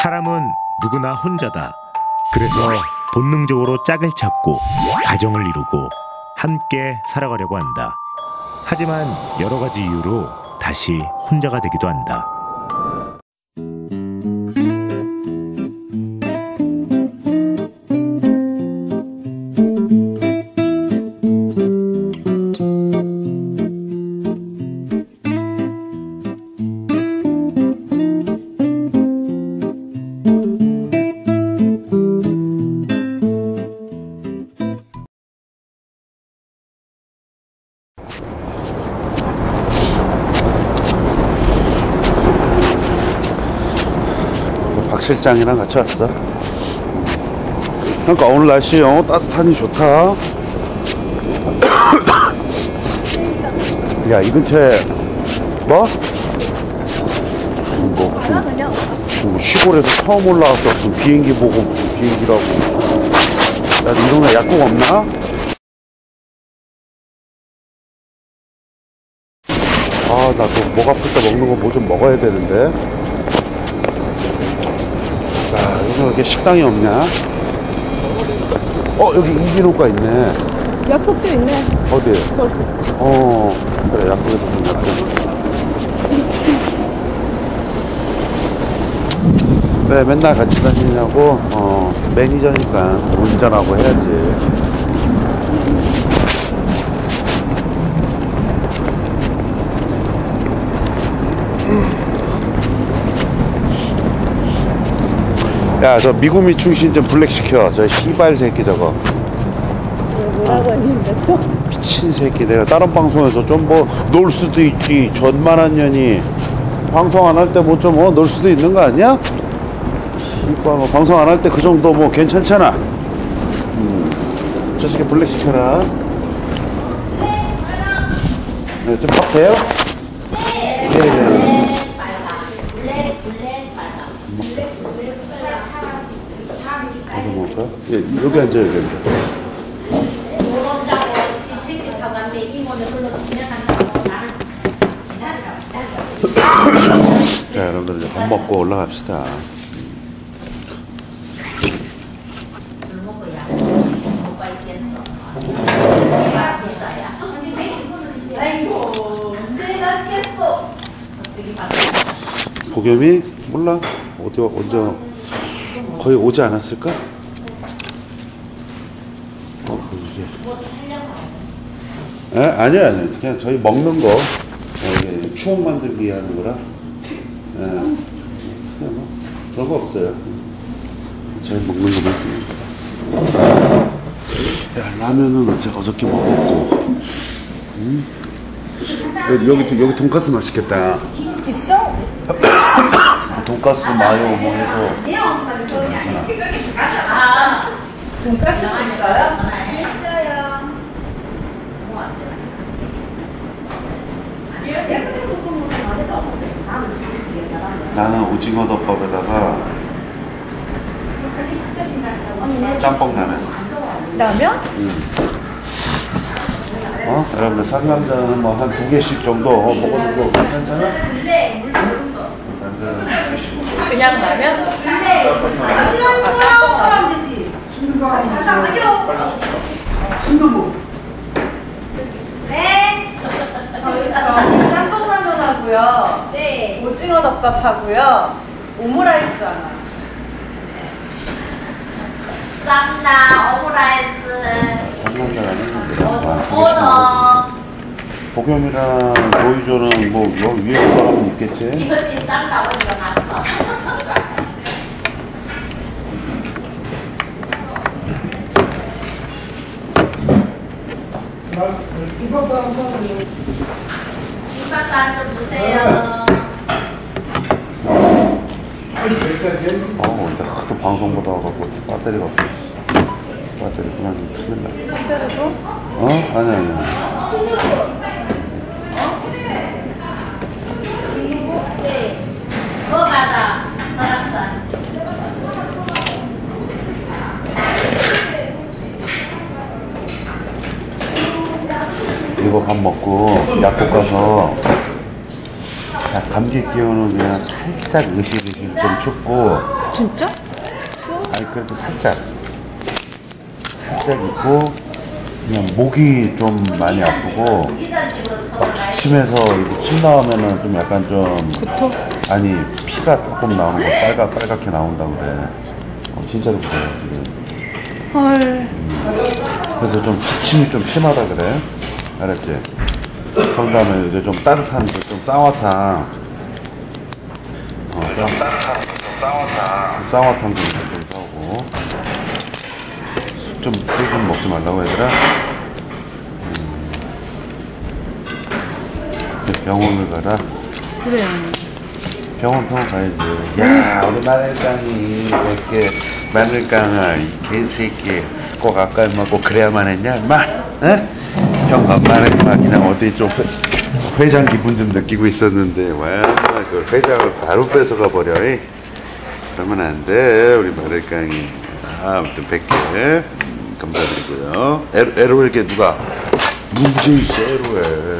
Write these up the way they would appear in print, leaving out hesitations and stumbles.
사람은 누구나 혼자다. 그래서 본능적으로 짝을 찾고 가정을 이루고 함께 살아가려고 한다. 하지만 여러 가지 이유로 다시 혼자가 되기도 한다. 박 실장이랑 같이 왔어. 그러니까 오늘 날씨 따뜻하니 좋다. 야, 이 근처에 뭐 시골에서 처음 올라왔어. 무슨 비행기 보고 무슨 비행기라고. 야, 이 동네 약국 없나? 아, 나 또 목 아플 때 먹는 거 뭐 좀 먹어야 되는데. 자, 여기 왜 이렇게 식당이 없냐? 여기 이진호가 있네. 약국도 있네. 어디? 저기. 그래, 약국에서 좀 약국. 왜 맨날 같이 다니냐고? 매니저니까 운전하고 해야지. 야, 저 미구미 충신 좀 블랙 시켜. 저 시발 새끼 저거. 뭐라고 했는데 또? 미친 새끼. 내가 다른 방송에서 좀 놀 수도 있지. 전만한 년이 방송 안 할 때 뭐 좀 놀 수도 있는 거 아니야? 씨발, 방송 안 할 때 그 정도 뭐 괜찮잖아. 저 새끼 블랙 시켜라. 네, 좀 팍 돼요? 네. 어디 먹을까? 예, 여기 앉아, 여기 앉아. 자, 여러분들 이제 밥 먹고 올라갑시다. 보겸이? 몰라. 언제 거의 오지 않았을까? 아니야. 그냥 저희 먹는 거 추억 만들기 하는 거라. 그냥 뭐 그런 거 없어요. 저희 먹는 거만 찍는 거. 야, 라면은 어저께 먹었고. 여기 돈가스 맛있겠다. 있어? 돈가스 마요 뭐 해서. 돈가스도 있어요? 나는 오징어 덮밥에다가 짬뽕 라면. 라면? 여러분들 상남자는 뭐 한 2개씩 정도 먹어도 괜찮잖아? 그냥 라면? 짬뽕 라면 하고요. 네. 오징어 덮밥 하고요. 오므라이스 하나. 쌈나 오므라이스. 보겸이랑 보이조는 뭐 여기 위에 올라가면 있겠지? 이거는 쌈나 오므라이스 갔어. 김밥도 좀 주세요. 근데 하도 방송 보다 와갖고 배터리가 없어. 배터리 그냥 큰일 나. 배터리도? 아니야. 네. 그거 가자. 설악산. 이거 밥 먹고 약국 가서 감기 기운은 그냥 살짝 으실으실 좀 춥고 진짜? 아니 그래도 살짝 있고 그냥 목이 좀 많이 아프고 막 기침해서 이렇게 침 나오면은 좀 약간 좀 구토? 아니 피가 조금 나오는 거 빨갛게 나온다고 그래. 진짜로 그래 지금. 헐. 그래서 좀 기침이 좀 심하다 그래. 알았지? 그런 다음에 이제 좀 따뜻한 좀 쌍화탕. 좀 따뜻한 쌍화탕 좀 사오고. 술 좀 먹지 말라고 얘들아. 병원을 가라. 그래. 병원 가야지. 야, 우리 마늘깡이 이렇게 마늘깡을 이 개새끼 꼭 아까 먹고 그래야만 했냐, 인마? 응? 형 마늘깡 그냥 어디 좀 회장 기분 좀 느끼고 있었는데 와, 그 회장을 바로 뺏어가 버려. 이. 그러면 안 돼, 우리 마늘깡이. 아무튼 100개 감사드리고요. 애로 이렇게 누가 문제이 세로 해.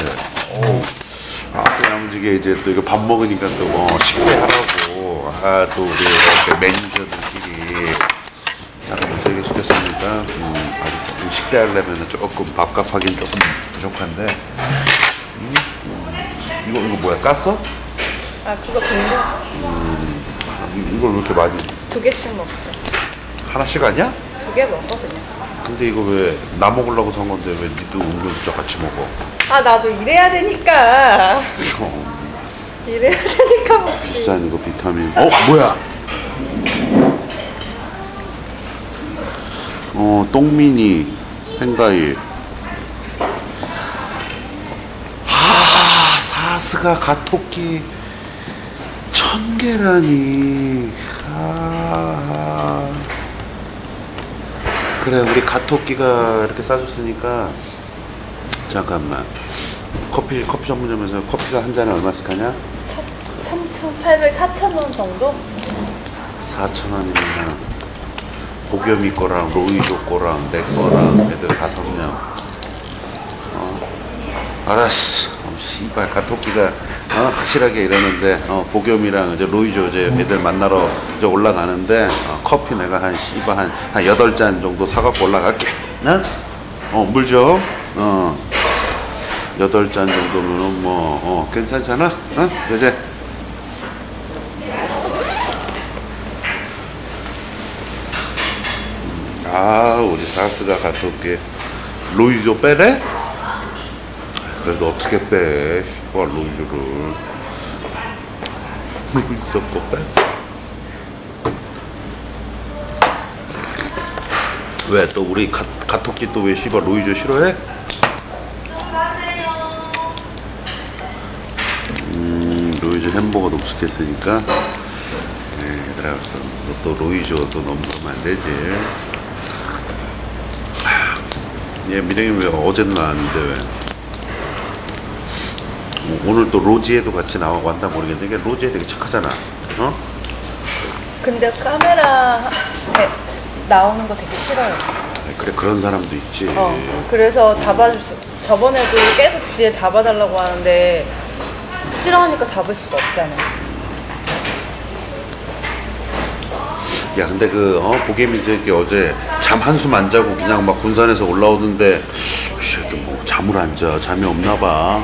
야무지게 이제 또 이거 밥 먹으니까 또 식대하라고. 또 우리 이렇게 매니저들끼리 잠깐만 세게 시켰으니까 아주 조금 식대하려면 조금 밥값하기는 조금 부족한데. 이거 뭐야, 깠어? 아, 그거 근데 이걸 왜 이렇게 많이? 2개씩 먹자. 하나씩 아니야? 2개 먹어 그냥. 근데 이거 왜 나 먹으려고 산 건데 왜 니도 은근슬쩍 같이 먹어? 아, 나도 일해야 되니까. 일해야 되니까 먹지. 비싼 이거 비타민. 뭐야? 똥미니 펜가이. 사스가 가토끼 1000개라니. 그래, 우리 가토끼가 이렇게 싸줬으니까. 잠깐만. 커피 전문점에서 커피가 한 잔에 얼마씩 하냐? 3,800, 4,000원 정도? 4,000원이면 보겸이 거랑 로이조 거랑 내 거랑 애들 5명. 알았어. 씨발 가토끼가 확실하게 이러는데 보겸이랑 이제 로이조 이제 애들 만나러 이제 올라가는데 커피 내가 한 8잔 정도 사갖고 올라갈게. 물 줘. 8잔 정도면은 뭐 괜찮잖아? 이제 우리 사스가 가토끼 로이조 빼래? 그래도 어떻게 빼? 씨발 로이조를 로이조 거 빼? 왜 또 우리 가토끼 또 왜 씨발 로이조 싫어해? 로이조 햄버거도 못 시켰으니까. 얘들아, 또 로이조도 너무 그러면 안 되지. 얘 미정이 왜 어제는 나왔는데 왜? 오늘 또 로지에도 같이 나오고 한다 모르겠는데 이게 로지에 되게 착하잖아. 근데 카메라에 나오는 거 되게 싫어요. 그래, 그런 사람도 있지. 그래서 저번에도 계속 지혜 잡아달라고 하는데 싫어하니까 잡을 수가 없잖아. 야, 근데 보겸이 새끼 어제 잠 한숨 안 자고 그냥 막 군산에서 올라오던데 이 새끼 뭐 잠을 안 자. 잠이 없나 봐.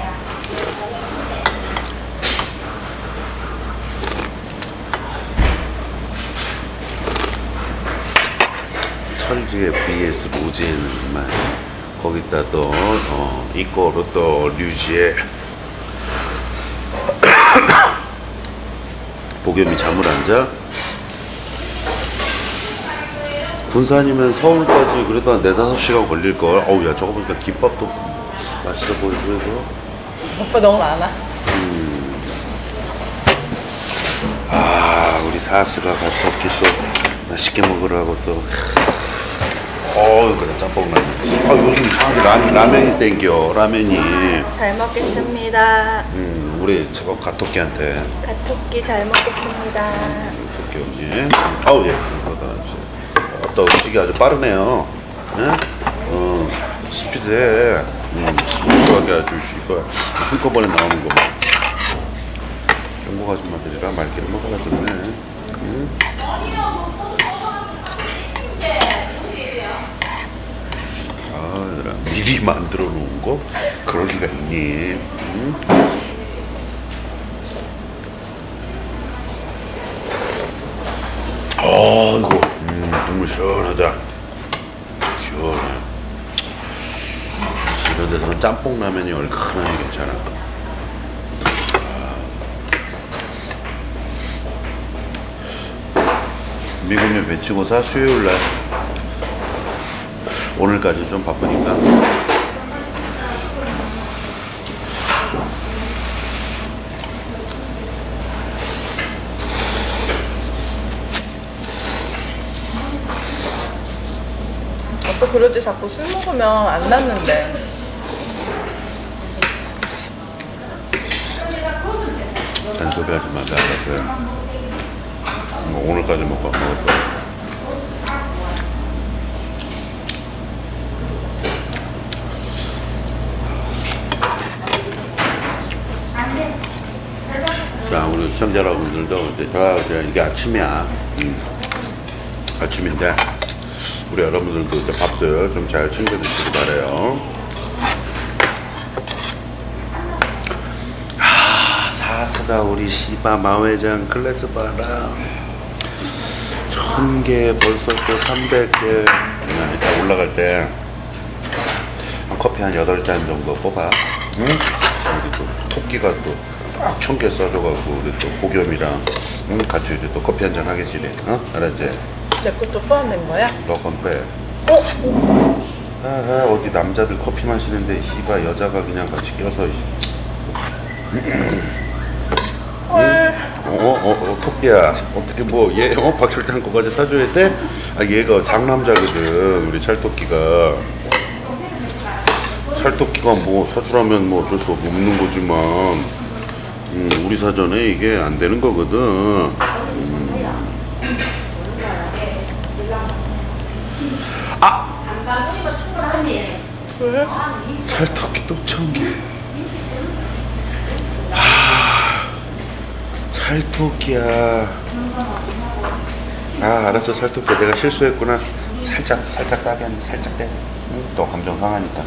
철지의 vs 로지에는 만 거기다 또 이거로 또 류지에 보겸이 잠을 안 자? 군산이면 서울까지 그래도 한 4-5시간 걸릴걸. 야, 저거 보니까 김밥도 맛있어 보이고 해서. 오빠 너무 많아. 우리 사스가 가토끼 또 맛있게 먹으라고 또. 그래, 짬뽕 라면. 요즘 이상하게 라면이 땡겨, 라면이. 잘 먹겠습니다. 우리 저거 가토끼한테. 가토끼 잘 먹겠습니다. 가토끼 언니. 예. 또 음식이 아주 빠르네요. 스피드에 스무스하게 아주 이거 한꺼번에 나오는 거. 중국 아줌마들이라 말귀를 먹어가지고. 만들어 놓은 거? 그럴 리가 있니? 응? 이거 국물 시원하다. 시원해. 이런 데서는 짬뽕 라면이 얼큰하니 괜찮아. 미국령 배치고사 수요일날. 오늘까지 좀 바쁘니까. 아빠 그러지 자꾸 술 먹으면 안 낫는데. 잔소리 하지 마. 알았어요. 오늘까지 먹을 거야. 자, 우리 시청자 여러분들도 이제 이게 아침이야. 아침인데 우리 여러분들도 이제 밥들 좀 잘 챙겨 드시기 바래요. 사스가 우리 시바 마회장 클래스 봐라. 1000개 벌써 또 300개. 이따 올라갈 때 커피 한 8잔 정도 뽑아. 응? 우리 또 토끼가 또 딱 1000개 써줘갖고 우리 또 고겸이랑 같이 이제 또 커피 한잔 하겠지래. 알았지? 제 것도 포함된 거야? 너 건 빼. 어디 남자들 커피 마시는데 씨발 여자가 그냥 같이 껴서 토끼야 어떻게 뭐 얘 박철장 거까지 사줘야 돼? 얘가 상남자거든. 우리 찰토끼가 뭐 사주라면 뭐 어쩔 수 없는 거지만 우리 사전에 이게 안 되는 거거든. 그래? 찰토끼 또 1000개. 찰토끼야. 알았어 찰토끼야. 내가 실수했구나. 살짝 따게 하는데 살짝 떼. 또 감정 상하니까.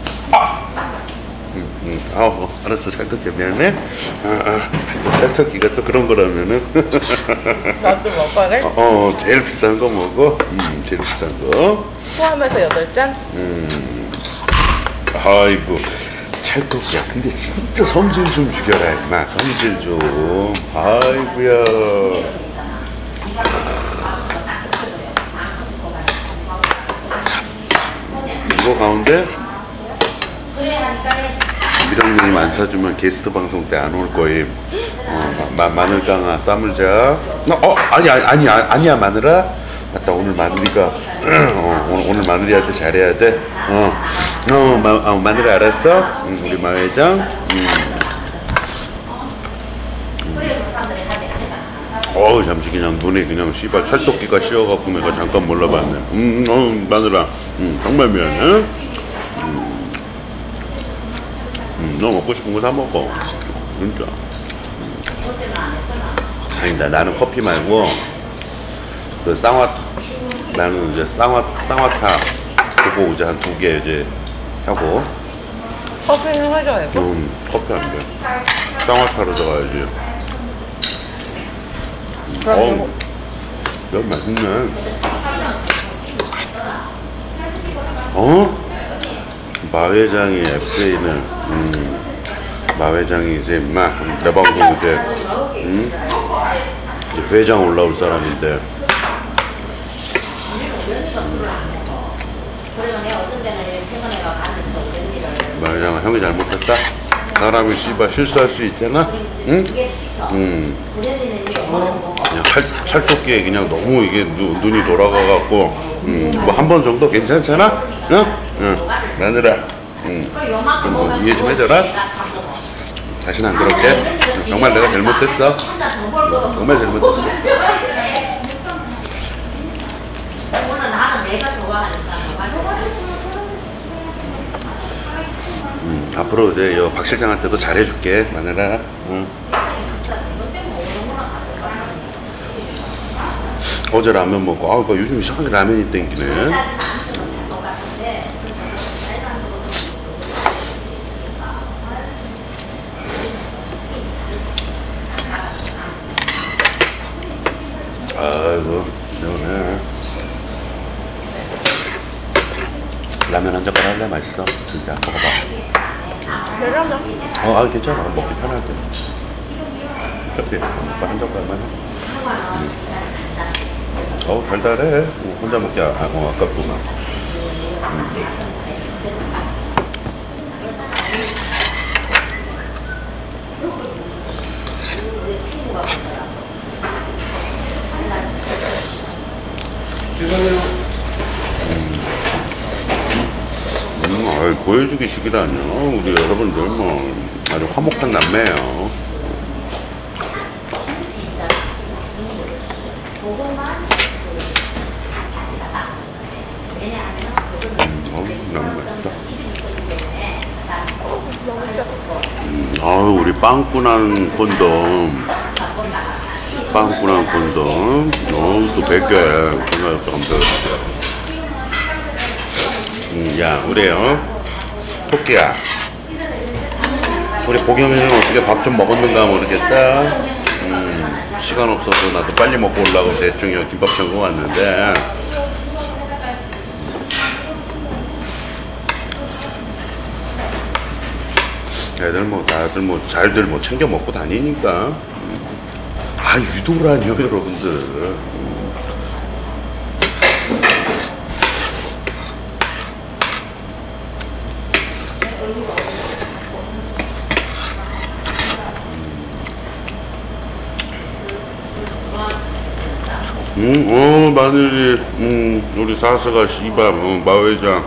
알았어 찰토끼야. 미안해. 또 찰토끼가 또 그런 거라면은. 나도 먹어래? 제일 비싼 거 먹어. 제일 비싼 거. 포함해서 8잔? 아이고 찰떡이야. 근데 진짜 성질 좀 죽여라 임마. 성질 좀. 아이고야. 이거 가운데 미랑님이 안 사주면 게스트 방송 때 안 올 거임. 마늘깡아 싸물자. 아니야 마늘아. 맞다. 오늘 마늘이가 오늘 마늘이한테 잘해야 돼. 마늘아 알았어? 우리 마회장. 잠시 그냥 눈에 그냥 씨발 찰떡기가 씌어갖고 내가 잠깐 몰라봤네. 마늘아, 정말 미안해. 너 먹고 싶은 거 사 먹어. 진짜. 아니다. 나는 커피 말고 그 나는 이제 쌍화타 그거 이제 한 2개 이제 하고. 커피는 해줘야 돼? 커피 안 돼. 쌍화차로 들어가야지. 면 맛있네. 마회장이 FA는 마회장이 이제 내 방송 이제 회장 올라올 사람인데. 마회장아 형이 잘못했다. 사람이 씨발 실수할 수 있잖아. 응? 그냥 찰떡기에 그냥 너무 이게 눈이 돌아가갖고 뭐 한 번 정도 괜찮잖아? 응? 마늘아 뭐 이해 좀 해줘라. 다시는 안 그럴게. 정말 내가 잘못했어. 정말 잘못했어. 앞으로 이제 박 실장한테도 잘해줄게 마늘아. 어제 라면 먹고 요즘 이상하게 라면이 땡기네. 아이고, 시원해. 라면 한 젓갈 할래? 맛있어. 진짜. 먹어봐. 그러면 괜찮아. 먹기 편할 때. 이렇게 오빠 한 젓갈만 해. 달달해. 혼자 먹기 아깝구나. 보여주기 식이라뇨. 우리 여러분들 뭐 아주 화목한 남매예요. 너무 맛있다. 우리 빵꾸난 콘돔. 빵꾸난 콘돔. 또 100개. 전화 조금 더. 야, 우리요. 토끼야. 우리 보겸이는 어떻게 밥 좀 먹었는가 모르겠다. 시간 없어서 나도 빨리 먹고 오려고 대충 김밥 천국 왔는데. 애들 다들 잘들 챙겨 먹고 다니니까. 유도라뇨, 여러분들. 마늘이, 우리 사스가 씨발, 마회장.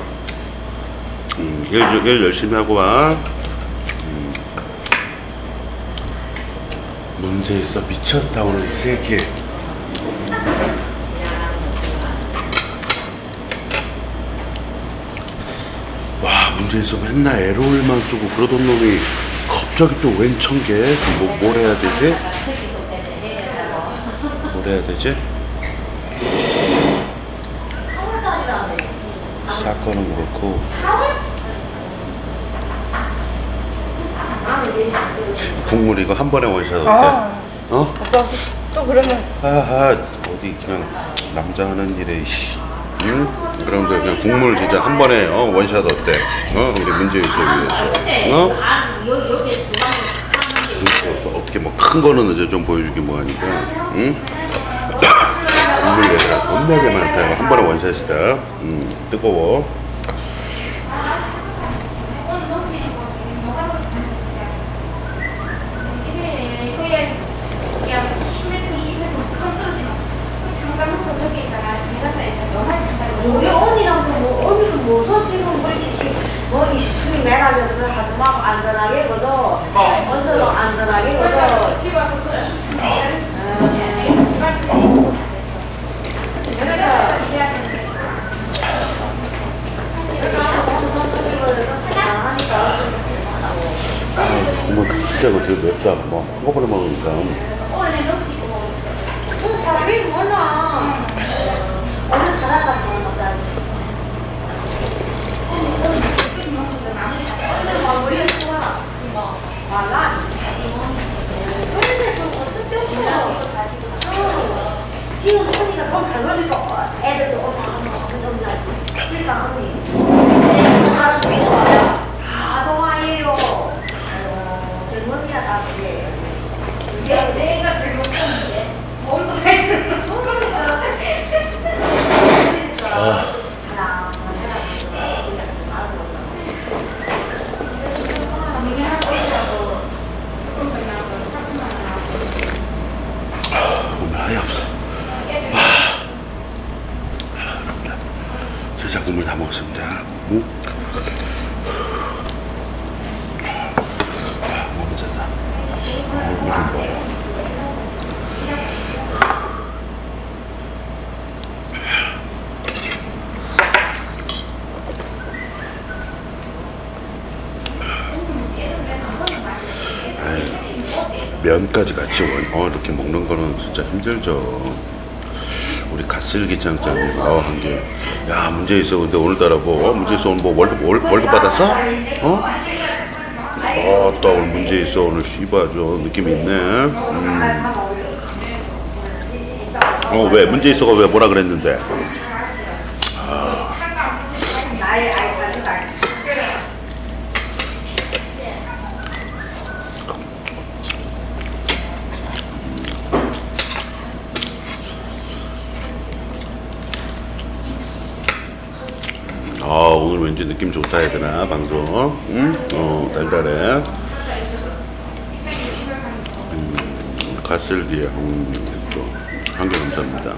일 열심히 하고 와. 문제 있어. 미쳤다, 오늘 이 새끼. 문제 있어. 맨날 에로울만 쓰고 그러던 놈이 갑자기 또 웬 천개? 뭘 해야 되지? 뭘 해야 되지? 사건은 그렇고. 국물 이거 한 번에 원샷 어때? 오빠 또 그러면 어디 그냥 남자 하는 일에 응? 그런데 그냥 국물 진짜 한 번에 원샷 어때? 우리 문제 있어 위해서. 어떻게 뭐 큰 거는 이제 좀 보여주기 뭐하니까. 응? 국물 얘들아 존나게 많다. 한 번에 원샷이다. 뜨거워. 우리 언니는 뭐서 지금 이렇게 이식충이 매달려서 그걸 하지 말고 안전하게 그죠? 어서 안전하게 그죠? 집어서 그 이식충이 국물 진짜 이거 되게 맵다. 한꺼번에 먹으니까. 저 사람이 뭐나 어느 살아가서 먹다. 머리가 좋아. 말라. 그런데 좀 쓸데없어. 지금 언니가 돈 잘 벌니까 애들도 엄마 그러니까 언니 다 좋아해요. 대머리야 다 그래. 내가 제일 못 보는데 몸도 배를 국물 아예 없어. 진짜 국물 다 먹었습니다. 응? 너무 짜다. 물 좀 먹어. 면까지 같이 이렇게 먹는 거는 진짜 힘들죠. 우리 갓슬기 짱짱이 한 게. 야, 문제 있어. 근데 오늘따라 문제 있어. 오늘 월급 받았어? 또 오늘 문제 있어. 오늘 씨발 좀 느낌 있네. 왜 문제 있어가 왜 뭐라 그랬는데? 나의 아이디어다. 오늘 왠지 느낌 좋다 해야 되나 방송? 응? 달달해. 가슬기야. 또 한 개 감사합니다.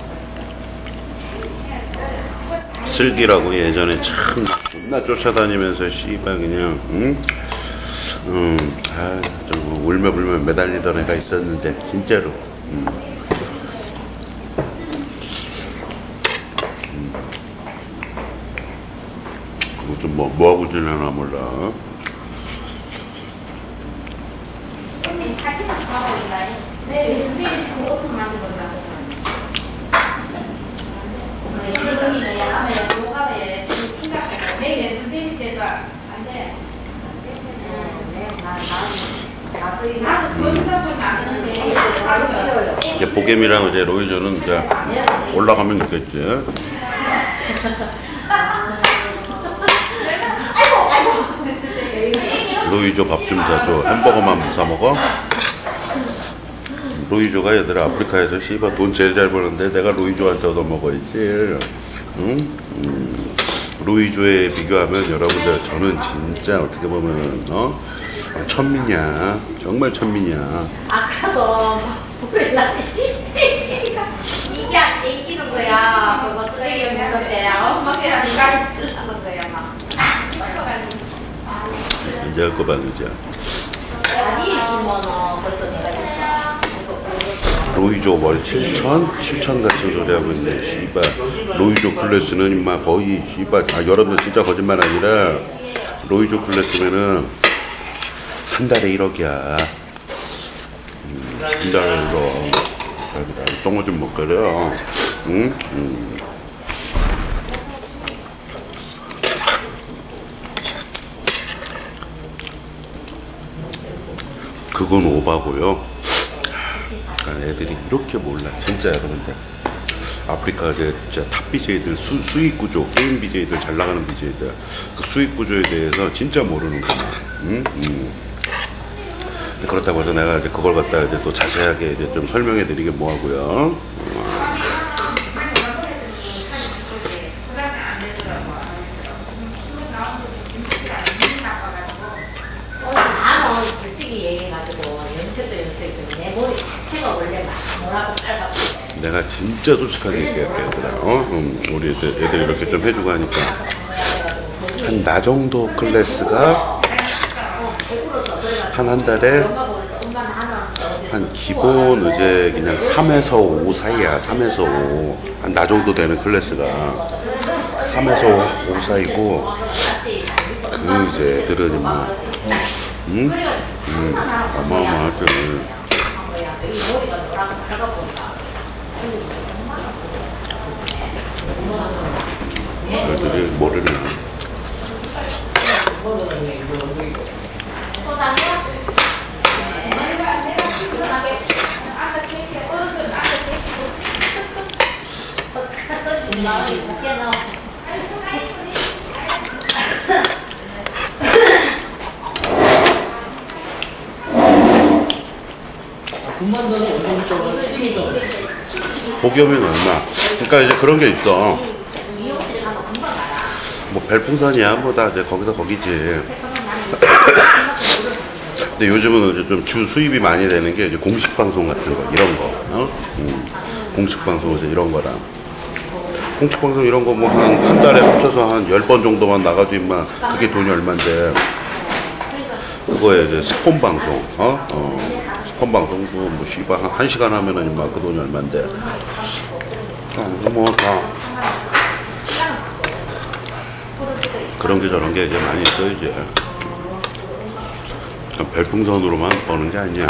슬기라고 예전에 참 존나 쫓아다니면서 씨발 그냥 좀 울며불며 매달리던 애가 있었는데 진짜로. 좀 뭐하고 지내나 몰라. 선생님 사진은 좋아하고 있나요? 네, 선생님 그 옷을 만든 거다. 이름이는 약하면 요가에 심각해. 내일 선생님 때도 안 돼. 나도 저 혼자 소리 안 듣는데 이제 보겜이랑 이제 로이조는 이제 올라가면 있겠지. 로이조 밥 좀 사줘. 햄버거만 사 먹어? 로이조가 얘들아 아프리카에서 씨발 돈 제일 잘 버는데 내가 로이조한테 얻어먹어야지. 응? 로이조에 비교하면 여러분들 저는 진짜 어떻게 보면 천민이야. 정말 천민이야. 아까도 몰라. 이게 안 땡기는 거야. 그거 쓰레기 없는 건데 엄마가 가르치는 거야 막. 이제 할 거 봐, 이제. 로이조 월 7천? 7천 같은 소리 하고 있네, 씨발. 로이조 클래스는 임마 거의, 씨발. 여러분들 진짜 거짓말 아니라, 로이조 클래스면은, 한 달에 1억이야. 한 달에 1억. 똥을 좀 먹거려. 응? 그건 오바고요. 그러니까 애들이 이렇게 몰라. 진짜 여러분들. 아프리카 이제 진짜 탑 BJ들 수익 구조, 게임 BJ들 잘 나가는 BJ들 그 수익 구조에 대해서 진짜 모르는구나. 그렇다고 해서 내가 이제 그걸 갖다 이제 또 자세하게 이제 좀 설명해 드리게 뭐하고요. 나는 솔직히 얘기해가지고 염색도 염색이지만 내 머리 자체가 원래 뭐라고 빨갛고 내가 진짜 솔직하게 얘기할게 얘들아. 우리 애들 이렇게 좀 해주고 하니까 한 나 정도 클래스가 한 달에 한 기본 이제 그냥 3에서 5 사이야. 3에서 5 한 나 정도 되는 클래스가 3에서 5 사이고 그 이제 애들은 임마 어마어마하지. 애들이 모르네. 복염이 얼마? 그러니까 이제 그런 게 있어. 뭐 별풍선이야 뭐 다 이제 거기서 거기지. 근데 요즘은 이제 좀 주 수입이 많이 되는 게 이제 공식 방송 같은 거 이런 거, 공식 방송 이제 이런 거랑 공식 방송 이런 거 뭐 한 달에 합쳐서 한 10번 정도만 나가도 임마 그게 돈이 얼만데 그거에 이제 스폰 방송, 스폰 방송도 뭐 씨발 한 시간 하면은 임마 그 돈이 얼만데 뭐 다 그런 게 저런 게 이제 많이 있어 이제. 별풍선으로만 버는 게 아니야.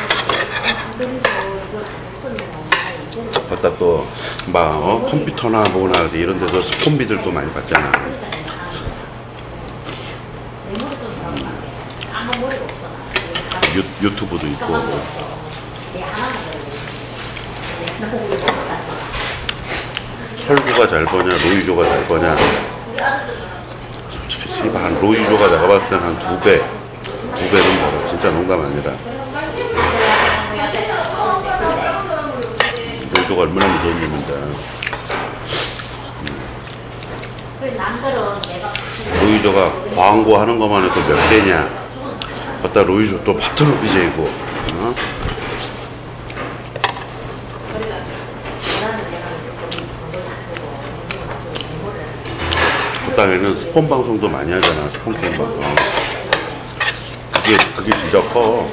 갖다 또 막 컴퓨터나 뭐나 이런 데서 스폰비들도 많이 받잖아. 유튜브도 있고. 콩조가 잘 버냐 로이조가 잘 버냐. 솔직히 씨발 한 로이조가 내가 봤을 때는 한 2배는 벌어. 진짜 농담 아니라. 로이조가 얼마나 무서운 놈인데. 로이조가 광고 하는 것만 해도 몇 개냐. 걷다 로이조 또 파트너 BJ고. 어? 그다음에는 스폰 방송도 많이 하잖아. 스폰 게임 방송. 그게 진짜 커.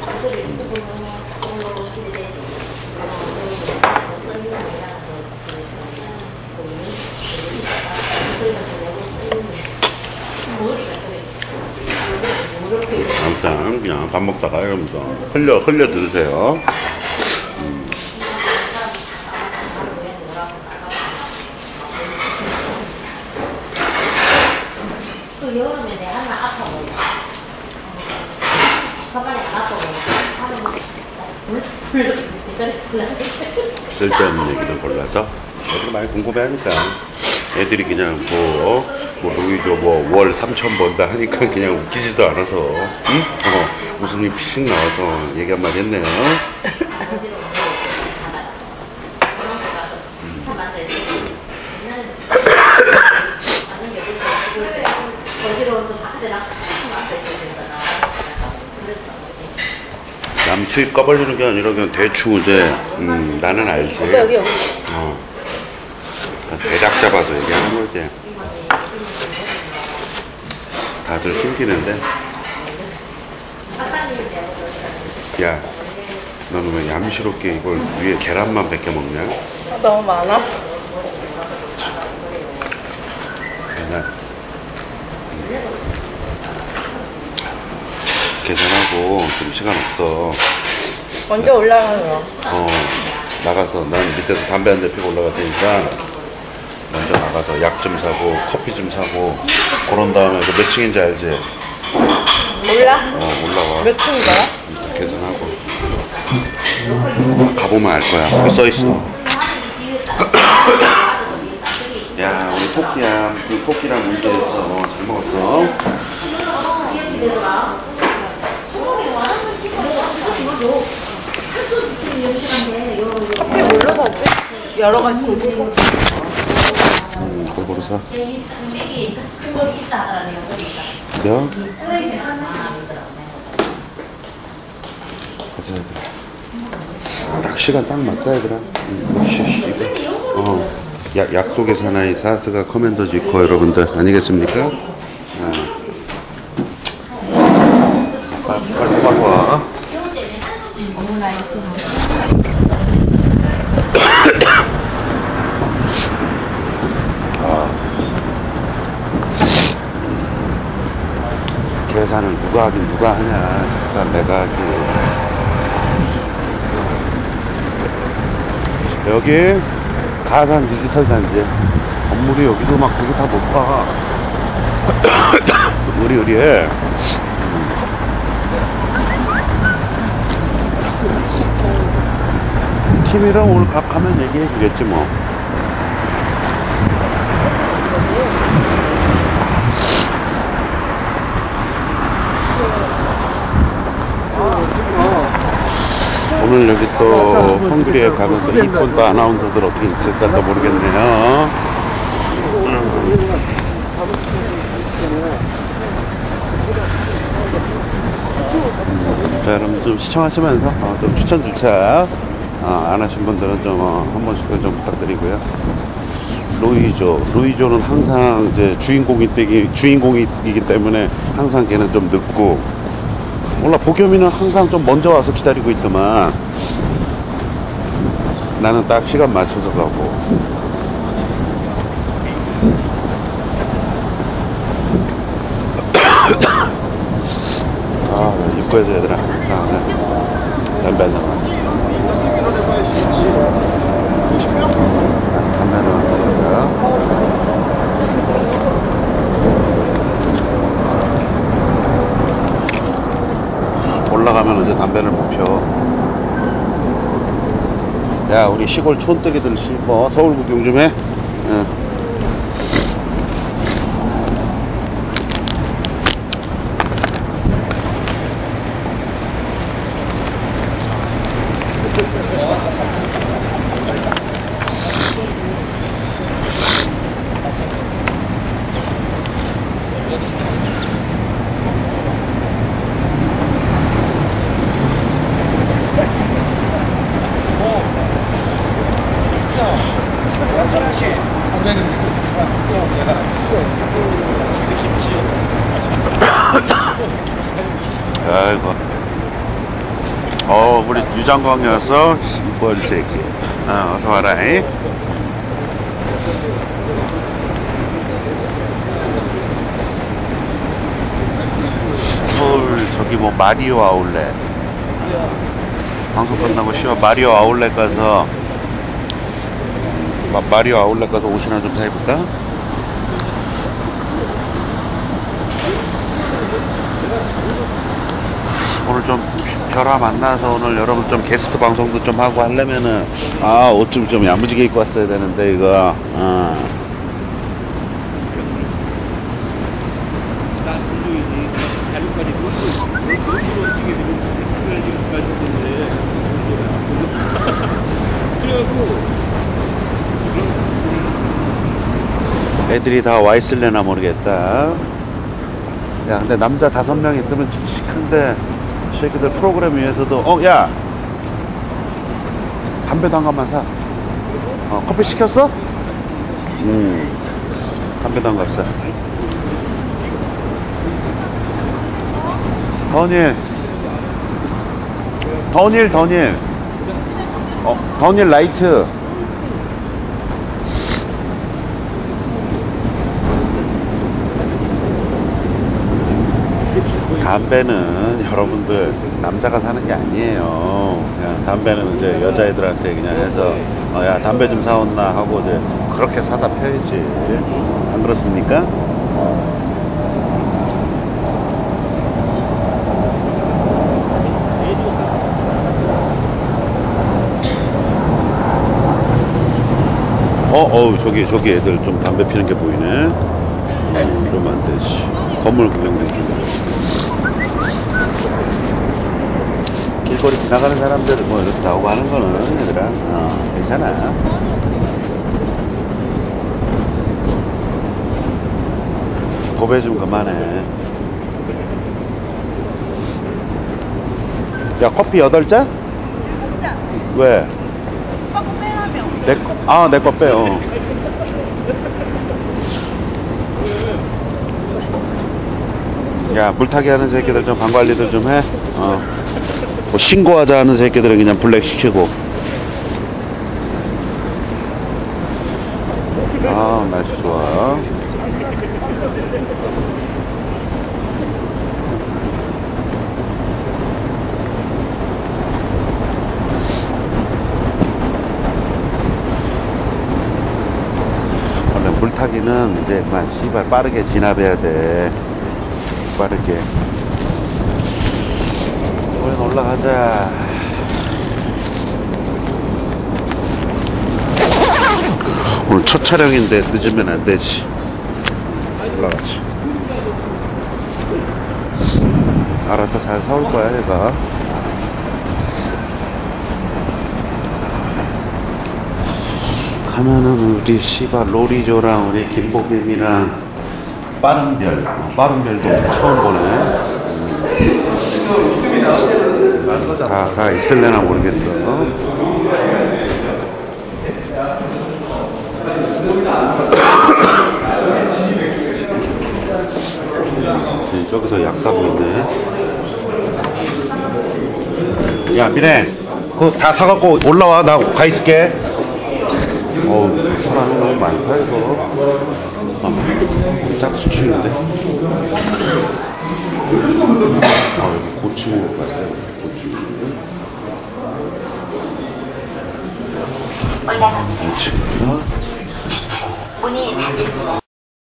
아무튼 그냥 밥 먹다가 이러면서 흘려 드세요. 또 여름에 내가 하나 아파 보여. 가방에 안 아파 보여. 쓸데없는 얘기를 골라서 애들이 많이 궁금해하니까 애들이 그냥 뭐 로이조 월 3천 번다 하니까 그냥 웃기지도 않아서 응? 웃음이 피식 나와서 얘기 한마디 했네요. 남 수입 까발리는 게 아니라 그냥 대충 이제 나는 알지. 대략 잡아서 얘기하는 거지. 다들 숨기는데. 야, 너는 왜 얌시럽게 이걸 위에 계란만 벗겨 먹냐? 너무 많아서. 계산하고 좀 시간 없어. 먼저 올라가요. 나가서 난 밑에서 담배 한 대 피고 올라갈 테니까 먼저 나가서 약 좀 사고 커피 좀 사고 그런 다음에 그 몇 층인지 알지? 몰라? 올라와. 몇 층이더라? 계산하고 가보면 알 거야. 거기 써있어. 야 우리 토끼야. 그 토끼랑 문제 있어. 잘 먹었어. 커피 뭘로 사지? 여러 가지 골고루. 골고루 사. 그래요? 가자 얘들아. 딱 시간 딱 맞다 얘들아. 약속의 사나이 사스가 커맨더 지코 여러분들 아니겠습니까? 빨리 갖고 와. 계산을 누가 하긴 누가 하냐. 그러니까 내가 하지. 여기 가산 디지털 산지. 건물이 여기도 막 그게 다 높아. 으리으리해. 팀이랑 오늘 가면 얘기해 주겠지 뭐. 오늘 여기 또 헝그리에 가면 또 이쁜 또 아나운서들 어떻게 있을까 또 모르겠네요. 자, 여러분 좀 시청하시면서 좀 추천 주차 안 하신 분들은 좀 한 번씩 좀 부탁드리고요. 로이조는 항상 이제 주인공이기 때문에 항상 걔는 좀 늦고. 몰라, 보겸이는 항상 좀 먼저 와서 기다리고 있더만 나는 딱 시간 맞춰서 가고. 입구에서 얘들아 담배 한 잔. 담배 하나 드릴까요? 올라가면 이제 담배를 못 펴. 야, 우리 시골 촌뜨기들 서울 구경 좀 해. 아이고. 우리 유장광 녀석, 뭘 새끼. 어서 와라. 이? 서울 저기 뭐 마리오 아울렛. 방송 끝나고 쉬어 마리오 아울렛 가서 마리오 아울렛 가서 옷이나 좀 사입을까? 오늘 좀 별아 만나서 오늘 여러분 좀 게스트 방송도 좀 하고 하려면은 옷 좀 야무지게 입고 왔어야 되는데 이거 애들이 다 와 있을래나 모르겠다. 야 근데 남자 5명 있으면 칙칙한데 새끼들 프로그램 위해서도 야 담배도 한 갑만 사. 커피 시켰어? 담배도 한 갑 사. 더닐 라이트. 담배는 여러분들 남자가 사는 게 아니에요. 그냥 담배는 이제 여자애들한테 그냥 해서 야 담배 좀 사왔나 하고 이제 그렇게 사다 펴야지. 안 그렇습니까? 저기 애들 좀 담배 피는 게 보이네. 이러면 안 되지. 건물 구경도 해주고. 길거리 지나가는 사람들 뭐 이렇게 나오고 하는 거는 얘들아 괜찮아. 도배 좀 그만해. 야 커피 8잔? 왜? 내 거 빼요. 야 물타기 하는 새끼들 좀 방 관리들 좀 해. 뭐 신고하자 하는 새끼들은 그냥 블랙 시키고. 날씨 좋아. 원래 물타기는 이제 그만 씨발 빠르게 진압해야 돼. 빠르게. 우린 올라가자. 오늘 첫 촬영인데 늦으면 안 되지. 올라가자. 알아서 잘 사올 거야, 얘가. 가면은 우리 씨발 로리조랑 우리 김복임이랑 빠른별도 처음 보네. 다 있을래나 모르겠어. 저기서 약 사고 있네. 야 미래 그거 다 사갖고 올라와. 나 가 있을게. 사람이 너무 많다 이거. 짝수 치는데. 여기 고치는 것 같아요. 고치는 문이 닫힙니다.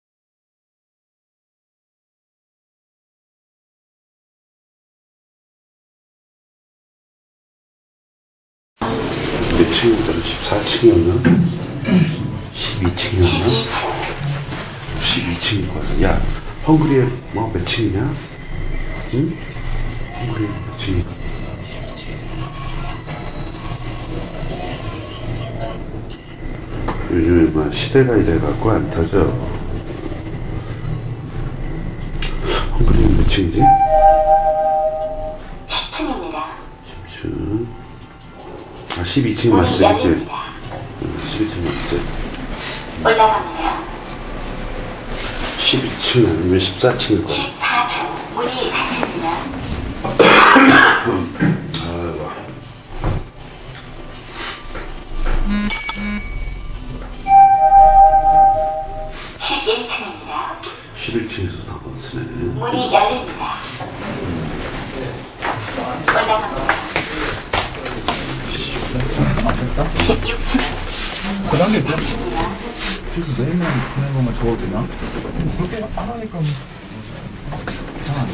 몇 층이더라? 14층이었나? 12층이었나? 12층일 거야. 야, 헝그리에 뭐 몇 층이냐? 응? 헝그리에 몇 층이야? 요즘에 막 시대가 이래갖고 안 터져. 헝그리에 몇 층이지? 10층입니다. 10층. 12층 맞지, 그치? 12층 맞지? 올라갑니다. 12층 아니면 14층일 거야. 14층 문이 닫힙니다. 아이고. 11층입니다. 11층에서 더 번쓰네. 문이 열립니다. 올라갑니다. 16층. 그 단계 그냥 그래서 내일만 보낸 것만 적어도 되나? 그렇게 안 하니까 이상하네.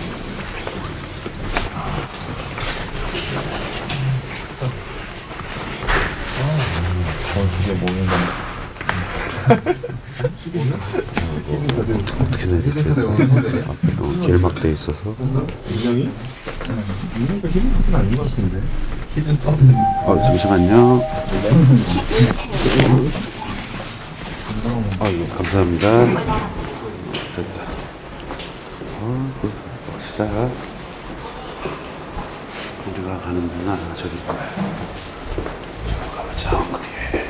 이게 뭐는 어떻게 내릴게? 앞에 길막돼 있어서. 인형이? 인형가 히든스는 아닌 것 같은데. 히든 잠시만요. 아유, 감사합니다. 됐다. 멋있다. 우리가 가는 데는 저기 있구나. 가보자, 헝그리.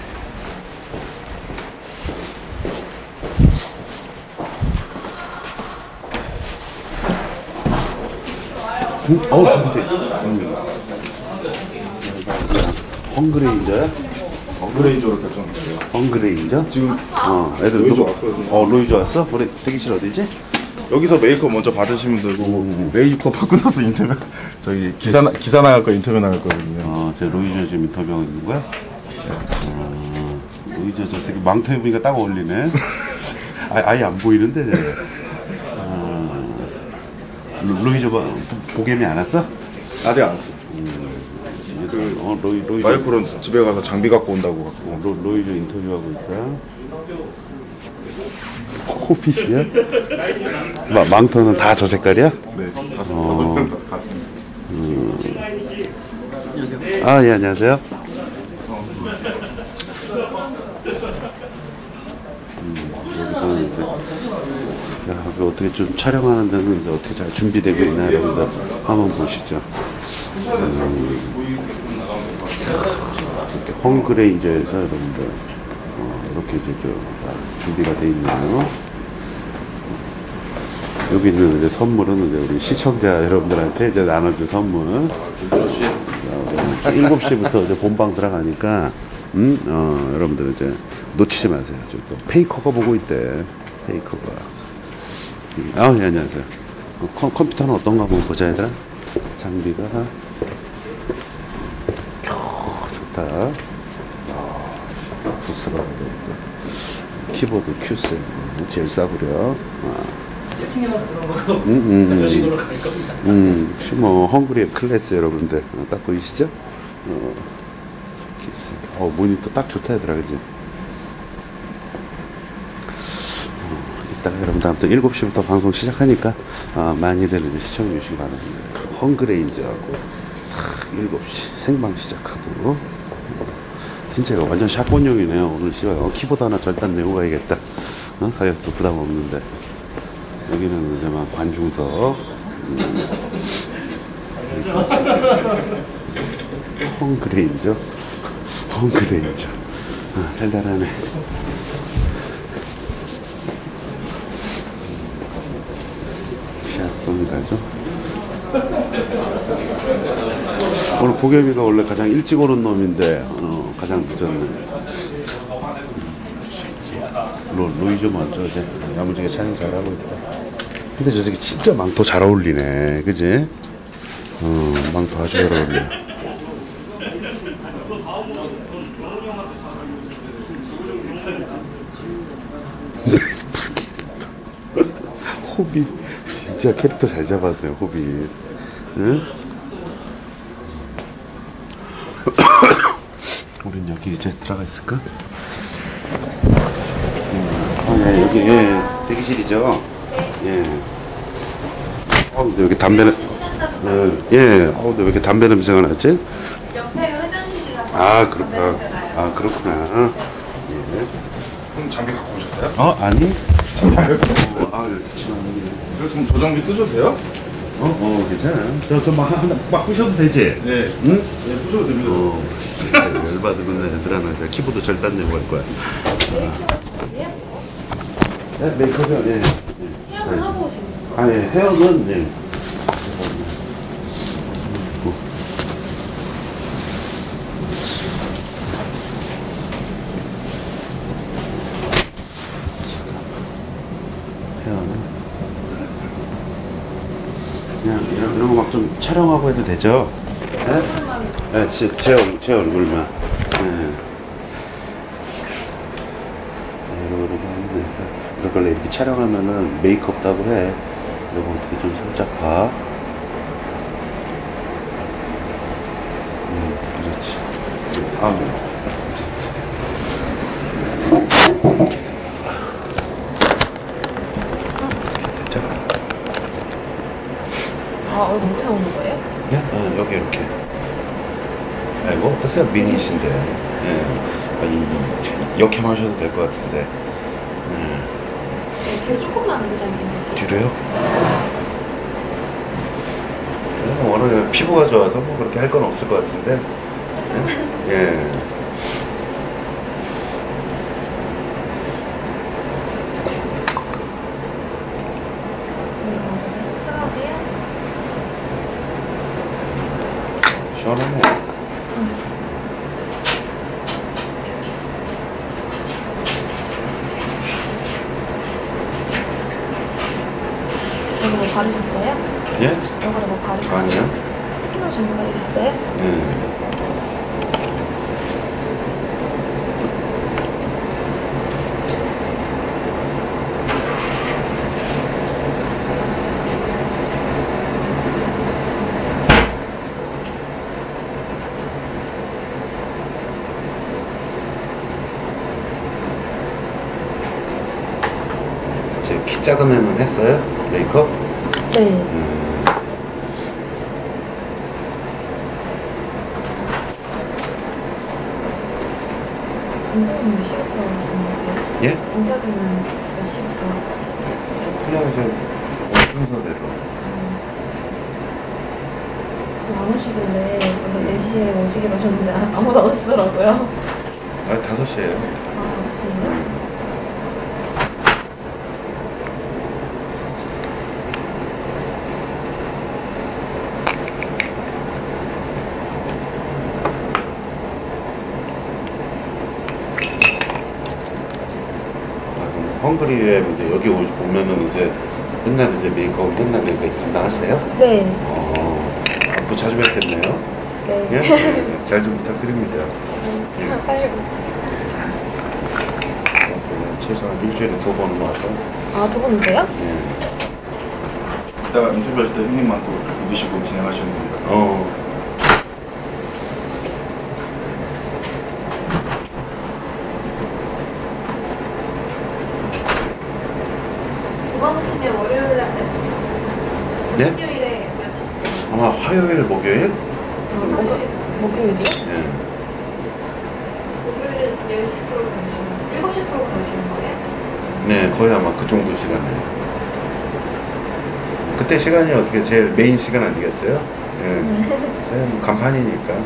헝그레인저야? 업그레이저로 결정했어요. 헝그레인저? 지금 애들 로이저 누구? 왔거든요. 로이저 왔어? 우리 대기실 어디지? 여기서 메이크업 먼저 받으시면 되고 메이크업 받고 나서 인터뷰 저기 기사 나갈 거 인터뷰 나갈 거거든요. 제 로이저 지금 인터뷰하고 있는 거야? 로이저 저 새끼 망토 입으니까 딱 어울리네. 아예 안 보이는데. 로이저 보겜이 안 왔어? 아직 안 왔어. 로이저. 와이프는 집에 가서 장비 갖고 온다고 갖고. 로이저 인터뷰하고 있다. 코피시야? 망토는 다 저 색깔이야? 네, 갔습니다. 예, 안녕하세요. 여기서는 이제, 야, 어떻게 좀 촬영하는 데는 이제 어떻게 잘 준비되고 있나, 여러분들 한번 보시죠. 이렇게 헝그레인저에서 여러분들, 이렇게 이제 준비가 돼 있네요. 여기 있는 이제 선물은 이제 우리 시청자 여러분들한테 이제 나눠줄 선물. 딱 7시부터 이제 본방 들어가니까, 여러분들 이제 놓치지 마세요. 또 페이커가 보고 있대. 페이커가. 예, 안녕하세요. 컴퓨터는 어떤가 한번 보자, 얘들아. 장비가. 좋다. 부스가 되겠다. 키보드 Q7. 제일 싸구려. 세팅해놓은 거고 그런 식으로 갈 겁니다. 혹시 뭐 헝그리의 클래스 여러분들 딱 보이시죠? 모니터 딱 좋다 얘들아, 그지? 이따가 여러분들 아무튼 7시부터 방송 시작하니까 많이들 이제 시청해 주시기 바랍니다. 헝그레인저하고 딱 7시 생방 시작하고 진짜 이거 완전 샷건용이네요. 오늘 씨발 키보드 하나 절단 내고 가야겠다. 가격도 부담 없는데. 여기는 이제 막 관중석. 헝그레인저. 헝그레인저. 달달하네. 샷건 가죠. 오늘 보겸이가 원래 가장 일찍 오는 놈인데 가장 늦었네. 로이저 먼저 이제 야무지게 촬영 잘하고 있다. 근데 저 새끼 진짜 망토 잘 어울리네, 그지? 망토 아주 잘 어울려. 호비 진짜 캐릭터 잘 잡았네, 호비. 응? 우린 여기 이제 들어가 있을까? 예, 여기, 예, 대기실이죠? 예. 근데 여기 담배는, 예, 근데 왜 이렇게 담배 냄새가 나지? 옆에가 흡연실이라서. 그렇구나. 그렇구나. 예. 그럼 장비 갖고 오셨어요? 아니? 진짜요? 그렇지만. 그럼 저 장비 쓰셔도 돼요? 괜찮아. 막 부셔도 되지? 네. 응? 네, 부셔도 됩니다. 열받으면 애들아, 나 키보드 절단 내고 갈 거야. 네, 키워드세요? 네, 메이크업이요. 네. 헤어는 하고 오시는 거. 아, 예, 헤어는 네. 헤어는 그냥 이런 거 막 좀 촬영하고 해도 되죠? 네? 네, 제 얼굴만. 네. 이렇게 이렇게 촬영하면은 메이크업다고 해. 이거 어떻게 좀 살짝 봐. 그렇지. 다음에. 아, 얼굴 밑에 나오는 거예요? 네? 여기 이렇게. 아이고, 어떠세요? 미니신데. 네. 이렇게 마셔도 될 것 같은데. 뒤로 조금만 의자님. 뒤로요? 오늘 피부가 좋아서 뭐 그렇게 할 건 없을 것 같은데. 네? 예. 시원하네. 여기 뭐 바르셨어요? 예? 여기를 뭐 바르셨어요? 아니요. 스킨으로 전문 바르셨어요? 예. 제 키 작은 애는 했어요? 메이크업? 네. 인터뷰는 몇 시부터 하시는 거세요? 예? 인터뷰는 몇 시부터? 그냥 순서대로. 안 오시길래 원래 4시에 오시기로 하셨는데 아무도 안 오시더라고요. 아, 5시에요. 아, 오시네요? 헝그리에 이제 여기 오면은 이제 맨날 이제 메이크업 맨날 이렇게 담당하세요? 네. 앞으로 자주 뵙겠네요. 네. 예? 잘 좀 부탁드립니다. 빨리. 최소한 일주일에 2번 와서. 아, 2분 오세요? 예. 이따가 인터뷰하실 때 형님만 또 믿으시고 진행하시는 겁니다. 두번 오시면 월요일에 몇 시? 네? 금요일에 몇 시? 아마 화요일, 목요일? 목요일이요? 예. 목요일은 10시 프로 보시는 7시 프로 보시는 거예요? 네, 거의 아마 그 정도 시간이에요. 그때 시간이 어떻게 제일 메인 시간 아니겠어요? 예. 저희 뭐 간판이니까.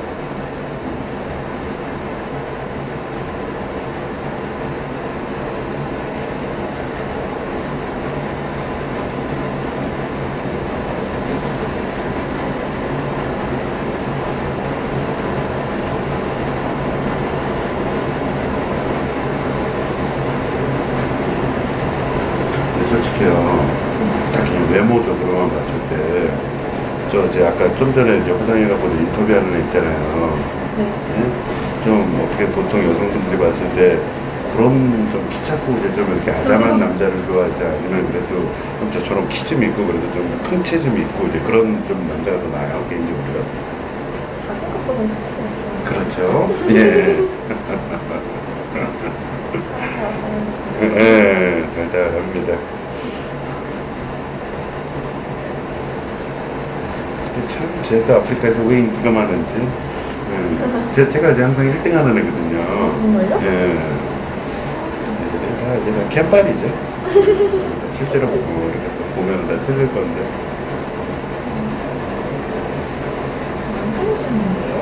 솔직히요, 딱히 외모적으로만 봤을 때, 이제 아까 좀 전에 이제 화장해갖고 인터뷰하는 애 있잖아요. 예? 좀 어떻게 보통 여성분들이 봤을 때, 그런 좀 키 작고 이제 좀 이렇게 아담한 남자를 좋아하지 아니면 그래도 좀 저처럼 키 좀 있고 그래도 좀 큰 체좀 있고 이제 그런 좀 남자가 더 나아요, 개인적으로. 작은 것보다는 크게 그렇죠. 예. 예, 달달합니다. 참, 쟤도 아프리카에서 왜 인기가 많은지. 제가 이제 항상 1등 하는 애거든요. 정말요? 예. 애들이 다 이제 다 캔발이죠. 실제로 이렇게 보면 다 틀릴 건데. 안 끊으셨는데요?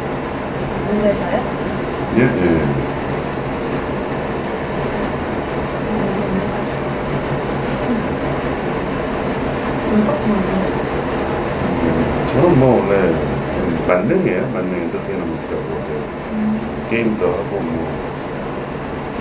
안 될까요? 예, 예.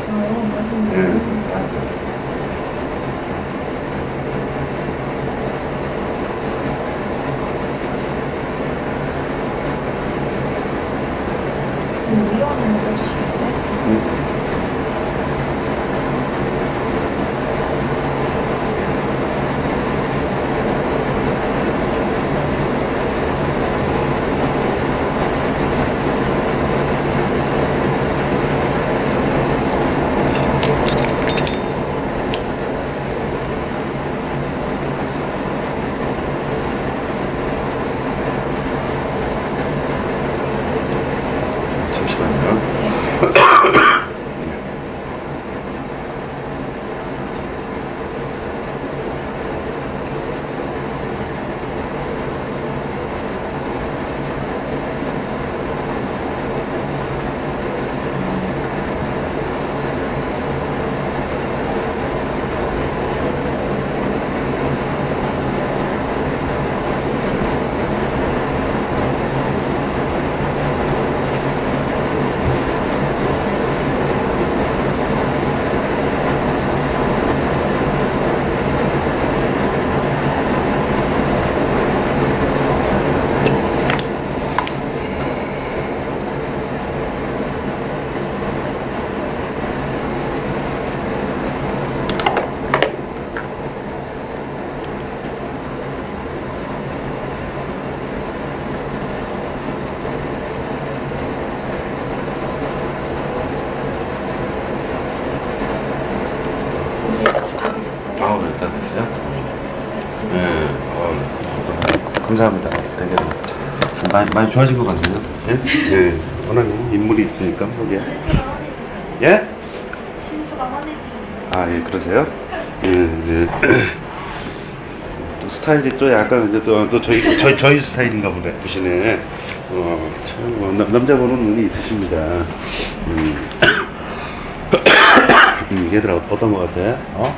다 됐어요? 네. 감사합니다. 되게 많이 좋아진 것 같네요. 예? 예. 워낙 인물이 있으니까, 거기에. 예? 신수가 환해지셨네요. 아, 예, 그러세요? 예, 예. 또 스타일이 또 약간 이제 또 저희 스타일인가 보네. 보시네. 참, 남자분은 눈이 있으십니다. 얘들아, 어떤 것 같아?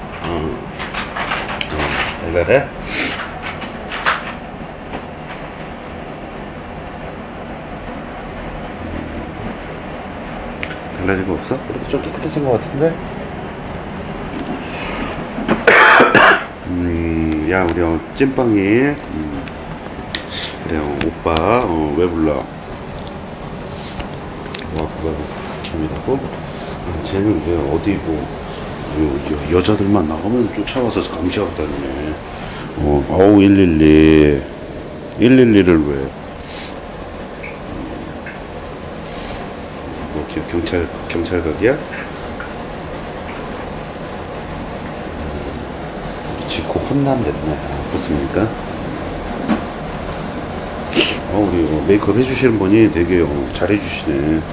달달해? 달라진 거 없어? 그래도 좀 깨끗해진 것 같은데? 야, 우리 찐빵이 그래, 오빠 왜 불러? 와, 그거 김이라고? 쟤는 왜 어디 뭐 여자들만 나가면 쫓아와서 감시하고 다니네. 어우 112 112를 왜? 뭐 경찰 각이야? 지코 혼남됐네. 그렇습니까? 우리 메이크업 해주시는 분이 되게 잘해주시네.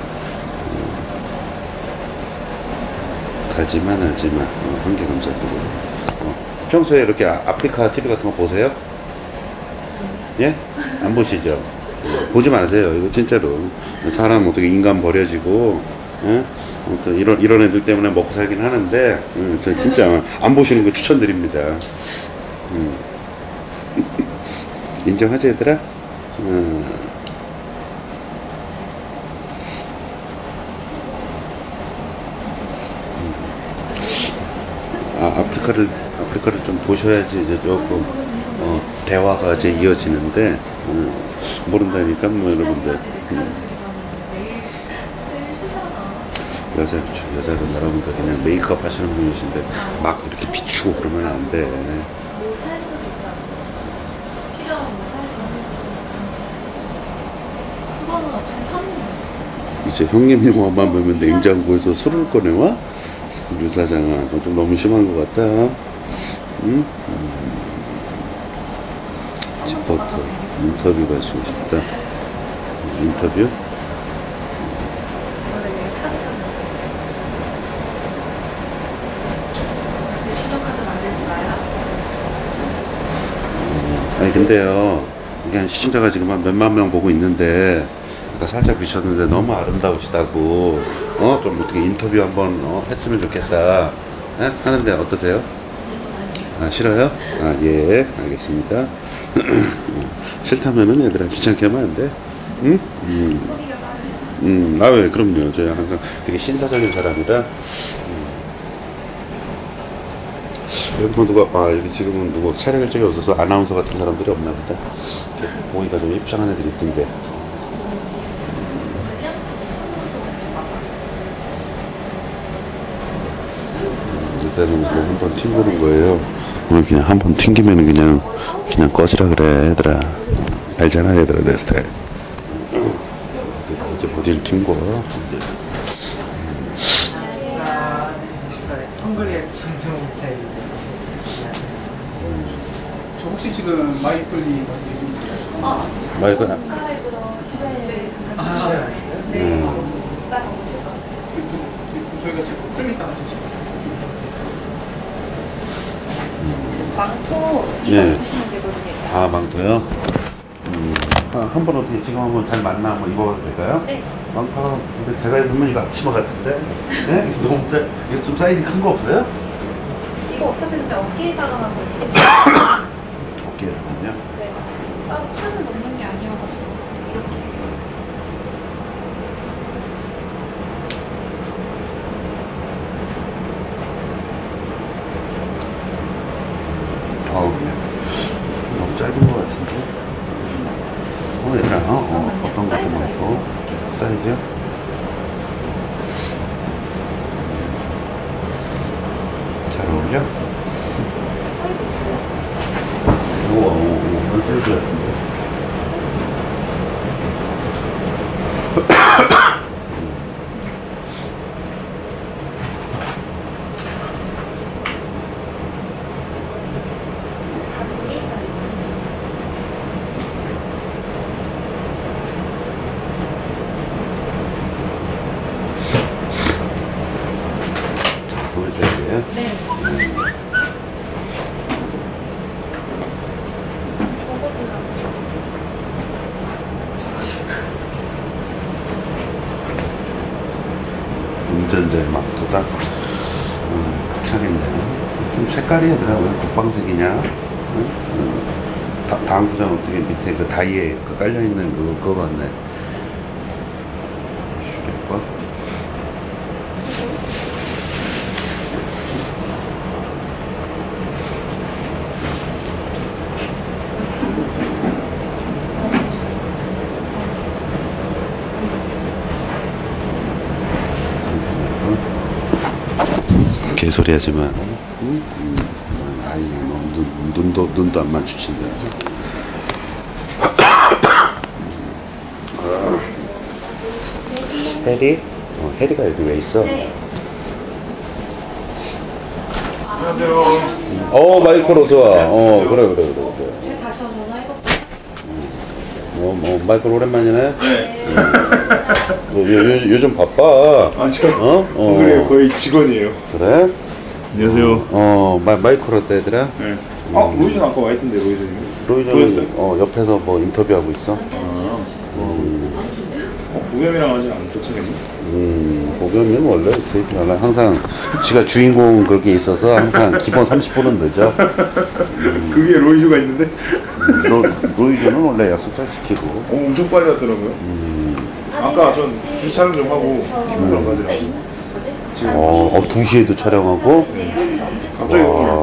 하지만 한개 감사드리고. 평소에 이렇게 아프리카 TV 같은 거 보세요? 예? 안 보시죠? 보지 마세요. 이거 진짜로 사람 어떻게 인간 버려지고, 예? 이런 애들 때문에 먹고 살긴 하는데, 저 진짜 안 보시는 거 추천드립니다. 인정하지 얘들아? 아프리카를 좀 보셔야지 이제 조금 대화가 이제 이어지는데 모른다니까 뭐 여러분들. 여자는 여러분들 그냥 메이크업 하시는 분이신데 막 이렇게 비추고 그러면 안 돼. 뭐살 수도 있다. 필요한 뭐살 수도 있다. 그거는 어떻게 사는 거야? 이제 형님 영화만 보면 냉장고에서 술을 꺼내와? 류 사장아, 그거 좀 너무 심한 것 같다. 응? 지퍼터 인터뷰 가시고 싶다. 인터뷰? 신용카드 만들지 마요. 아니 근데요, 이게 시청자가 지금 한 몇만 명 보고 있는데 아까 살짝 비쳤는데 너무 아름다우시다고 좀 어떻게 인터뷰 한번 했으면 좋겠다 하는데 어떠세요? 아, 싫어요? 아, 예, 알겠습니다. 싫다면은 얘들아 귀찮게 하면 안 돼? 응? 아, 왜? 그럼요. 저희 항상 되게 신사적인 사람이라 여기 뭐 누가 여기 지금은 누구 촬영할 적이 없어서 아나운서 같은 사람들이 없나 보다. 보기가 좀 입장한 애들이 있던데. 일단은 뭐 한번 튕기는 거예요. 오늘 그냥 한번 튕기면은 그냥 꺼지라 그래 얘들아. 알잖아 얘들아 내 스타일. 어딜 튕겨 이제. 헝그리의 장정욱 사이. 저 혹시 지금 마이클리 말고 저희가 지금 좀 이따 가시죠. 망토 예. 보시면 되거든요. 아 망토요? 한번 어떻게 지금 한번 잘 맞나 한번 입어봐도 될까요? 네. 망토가 근데 제가 입으면 이거 앞치마 같은데? 네? 너무 이거 좀 사이즈 큰 거 없어요? 이거 어차피 근데 어깨에다가만 걸치. 어깨에다가요? 네. 따로 판을 넣는 게 아니어가지고 이렇게. 너무 짧은 거 같은데? 얘들아 어떤 것도 많고 사이즈요? 잘 어울려? 사이즈 있어요? 이건 사이즈 같은데 보이세요? 네. 운전자의 막도다. 하겠네. 좀 색깔이 얘들아 왜 국방색이냐? 다음 구장 어떻게 밑에 그 다이에 그 깔려 있는 그거 같네. 슈게과. 개소리 하지만 아이 눈도 안 맞추친다. 해리? 해리가 여기 왜 있어? 네. 안녕하세요. 마이크로 좋아. 그래. 제가 다시 한번 해볼게요. 마이크로 오랜만이네. 요즘 바빠. 그래 거의 직원이에요. 그래? 안녕하세요. 마이크로 때 얘들아? 네. 로이전 아까 와 있던데 로이전. 로이전 옆에서 뭐 인터뷰하고 있어. 우겸이랑 아직 안 도착했네. 보겸이는 원래 항상 지가 주인공 거기에 있어서 항상 기본 30분은 늦어. 그 위에 로이조가 있는데. 로이전은 원래 약속 잘 지키고. 엄청 빨리 왔더라고요. 아까 전 주차를 좀 하고 기분 가지라고. 지금 2시에도 촬영하고. 갑자기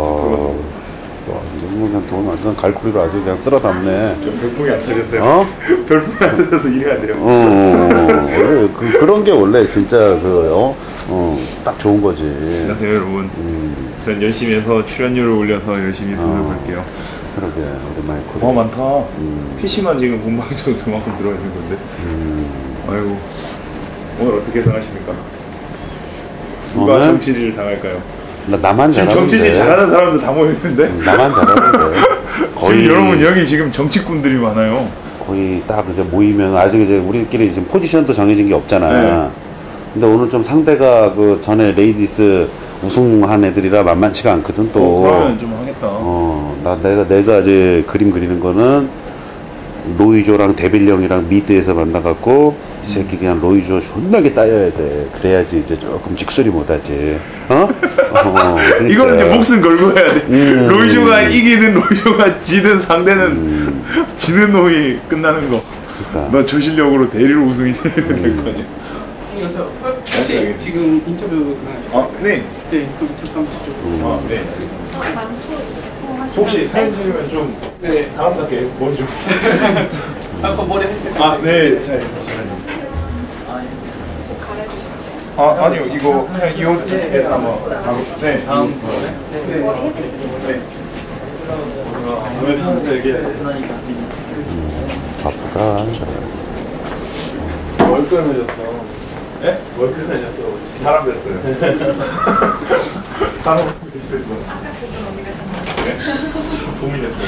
그냥 돈 완전 갈고리로 아주 그냥 쓸어 담네. 좀 별풍이 안 터졌어요. 별풍이 안 터져서 일이 안 돼요. 원래 그런 게 원래 진짜 딱 좋은 거지. 안녕하세요 여러분. 전 열심히 해서 출연료를 올려서 열심히 돈을 벌게요. 그러게 우리 마이크. 많다. PC만 지금 본방 정도 그만큼 들어있는 건데. 아이고 오늘 어떻게 생각하십니까? 누가 정치를 당할까요? 나만 지금 잘하는데. 정치질 잘하는 사람들 다 모였는데. 나만 잘하는데. 지금 여러분 여기 지금 정치꾼들이 많아요. 거의 딱 이제 모이면 아직 이제 우리끼리 지금 포지션도 정해진 게 없잖아. 네. 근데 오늘 좀 상대가 그 전에 레이디스 우승한 애들이라 만만치가 않거든 또. 그러면 좀 하겠다. 내가 이제 그림 그리는 거는 로이조랑 데빌 형이랑 미드에서 만나갖고 이 새끼 그냥 로이조 존나게 따여야 돼. 그래야지 이제 조금 직소리 못하지. 이거는 이제 목숨 걸고 해야 돼. 로이조가 이기든 로이조가 지든 상대는 지는 놈이 끝나는 거. 그러니까. 너 저 실력으로 대리로 우승이 될 거 아니야. 안녕하세요. 혹시 확실하게. 지금 인터뷰 하시고. 아, 네. 네, 그럼 잠깐 저쪽. 아, 네. 혹시 사진 찍으면 좀 네, 사람답게 머리 좀. 아까 머리 할 때. 아, 네. 자, 잠시만요. 아, 아니요. 이거 그냥 이 옷에서 한번 바로. 네. 다음 거네. 네. 바쁘다. 뭘 끊어졌어? 예? 뭘 끊어졌어? 사람 됐어요. 사람 됐어. 네? 봄이 됐어요.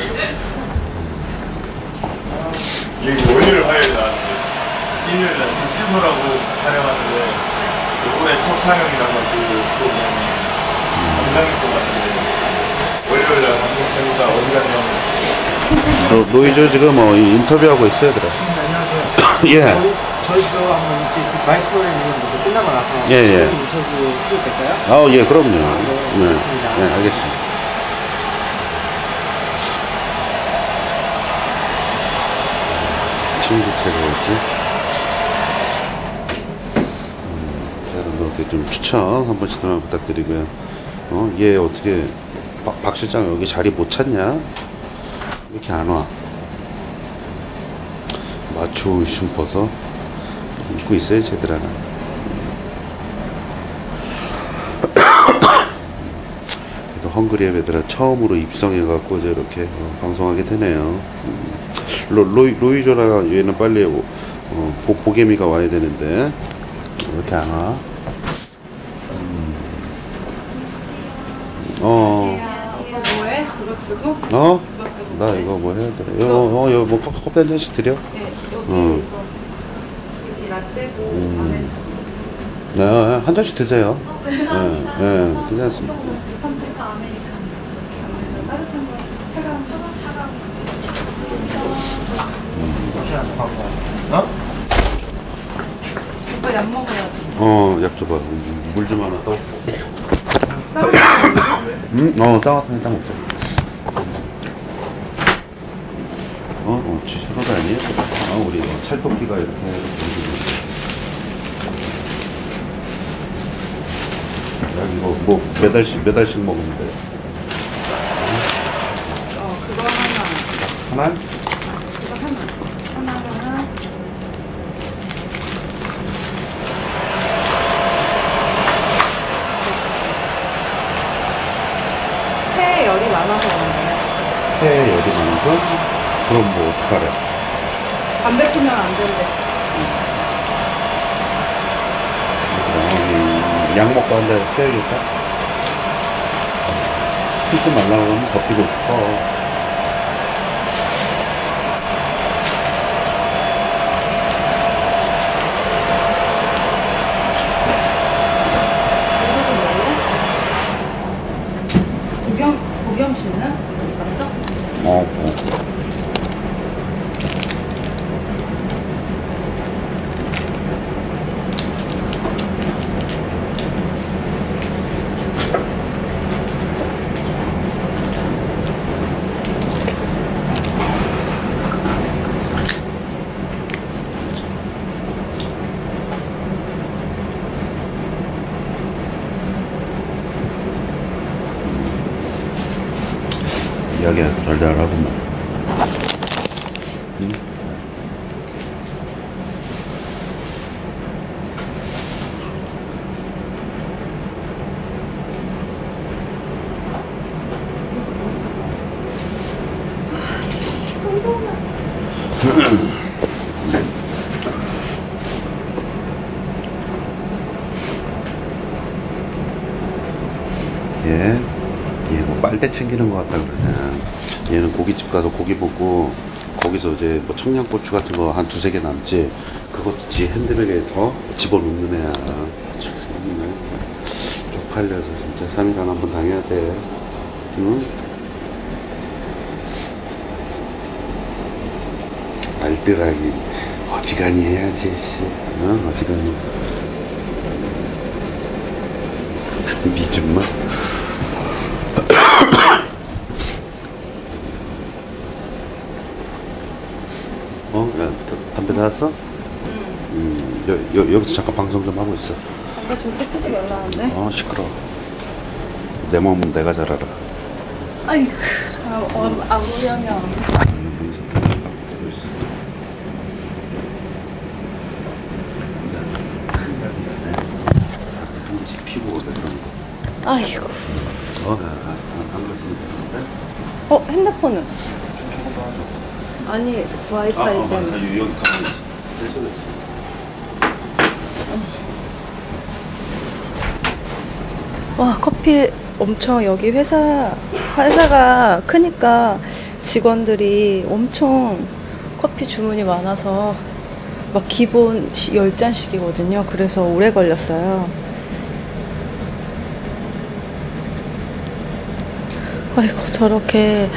이게 월요일 화요일 나왔는데 일요일 날 친구라고 촬영하는데 올해 첫 촬영이라서 그 프로그램이 굉장히 것 같은데 월요일 날 방송 배우가 어디 갔냐고. 노이저 지금 인터뷰하고 있어요, 얘들아. 예. 저희도 한번 이제 마이크로웨이브 이런 끝나고 나서 예, 예. 인터뷰 해도 될까요? 아, 예, 그럼요. 네, 알겠습니다. 네, 알겠습니다. 친구 찾아왔지? 자, 여러분들 좀 추천 한 번씩만 부탁드리고요. 얘 어떻게, 박 실장 여기 자리 못 찾냐? 왜 이렇게 안 와? 마초 의심 벗어 입고 있어요, 쟤들아. 그래도 헝그리의 애들아 처음으로 입성해갖고 이제 이렇게 방송하게 되네요. 로이조랑 얘는 빨리 보개미가 와야 되는데 왜 이렇게 안 와? 오빠 뭐해? 그거 쓰고? 그거 쓰고. 나 이거 뭐 해야 돼? 이거 뭐 커피 한 잔씩 드려? 네, 여기 어. 이거 이 라떼고 안에 네, 한 잔씩 드세요. 네, 괜찮습니다. 따뜻한 거 차가운 어? 오빠 약 먹어야지. 약 줘봐. 물 좀 하나 떠. 쌍화탕 일단 먹자. 치수로다니. 우리 찰떡기가 이렇게 움직이는데. 야, 이거 뭐 몇 알씩 먹으면 돼. 그거 하나. 하나? 그거 하나. 폐에 열이 많아서 그런데. 폐에 열이 많아서? 그럼 뭐 어떡하래? 담배 피면 안 된대. 약 먹고 한 대 떼야겠다. 피지 말라고 하면 더 피고 싶어. 고경 씨는 봤어? 이야기 달달하구만. 얘 뭐 빨대 챙기는 것 같다 그러냐. 얘는 고깃집 가서 고기 먹고 거기서 이제 뭐 청양고추 같은 거 한 두세 개 남지, 그것도 지 핸드백에 집어넣는 애야. 참 쪽팔려서 진짜 3일 안 한번 당해야 돼. 응? 알뜰하기 어지간히 해야지. 씨. 어지간히. 니 좀만. 야, 담배 다 왔어? 여기서 잠깐 방송 좀 하고 있어. 나 절대 피지 말라는데. 아 시끄러워. 내 몸은 내가 잘 알아. 아이고, 아무렴이야. 한 개씩 피고 그런 거. 아이고. 안 그랬으면 되는데. 핸드폰은? 아니, 와이파이 때문에. 여기 가만히 있어. 됐어. 와, 커피 엄청 여기 회사가 크니까 직원들이 엄청 커피 주문이 많아서 막 기본 10잔씩이거든요. 그래서 오래 걸렸어요. 아이고, 저렇게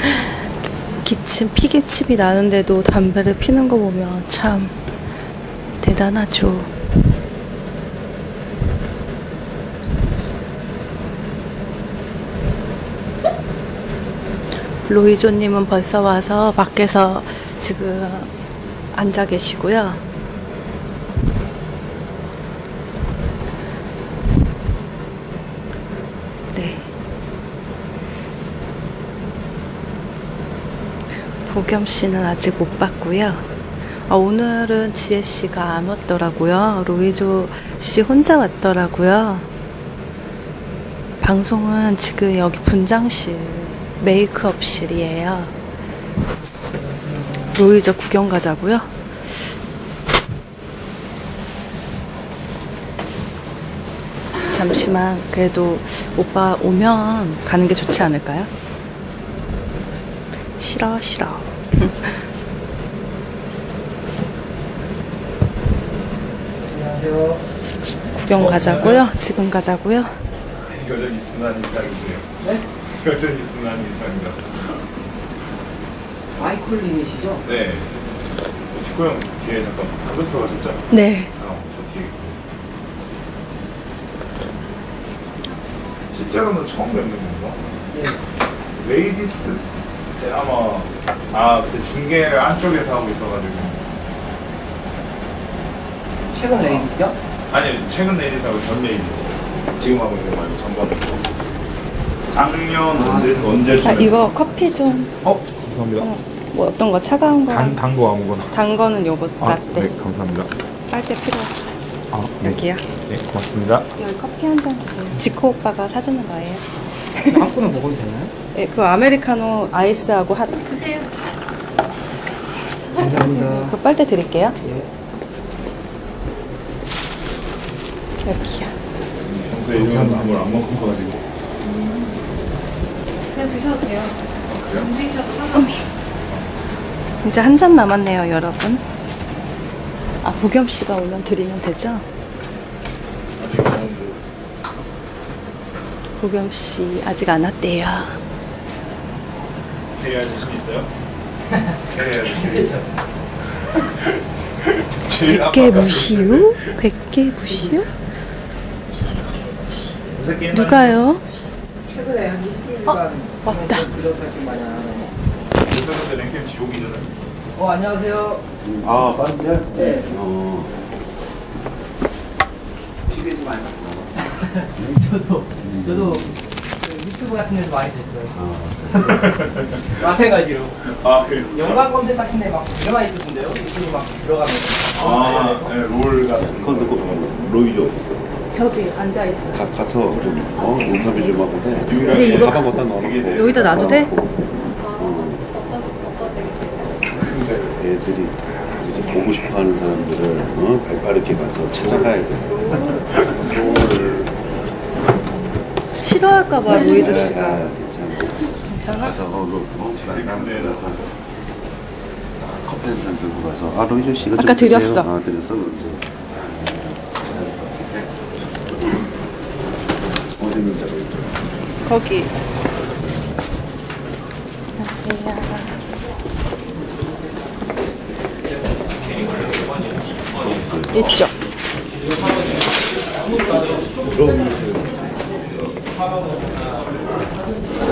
피기침이 나는데도 담배를 피는 거 보면 참 대단하죠. 로이조님은 벌써 와서 밖에서 지금 앉아 계시고요. 네. 보겸 씨는 아직 못 봤고요. 오늘은 지혜 씨가 안 왔더라고요. 로이조 씨 혼자 왔더라고요. 방송은 지금 여기 분장실, 메이크업실이에요. 로이조 구경 가자고요. 잠시만, 그래도 오빠 오면 가는 게 좋지 않을까요? 싫어. 안녕하세요. 구경 가자고요. 지금 가자고요. 여전히 순한 인상이시네요. 네? 여전히 순한 인상이다. 마이클님이시죠? 네. 직구 형 뒤에 잠깐 담배 들어가셨죠? 네. 저 뒤에. 실제로는 처음 뵙는 건가? 네. 레이디스 때 아마 그때 중계를 안쪽에서 하고 있어가지고. 최근 레이디스요? 아니 최근 레이디스하고 전 레이디스. 지금 하고 있는 거 말고 전번에. 작년 언제쯤? 이거 커피 좀. 감사합니다. 뭐 어떤 거 차가운 거? 단 거 아무거나. 단 거는 요거 라떼. 네, 감사합니다. 빨대 필요하죠? 네. 여기요. 네, 고맙습니다. 여기 커피 한 잔 주세요. 지코 오빠가 사주는 거예요. 아무거나 먹어도 되나요? 네, 그 아메리카노 아이스하고 핫. 드세요. 감사합니다. 그 빨대 드릴게요. 예. 여기요. 평소에 이런 걸안 먹고 가지고. 그냥 드셔도 돼요. 그래요? 움직이셔도 상관없어요. 이제 한 잔 남았네요, 여러분. 보겸 씨가 오면 드리면 되죠? 아직 더운데. 보겸 씨 아직 안 왔대요. 캐리할 자신 있어요? 캐리할 자신 있죠? 제일 100개 무시요? 100개 무시요? 요새 게임 누가요? 최근에 한 일주일간 왔다. 그렇게 많이 안 하고. 요새 랭게임 지옥이잖아요. 안녕하세요. 아 빠른데? 네. 집에 좀 많이 갔어. 저도 그 유튜브 같은 데서 많이 됐어요. 마찬가지로. 아 그래요? 연관 검색 같은 데 막 되게 많이 뜨던데요? 유튜브 막 들어가면. 네, 롤 같은 그건 누구? 로이조 어딨어? 저기 앉아있어. 가서 인터뷰 좀 하고 해. 근데 이거 가방 갖다 넣어. 여기다 놔도 돼? 애들이 다 이제 보고 싶어하는 사람들을 발빠르게 가서 찾아가야 돼. 싫어할까봐 로이도 씨가. 괜찮아. 괜찮아? 가서 커피 한 잔 들고 가서 로이조 씨가 아까 좀 드세요. 드렸어. 드렸어. 어디 있는지 로이조. 거기. 안녕하세요. 있죠.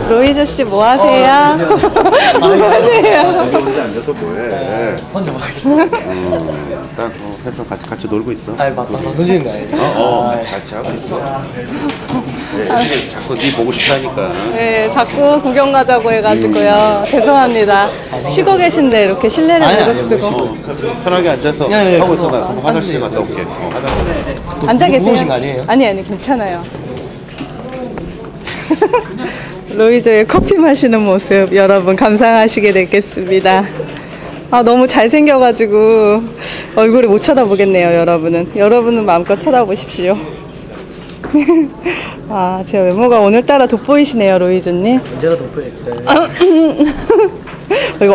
로이조 씨 뭐 하세요? 뭐 하세요? 여기 혼자 앉아서 뭐해? 혼자 먹겠습니다. 딱 해서 같이 놀고 있어. 아니 방송 중인 거 아니에요? 같이 하고 있어. 네, 지금 자꾸 네 보고 싶어 하니까. 네, 자꾸 구경 가자고 해가지고요. 죄송합니다. 쉬고 계신데 이렇게 실내를 내려 쓰고. 편하게 앉아서 네, 하고 있어. 나 한번 화장실 갔다 올게. 앉아 계세요. 무거우신 거 아니에요? 아니, 괜찮아요. 로이조의 커피 마시는 모습 여러분 감상하시게 되겠습니다. 아, 너무 잘생겨가지고 얼굴을 못 쳐다보겠네요, 여러분은 마음껏 쳐다보십시오. 아, 제 외모가 오늘따라 돋보이시네요, 로이조님. 언제가 돋보였어요? 이거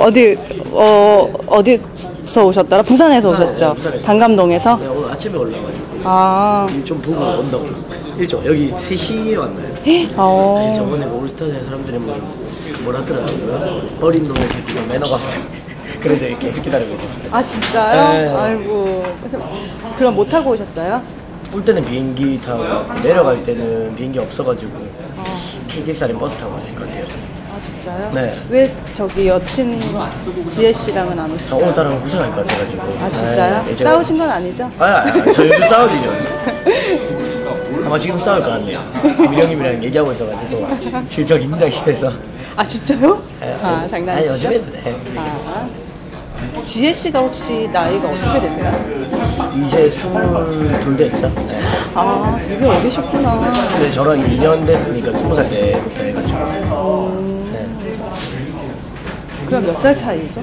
어디서 오셨더라? 부산에서 오셨죠? 부산에서. 단감동에서? 네, 오늘 아침에 올라와가지고 아, 좀 보고 온다고. 일찍 여기 3시에 왔나요? 저번에 올스타에 사람들이 뭐라더라고요? 어린 놈의 새끼가 매너가 없다. 그래서 계속 기다리고 있었어요. 아, 진짜요? 네. 아이고. 그럼 못 타고 오셨어요? 올 때는 비행기 타고 내려갈 때는 비행기 없어가지고 KTX 아닌 버스 타고 가실 것 같아요. 아, 진짜요? 네. 왜 저기 여친 지혜 씨랑은 안 오셨어요? 오늘따라 고생할 것 같아가지고. 아, 진짜요? 네, 싸우신 건 아니죠? 저 요즘 싸울 일이 없네. 아마 지금 싸울 것 같네요. 미령님이랑 얘기하고 있어가지고 질적 굉장히 심해서. 아, 진짜요? 네. 아, 장난이시죠? 요즘에는 네. 아, 지혜 씨가 혹시 나이가 어떻게 되세요? 이제 22 됐죠? 네. 아, 되게 어리셨구나. 근데 저랑 2년 됐으니까 20살 때부터 해가지고. 네. 그럼 몇 살 차이죠?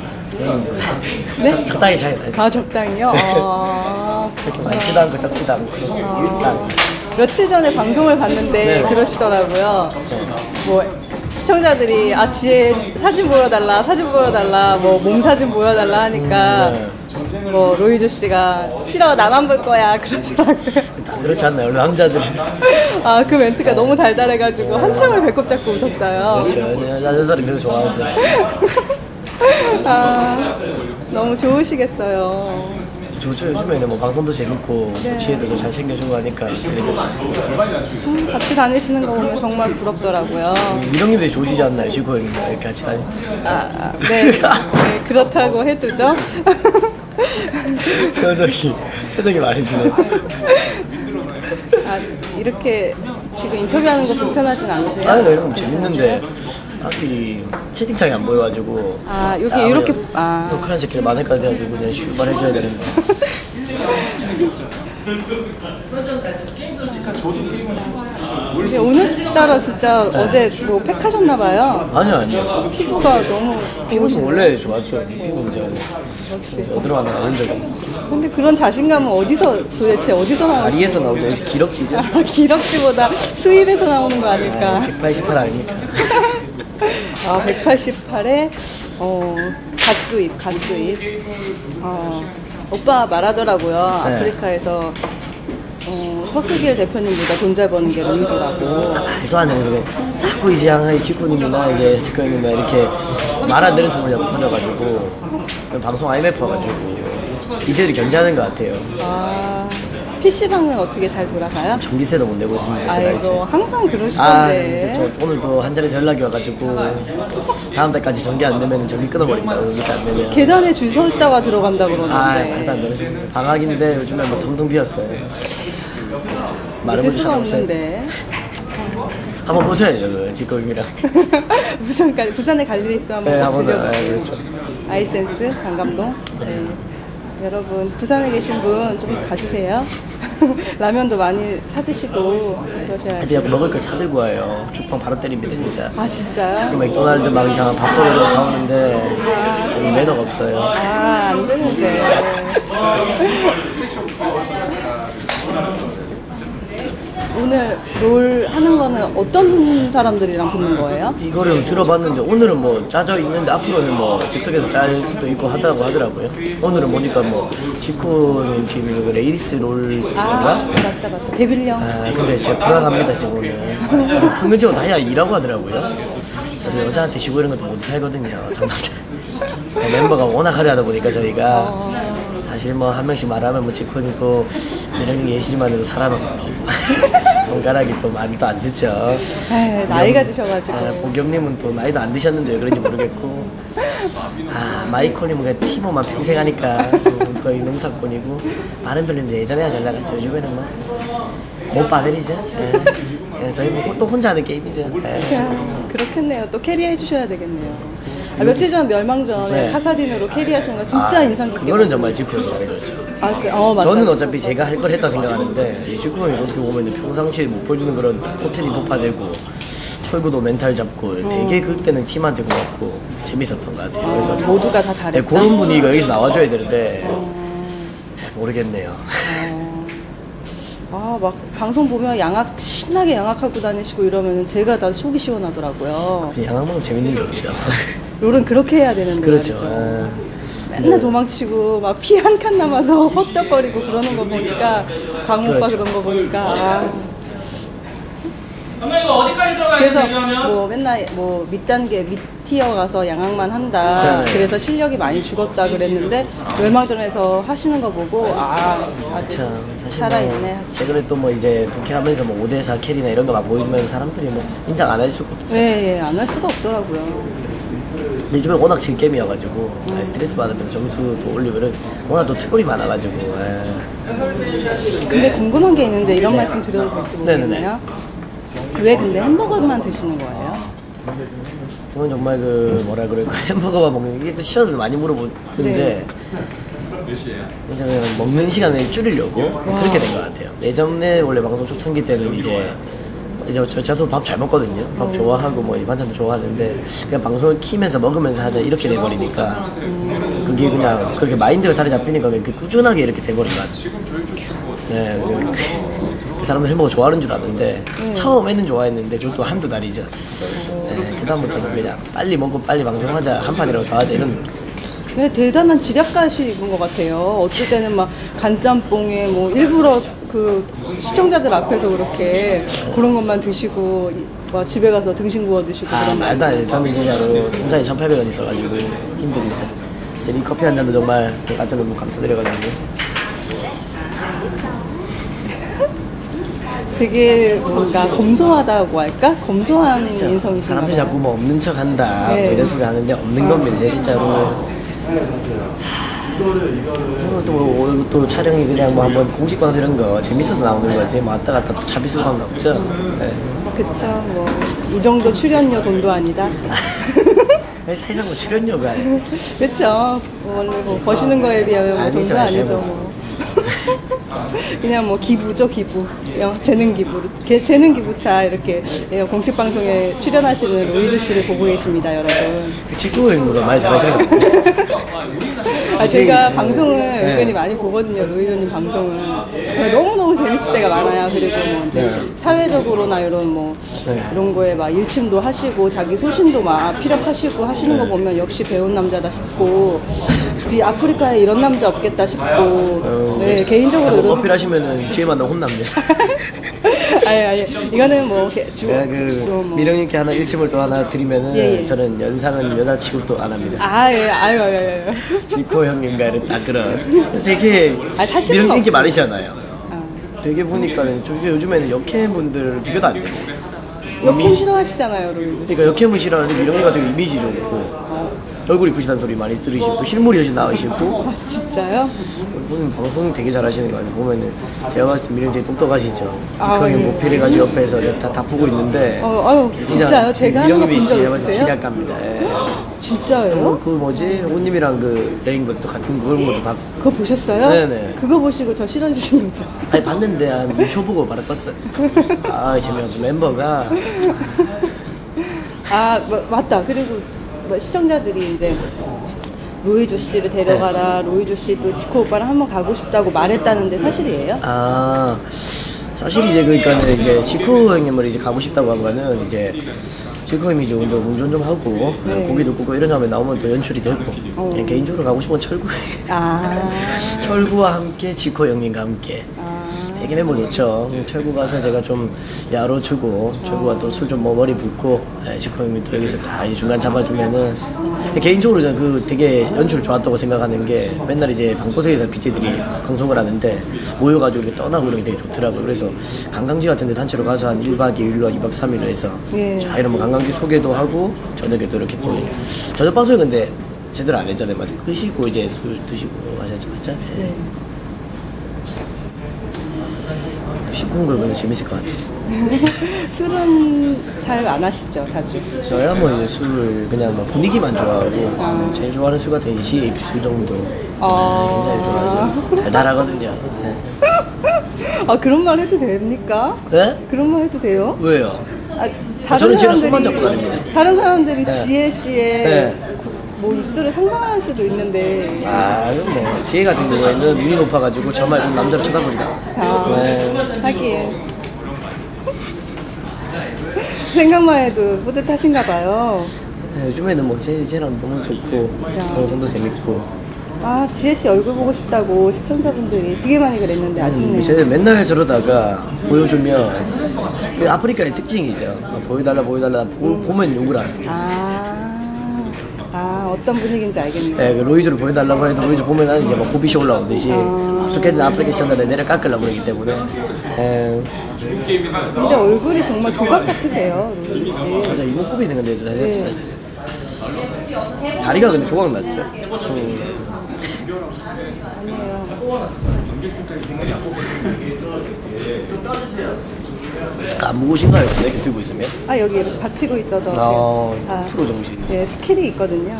네? 적당히 차이 나죠. 아, 적당히요? 아, 그렇게 많지도 않고 적지도 않고. 적당히. 며칠 전에 방송을 봤는데 네. 그러시더라고요. 뭐 시청자들이 지혜 사진 보여달라, 뭐 몸 사진 보여달라 하니까 뭐 로이조 씨가 싫어, 나만 볼 거야 그러더라고요. 다 그렇지 않나요? 원래 남자들은. 아, 그 멘트가 너무 달달해가지고 한참을 배꼽 잡고 웃었어요. 그렇죠. 여자들은 그런 거 좋아하죠. 아, 너무 좋으시겠어요. 좋죠. 요즘에는 뭐 방송도 재밌고 네. 지혜도 좀 잘 챙겨주고 하니까. 같이 다니시는 거 보면 정말 부럽더라고요. 미령님도 좋으시지 않나요? 지구 형님이랑 이렇게 같이 다니. 네, 그렇다고 해두죠. 표정이 말해주네. 아, 이렇게 지금 인터뷰하는 거 불편하진 않으세요? 아니, 이런 거 재밌는데 딱히 채팅창이 안 보여가지고. 아, 여기 이렇게 녹화한 새끼들 많을 것 같아가지고 그냥 출발해줘야 되는데. 근데 오늘따라 진짜 어제 뭐 팩하셨나봐요. 아니요. 피부가 너무 피부는 원래 좋았죠. 피부는 제가 어디로만 나온 적이 없고. 근데 그런 자신감은 도대체 어디서 나오시죠? 다리에서 나오죠. 역시 기럭지죠. 기럭지보다 수입에서 나오는 거 아닐까? 188 아니니까. 아, 188에 갓수입. 오빠 말하더라고요. 네. 아프리카에서 서수길 대표님보다 돈 잘 버는 게 로이조라고. 말도 안 되는 소리. 자꾸 이제 양아이 직구님이나 이제 직구님이나 이렇게 말 안 되는 소리 자꾸 퍼져가지고 방송 IMF 와가지고 이제들 견제하는 것 같아요. 아, PC방은 어떻게 잘 돌아가요? 전기세도 못 내고 있습니다. 제가 이제. 아이고, 항상 그러시던데. 저 오늘도 한 자리에서 연락이 와가지고 다음 달까지 전기 안 되면 전기 끊어버린다고. 여기서 안 되면. 계단에 줄 서 있다가 들어간다 그러는데. 말도 안 되는. 방학인데 요즘에 뭐 텅텅 비었어요. 믿을 수가 없는데. 한번 보셔야죠, 지금이랑. 부산에 갈 일이 있어 한번 네, 한번 들려보세요. 그렇죠. 아이센스 단감동. 네. 여러분 부산에 계신 분 좀 가주세요. 라면도 많이 사드시고 그러셔야죠. 그냥 먹을 거 사들고 와요. 죽방 바로 때립니다 진짜. 아, 진짜요? 맥도날드 막 이상한 밥버거를 사오는데 여기 매너가 없어요. 아, 안 되는데. 오늘 롤 하는 거는 어떤 사람들이랑 붙는 거예요? 이거를 들어봤는데 오늘은 뭐 짜져 있는데 앞으로는 뭐 즉석에서 짤 수도 있고 하다고 하더라고요. 오늘은 보니까 뭐 지코님 팀이 그 레이디스 롤 팀인가? 맞다. 데빌령. 근데 제가 불안합니다 지금 오늘. 평균적으로 다야 일하고 하더라고요. 저도 여자한테 쉬고 이런 것도 못 살거든요 상남자. 멤버가 워낙 화려하다 보니까 저희가 사실 뭐 한 명씩 말하면 뭐 지코님 또 이런 게 예시만 해도 사람은 손가락이 또 많이 또 안 듣죠. 에이, 나이가 드셔가지고. 보겸님은 또 나이도 안 드셨는데 왜 그런지 모르겠고. 마이콜님은 그냥 티모만 평생 하니까 거의 농사꾼이고. 마른 별님도 예전에야 잘 나갔죠. 요즘에는 뭐 고빠들이죠. 저희 또 혼자 하는 게임이죠. 자, 그렇겠네요. 또 캐리해 주셔야 되겠네요. 며칠 전 멸망전에 카사딘으로 캐리하신 거 진짜 인상 깊게 그거는 봤어요. 정말 지표로 잘해줬죠. 맞다. 저는 어차피 제가 할 걸 했다 생각하는데 이 지표는 어떻게 보면 평상시에 못 보여주는 그런 코테디 폭파되고 털구도 멘탈 잡고 되게 그때는 팀한테 고맙고 재밌었던 것 같아요. 그래서 모두가 다 잘했다. 그런 분위기가 여기서 나와줘야 되는데 모르겠네요. 막 방송 보면 신나게 양악하고 다니시고 이러면은 제가 다 속이 시원하더라고요. 양악만큼 재밌는 게 없죠. 롤은 그렇게 해야 되는데 그렇죠. 말이죠. 맨날 도망치고 막 피 한 칸 남아서 헛떡거리고 그러는 거 보니까 강호 오빠 그렇죠. 그런 거 보니까 엄마 이거 어디까지 들어가야 그래서 되냐면 뭐 맨날 뭐 밑단계 밑티어 가서 양악만 한다. 네. 그래서 실력이 많이 죽었다 그랬는데 멸망전에서 하시는 거 보고 아주 그렇죠. 사실 살아있네. 뭐 최근에 또 뭐 이제 부캐하면서 뭐 5대4 캐리나 이런 거 막 보여주면서 사람들이 뭐 인정 안 할 수가 없죠. 네, 안 할 수가 없더라고요. 근데 요즘에 워낙 질겜이어가지고 스트레스 받으면서 점수도 올리고는 워낙 또 특권이 많아가지고 근데 궁금한 게 있는데 이런 말씀 드려도 될지 모르겠네요. 왜 근데 햄버거만 드시는 거예요? 저는 정말 그 뭐라 그럴까 햄버거만 먹는 게 시간을 많이 물어보는데 그냥 먹는 시간을 줄이려고 그렇게 된 것 같아요. 예전에 원래 방송 초창기 때는 이제 저도 밥 잘 먹거든요. 밥 좋아하고 뭐 이 반찬도 좋아하는데 그냥 방송을 키면서 먹으면서 하자 이렇게 돼버리니까 그게 그냥 그렇게 마인드가 자리 잡히니까 그냥 꾸준하게 이렇게 돼버린 것 같아요. 네, 그 사람들 햄버거 좋아하는 줄 아는데 처음에는 좋아했는데 그것도 한두 달이죠. 네, 그다음부터는 그냥 빨리 먹고 빨리 방송하자 한 판이라도 더 하자 이런 느낌. 근데 대단한 지략가식인 것 같아요. 어쩔 때는 막 간짬뽕에 뭐 일부러 그 시청자들 앞에서 그렇게 그런 것만 드시고 막 집에 가서 등심 구워 드시고 그런 말도 안 돼. 저는 진짜로 통장에 1,800원 있어가지고 힘듭니다. 진짜 이 커피 한 잔도 정말 깜짝 너무 감사드려가지고. 되게 뭔가 검소하다고 할까? 검소한 인성이신가 사람들이 봐요. 자꾸 뭐 없는 척 한다 네. 뭐 이런 소리 하는데 없는 겁니다. 이제 진짜로. 또 촬영이 그냥 뭐 한번 공식 방송 이런 거 재밌어서 나오는 거지 뭐 왔다 갔다 또 차비 쓰고 하는 거 없죠. 네. 그쵸, 뭐 이 정도 출연료 돈도 아니다. 사실상 뭐 출연료가 그쵸. 원래 뭐 버시는 거에 비하면 뭐 아니죠, 돈도 아니죠. 제목. 뭐. 그냥 뭐 기부죠, 기부. 재능 기부. 재능 기부차 이렇게 공식 방송에 출연하시는 로이조 씨를 보고 계십니다, 여러분. 직구 행보가 많이 잘하시는 것 같아요. 제가 방송을 네. 은근히 많이 보거든요, 로이조님 방송을. 너무너무 재밌을 때가 많아요. 그리고 뭐 이제 사회적으로나 이런 뭐 이런 거에 막 일침도 하시고 자기 소신도 막 피력하시고 하시는 거 보면 역시 배운 남자다 싶고 우리 아프리카에 이런 남자 없겠다 싶고 네, 개인적으로 이런 어필하시면은 뒤에 만나면 혼납니다. 아니 이거는 뭐 제가 그 미령님께 하나 일침을 또 하나 드리면은 예. 저는 연상은 여자 취급도 안 합니다. 아유. 지코 형님과 이런 딱 그런 되게 사실은 미령님 인기 없어요. 많으시잖아요. 되게 보니까 요즘에는 역캠분들 비교도 안 되죠. 역행 싫어하시잖아요, 로이조. 그러니까 역캠은 싫어하는데 미령님 같은 경우 이미지 좋고 얼굴 이쁘시다는 소리 많이 들으시고 또 실물이 훨씬 나으시고 진짜요? 보면 방송 되게 잘하시는 거 같아요. 보면은 제가 봤을 때 미령 되게 똑똑하시죠. 지코 형이 예. 모필해가지고 옆에서 다 보고 있는데 아유, 진짜요? 제가 하는 거 본 적 있으세요? 지략갑니다. 진짜요? 그 뭐지? 호님이랑 그 여행 것도 같은 그런 것도 봤고. 그거 보셨어요? 네네. 그거 보시고 저 싫어지신 거죠? 아니 봤는데 한 2초 보고 바로 껐어요. 재미없어. 멤버가 맞다. 그리고 뭐 시청자들이 이제 로이조 씨를 데려가라. 로이조 씨도 지코 오빠랑 한번 가고 싶다고 말했다는데 사실이에요? 사실 이제 그러니까는 이제 지코 형님을 이제 가고 싶다고 한 거는 이제 지코 형님이 이제 운전 좀 하고 고기도 굽고 이런 다음에 나오면 또 연출이 되고 그냥 개인적으로 가고 싶은 건 철구예요. 철구와 함께 지코 형님과 함께 되게 멤버 좋죠. 철구 가서 제가 좀 야로 주고 철구가 또 술 좀 머리 붓고 시코 형이 또 여기서 다 중간 잡아주면은 개인적으로 저는 그 되게 연출 좋았다고 생각하는 게 맨날 이제 방구석에서 BJ들이 방송을 하는데 모여가지고 이렇게 떠나고 그런 게 되게 좋더라고요. 그래서 관광지 같은 데 단체로 가서 한 1박 2일로 2박 3일로 해서 자 이러면 관광지 소개도 하고 저녁에도 이렇게 또 저녁 방송이 근데 제대로 안 했잖아요. 맞아. 끄시고 이제 술 드시고 하셨죠, 맞죠? 네. 시끄러운 걸 보면 재밌을 것 같아요. 술은 잘 안 하시죠, 자주? 저야 뭐 이제 술을 그냥 뭐 분위기만 좋아하고 제일 좋아하는 술 같은 게 CAP 술 정도 굉장히 좋아하죠. 달달하거든요. 네. 아 그런 말 해도 됩니까? 네? 그런 말 해도 돼요? 왜요? 다른 저는 제가 손만 잡고 다닙니다. 다른 사람들이 네. 지혜 씨의 네. 뭐 입술을 상상할 수도 있는데. 그럼 뭐 지혜 같은 경우에는 눈이 높아가지고 저 말고 남자를 쳐다본다. 하긴. 생각만 해도 뿌듯하신가 봐요. 네, 요즘에는 뭐 쟤랑 너무 좋고 방송도 재밌고. 지혜 씨 얼굴 보고 싶다고 시청자분들이 되게 많이 그랬는데 아쉽네요. 쟤는 맨날 저러다가 보여주면 그 아프리카의 특징이죠. 보여달라 보면 욕을 합니다. 어떤 분위기인지 알겠네요. 네, 그 로이즈를 보여달라고 해도 로이즈 보면은 이제 막 고비쇼 올라오듯이 어떻게든 아프리카 시청자들 내려 깎으려고 그러기 때문에. 근데 얼굴이 정말 조각 같으세요, 로이즈 씨. 맞아, 이목구비 있는 건데도 사실 다리가 근데 조각 났죠. 안 무거우신가요? 이렇게 들고 있으면? 여기 이렇게 받치고 있어서 제가 프로 정신. 네, 스킬이 있거든요.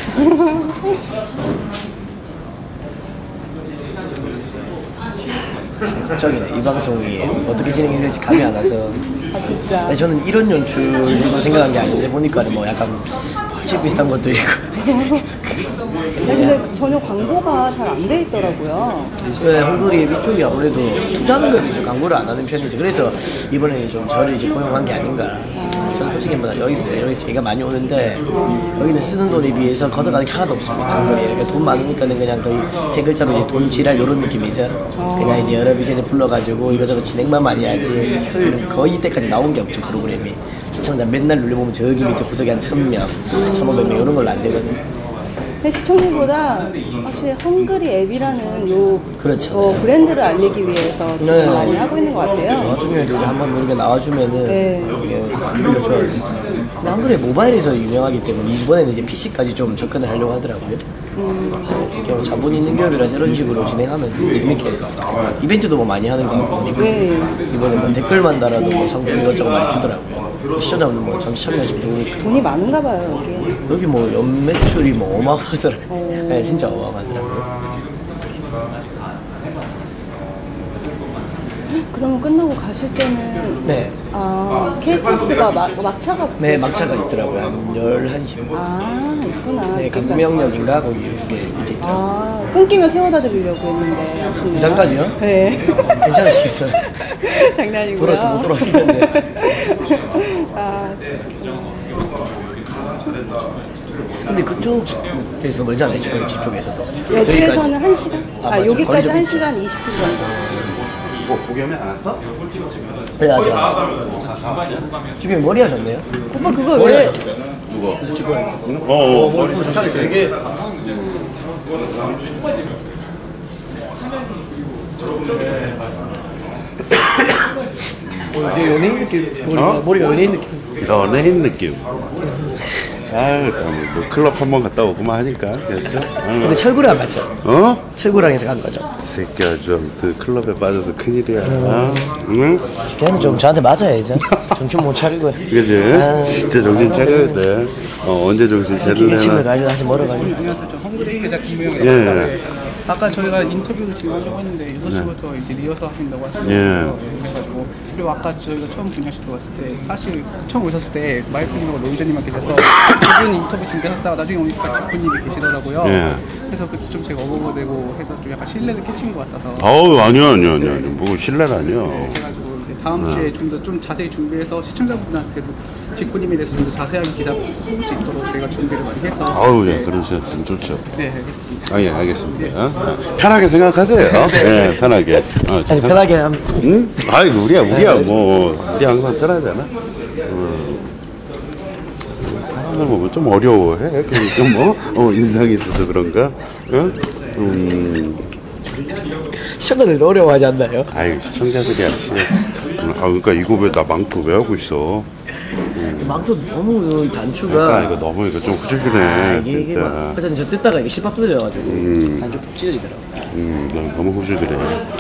걱정이네. 이 방송이 어떻게 진행이 될지 감이 안 와서. 진짜. 저는 이런 연출 정도 생각한 게 아닌데 보니까 뭐 약간 벌칙 비슷한 것도 있고. 근데 전혀 광고가 잘 안 돼 있더라고요. 네, 헝그리 위쪽이 아무래도 투자하는 거에 비해서 광고를 안 하는 편이죠. 그래서 이번에 좀 저를 이제 고용한 게 아닌가. 저는 솔직히 뭐 여기서 제가 많이 오는데 여기는 쓰는 돈에 비해서 걷어가는 게 하나도 없습니다. 헝그리에 그러니까 돈 많으니까는 그냥 거의 세 글자로 이제 돈 지랄 이런 느낌이죠. 그냥 이제 여러 BJ들 불러가지고 이거저거 진행만 많이 하지 효율은 거의 이때까지 나온 게 없죠. 프로그램이 시청자 맨날 눌려보면 저기 밑에 구석에 한 1000명, 1500명 이런 걸로 안 되거든요. 시청률보다 확실히 헝그리 앱이라는 요 그렇죠. 브랜드를 알리기 위해서 지금 많이 하고 있는 것 같아요. 저 같은 경우에도 한번 이렇게 나와주면은 되게 안 불려줘요. 헝그리 모바일에서 유명하기 때문에 이번에는 이제 PC까지 좀 접근을 하려고 하더라고요. 되게 자본 있는 기업이라서 이런 식으로 진행하면 재밌게 이벤트도 뭐 많이 하는 거 같고 보니까 이번에 뭐 댓글만 달아도 뭐 상품 이것저것 많이 주더라고요. 시청자분들 뭐 잠시 참여하시면 좋으니까. 돈이 많은가 봐요 여기 뭐 연매출이 뭐 어마어마하더라고요. 네, 진짜 어마어마하더라고요. 그러면 끝나고 가실 때는 네. KTX가 막차가 네, 막차가 있더라고요. 한 11시. 있구나. 네, 강명역인가 거기 이쪽에 밑에 있더라고요. 끊기면 태워다 드리려고 했는데 아쉽네요. 부산까지요? 네. 괜찮으시겠어요? 장난이고요. 돌아도 못 돌아오실 텐데. 근데 그쪽에서 멀잖아요, 지금 집 쪽에서도. 여주에서는 1시간? 여기까지 1시간 20분 정도. 보겸이 안 왔어? 네, 아직 안 왔어요. 지금 머리 하셨네요? 오빠 그거 왜? 누가? 머리 스타일 되게. 이제 연예인 느낌. 머리가 연예인 느낌. 연예인 느낌. 뭐 클럽 한번 갔다 오고만 하니까 그렇죠? 근데 철구랑 갔죠? 철구랑 해서 간 거죠? 새끼야 그 클럽에 빠져서 큰일이야. 응? 걔는 좀 저한테 맞아야죠. 정신 못 차리고. 그지? 진짜 정신 차려야 돼. 언제 정신 차리려나. 기침을 가지고 다시 멀어가지고. 안녕하세요. 저 헝그리 기자 김명입니다. 아까 저희가 인터뷰를 지금 하려고 했는데 6시부터 이제 리허설 하신다고 하셨어요. 그래가지고 그리고 아까 저희가 처음 분야시 들어왔을 때 사실 처음 오셨을 때 마이클님하고 로이저님만 계셔서 그분 인터뷰 준비하다가 나중에 오니까 지프님이 계시더라고요. 그래서 그때 좀 제가 어버버되고 해서 좀 약간 신뢰를 끼친 것 같아서. 아니요. 뭐 신뢰는 아니요. 그래가지고 이제 다음 주에 좀 더 좀 자세히 준비해서 시청자분들한테도 직구님에 대해서 좀 더 자세하게 기사 뽑을 수 있도록 저희가 준비를 많이 해서. 아우, 예, 그러셨으면 좋죠. 네, 알겠습니다. 아, 예, 알겠습니다. 편하게 생각하세요. 네, 편하게. 아니 편하게 하면 응? 아이고, 우리야, 뭐, 우리 항상 편하잖아. 사람들 보면 좀 어려워해. 좀 인상이 있어서 그런가? 시청자들도 어려워하지 않나요? 아이, 시청자들이 아니지. 그러니까 이거 왜 나 망토 왜 하고 있어? 망토 너무 단추가 그러니까 이거 너무 좀 후질기네. 이게 진짜. 막 그래서 저 뜯다가 이게 실밥 뜯어져가지고 단추 푹 찢어지더라고요. 너무 후질기네.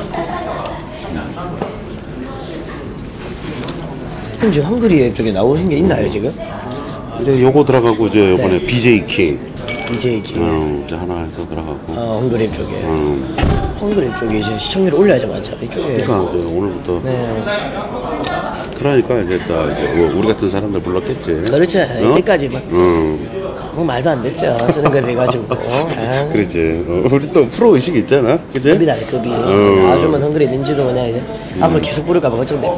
그럼 지금 헝그리 쪽에 나오신 게 있나요 지금? 이제 요거 들어가고 이제 이번에 BJ 킹. BJ 킹. 이제 하나 해서 들어가고. 헝그리 쪽에. 헝그리 쪽에 이제 시청률이 올려야지 맞죠? 이쪽에. 그러니까 이제 오늘부터. 네. 그러니까 이제 딱 이제 우리 같은 사람들 불렀겠지. 그렇죠. 이때까지 막. 그거 말도 안 됐죠. 쓰는 거 해가지고. 그렇지. 우리 또 프로 의식 있잖아. 그지? 급이 다르 급이. 나와주면 헝그리 있는지도 그냥 이제 앞으로 계속 부를까봐 걱정돼.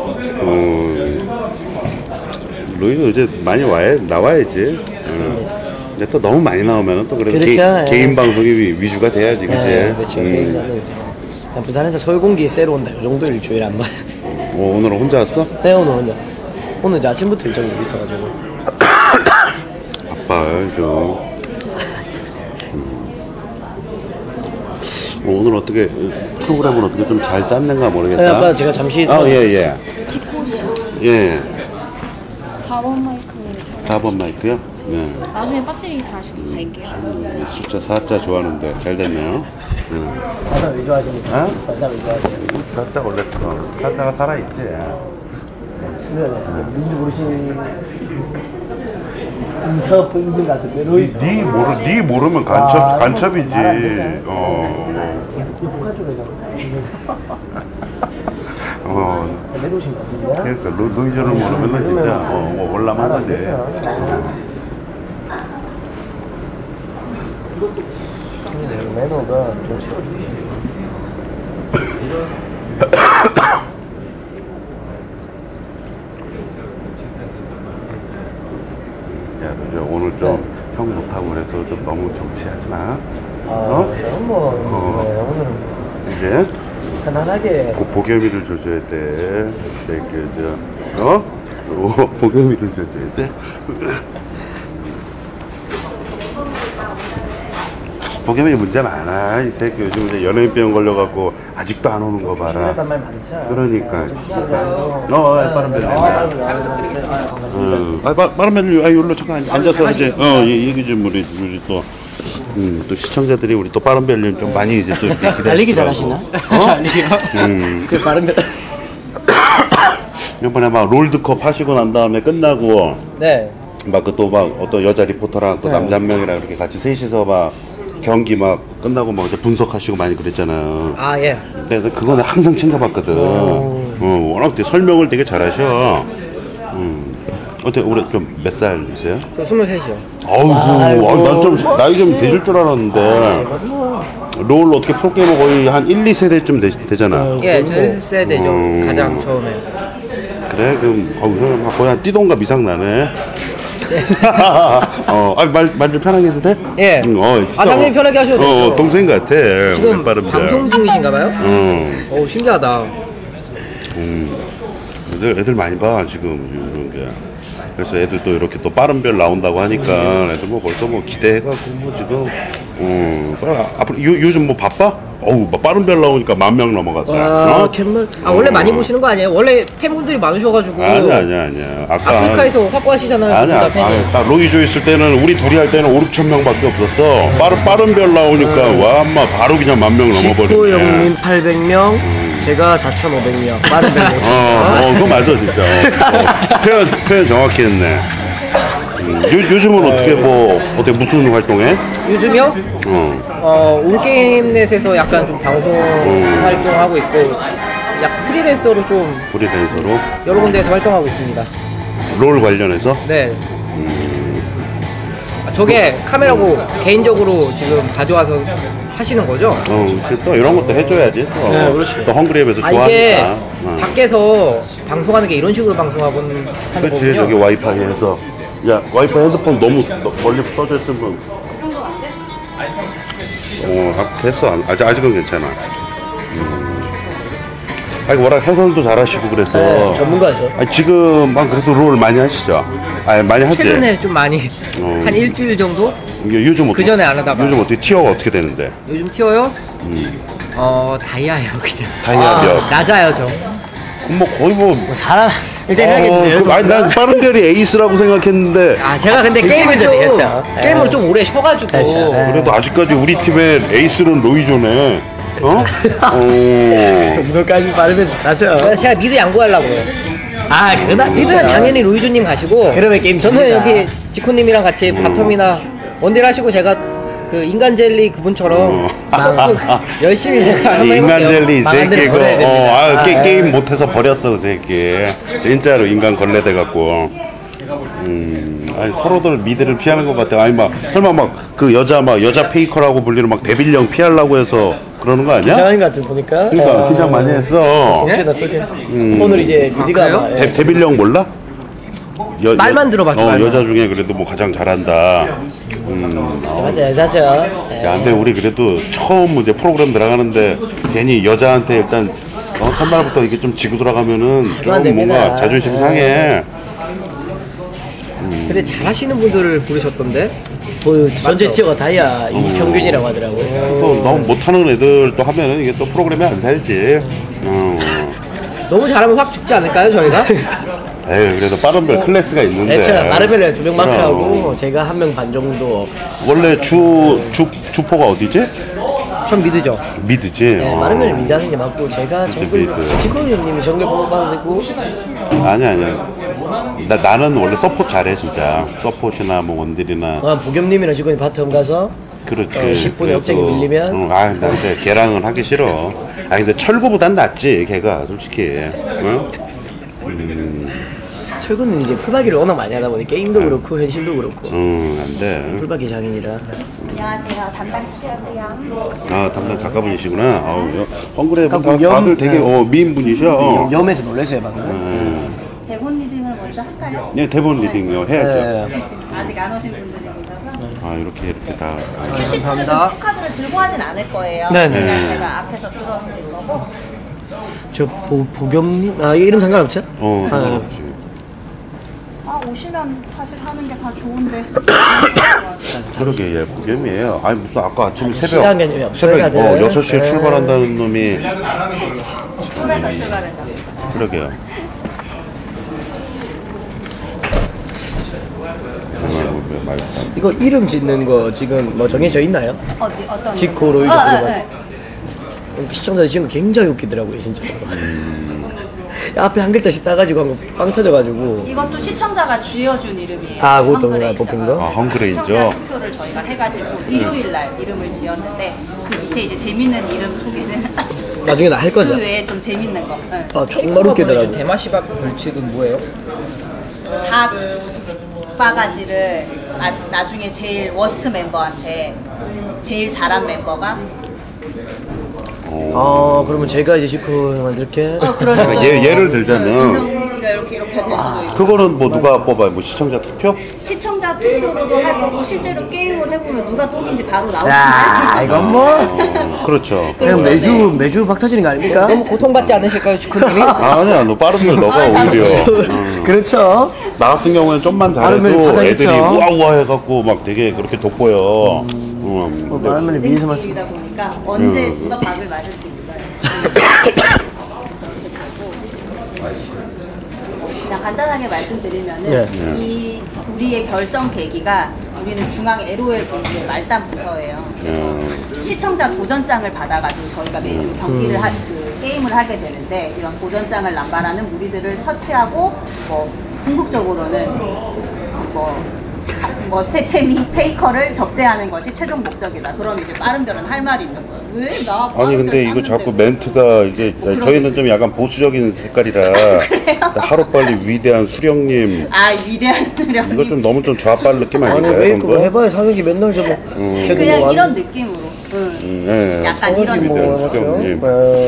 로이도 이제 많이 나와야지. 근데 또 너무 많이 나오면 또 그래도 그렇죠. 개인 방송이 위주가 돼야지, 그치? 네, 그렇죠. 그냥 부산에서 서울공기 쎄로 온다. 이 정도 일주일에 한 번. 오늘 혼자 왔어? 네, 오늘 혼자. 오늘 이제 아침부터 일정이 있어가지고. 바빠요. 오늘 어떻게 프로그램을 어떻게 좀 잘 짰는가 모르겠다. 네, 아까 제가 잠시 예. 지코시 예. 4번 마이크를 4번 마이크요? 네. 나중에 배터리 다시 또 갈게요. 숫자 4자 좋아하는데 잘 됐네요. 사자 왜 좋아하십니까? 사자 왜 좋아하세요? 4자 올렸어. 4자가 살아있지. 누군지 모르시는 이서 보이는 것 같은데 네 모르면 간첩이지. 북한 쪽에서 내려오신 것 같은데. 그러니까 노이즈를 모르면 진짜 올라만 하지. 매너가 좀 채워주고. 야, 너 오늘 좀 형 못하고 그래서 좀 너무 정치하지 마. 저는 오늘은 이제 편안하게. 보겸이를 줘줘야 돼. 보겸이를 줘줘야 돼. 보겸이 문제 많아. 이 새끼 요즘 이제 연예인병 걸려갖고 아직도 안 오는 거 봐라. 그러니까. 빠른 벨. 빠른 벨, 여기로 잠깐 앉아서 이제, 얘기 좀 우리 또 시청자들이 우리 또 빠른 벨님 좀 많이 이제 또 달리기 잘하시나? 달리기요? 그 빠른 벨. 이번에 막 롤드컵 하시고 난 다음에 끝나고. 네. 막 그 또 막 어떤 여자 리포터랑 또 남자 한 명이랑 이렇게 같이 셋이서 막 경기 막 끝나고 막 이제 분석하시고 많이 그랬잖아요. 아, 예. 그래서 그거는 항상 챙겨봤거든. 워낙 설명을 되게 잘하셔. 어때 올해 좀 몇 살이세요? 저 23이요. 아이고, 난 좀 나이 좀 되실 줄 알았는데. 롤 어떻게 프로게이머 거의 한 1, 2세대쯤 되잖아. 예, 저 1세대죠. 가장 처음에. 그래? 그럼 거의 한 띠동갑 이상 나네. 말 좀 편하게 해도 돼? 예. 진짜, 당연히 편하게 하셔도 돼요. 동생 같아. 지금 방송 중이신가봐요? 신기하다. 애들 많이 봐 지금 이런 게. 그래서 애들 또 이렇게 또 빠른 별 나온다고 하니까 애들 뭐 벌써 뭐 기대해갖고 뭐 지금 앞으로 요즘 뭐 바빠? 빠른 별 나오니까 10,000명 넘어갔어. 캔물. 원래 많이 보시는 거 아니에요? 원래 팬분들이 많으셔가지고. 아니야. 아프리카에서 확보하시잖아요. 아니야. 딱 로이조 있을 때는 우리 둘이 할 때는 5,000~6,000명밖에 없었어. 빠른 별 나오니까 와, 엄마 바로 그냥 10,000명 넘어버리네. 지코 형님 800명, 제가 4,500명. 빠른 별. 그거 맞아 진짜. 표현 정확히 했네. 요즘은 어떻게 무슨 활동해? 요즘요? 온게임넷에서 약간 좀 방송 활동하고 있고, 약간 프리랜서로 여러 군데에서 활동하고 있습니다. 롤 관련해서? 네. 저게 카메라고 개인적으로 지금 가져와서 하시는 거죠? 또 이런 것도 해줘야지. 또, 네, 그렇죠. 또 헝그리앱에서 아, 좋아하니까. 이게 밖에서 방송하는 게 이런 식으로 방송하고 하는 그렇지, 거군요. 저기 와이파이 해서. 야, 와이파이 핸드폰 너무 멀리 떠져 있으면. 됐어. 아직은 괜찮아. 아니, 워낙 해설도 잘하시고 그래서. 네, 전문가죠. 아니, 지금만 그래도 롤 많이 하시죠? 아니, 많이 하지? 최근에 좀 많이 한 일주일 정도? 요즘 그 전에 안 하다가. 요즘 어떻게 티어가 어떻게 되는데? 요즘 티어요? 다이아예요 그냥. 다이아 몇? 낮아요 저. 뭐 거의 뭐 사람 일단 해야겠는데요. 아니 난 빠른 별이 에이스라고 생각했는데. 제가 근데 게임을 좀 오래 쉬어가지고. 그래도 아직까지 우리 팀의 에이스는 로이조네. 정도까지 빠르면서 가죠. 제가 미드 양보하려고요. 그러나 미드는 당연히 로이조님 가시고. 그러면 게임 저는 여기 지코님이랑 같이 바텀이나 원딜 하시고 제가 그 인간 젤리 그분처럼 열심히 제가 한번 인간 해볼게요. 젤리 이 새끼 게임 못해서 버렸어 그 새끼. 진짜로 인간 걸레돼 갖고. 아니 서로들 미드를 피하는 것 같아. 아니 막 설마 막 그 여자 페이커라고 불리는 막 데빌령 피하려고 해서 그러는 거 아니야? 긴장한 것 같은 보니까. 그러니까 긴장 많이 했어. 혹시나 쏘게. 오늘 이제 미디가 데빌령 몰라? 말만 들어봤죠. 여자 중에 그래도 뭐 가장 잘한다. 맞아 여자죠. 야, 근데 우리 그래도 처음 이제 프로그램 들어가는데 괜히 여자한테 일단 첫날부터 이게 좀 지고 들어가면은 좀 뭔가 자존심 상해. 근데 잘하시는 분들을 부르셨던데? 전체 티어가 다이아 평균이라고 하더라고요. 또 너무 못하는 애들 또 하면은 이게 또 프로그램이 안 살지. 너무 잘하면 확 죽지 않을까요 저희가? 에이 그래도 빠른별 클래스가 있는데. 빠른별에 2명 마크하고 제가 1명 반 정도. 원래 주포가 어디지? 전 미드죠. 미드지. 네, 빠른별 미드 하는 게 맞고 제가 정글 지코니 형님이 정글 뽑아도 되고. 아니야. 나는 원래 서포트 잘해 진짜. 서포트나 뭐 원딜이나. 보겸님이랑 지코니 바텀 가서. 그렇지. 10분에 역전이 밀리면. 근데 걔랑은 하기 싫어. 근데 철구보단 낫지 걔가 솔직히. 철구는 이제 풀박이를 워낙 많이 하다 보니 게임도 그렇고 현실도 그렇고. 안 돼. 풀박이 장인이라. 안녕하세요. 담당 수연이요. 담당 작가분이시구나. 헝그레 다들 되게 미인분이셔. 염에서 놀랐어요 방금. 대본 리딩을 먼저 할까요? 네, 대본 리딩요 해야죠. 아직 안 오신 분들이 있어서. 이렇게 다. 감사합니다. 카드를 들고 하진 않을 거예요. 네네. 그냥 제가 앞에서 들어드릴 거고. 저 보겸님 이름 상관없죠? 상관없지. 오시면 사실 하는 게 다 좋은데. 그러게 얘 보겸이에요. 무슨 아까 아침에 새벽 시간 개념이 없어요, 다들. 6시에 출발한다는 놈이. 꿈에서 출발해서. 그러게요. 이거 이름 짓는 거 지금 뭐 정해져 있나요? 어떤? 지코 로이드 네. 시청자들 지금 굉장히 웃기더라고요 진짜. 앞에 한 글자씩 따가지고 한 거 빵 터져가지고. 이것도 시청자가 쥐어준 이름이에요. 그것도 뽑힌 거? 헝그레인저. 시청자 투표를 저희가 해가지고 일요일 날 이름을 지었는데 그 밑에 이제 재밌는 이름 소개는 나중에 나 할 거죠? 그 외에 좀 재밌는 거. 네. 정말 웃기더라고. 대마시박 벌칙은 뭐예요? 닭 바가지를 나중에 제일 워스트 멤버한테 제일 잘한 멤버가 그러면 제가 이제 지코 형한테 이렇게. 그렇죠. 예를 들자면. 윤성민 씨가 이렇게 될 수도 있고. 그거는 뭐 누가 뽑아요? 뭐 시청자 투표? 시청자 투표로도 할 거고 실제로 게임을 해보면 누가 똥인지 바로 나오잖아요. 이건 뭐. 그렇죠. 그냥 매주 박 터지는 거 아닙니까? 너무 고통받지 않으실까요 지코님이? 아니야 너 빠르면 너가 오히려. 그렇죠. 나 같은 경우는 좀만 잘해도 애들이 우아우아 해갖고 막 되게 그렇게 돋보여. 말하면 위에서만 쓰. 다 보니까 언제 누가 박을 맞을지 몰라요. 그냥 간단하게 말씀드리면은 이 우리의 결성 계기가 우리는 중앙 LOL 본부의 말단 부서예요. 시청자 도전장을 받아가지고 저희가 매주 경기를 게임을 하게 되는데 이런 도전장을 남발하는 무리들을 처치하고 뭐 궁극적으로는 뭐 뭐 세체미 페이커를 접대하는 것이 최종 목적이다. 그럼 이제 빠른별은 할 말이 있는 거예요. 왜 나? 아니 근데 이거 자꾸 멘트가 이게 저희는 좀 약간 보수적인 색깔이라 하루빨리 위대한 수령님 아 위대한 수령님 이거 좀 너무 좀 좌빨 느낌 아니 아닌가요? 왜 그런 그거 거? 해봐요. 상혁이 맨날 저거 그냥 이런 느낌으로 네. 약간 이런 느낌. 수령님.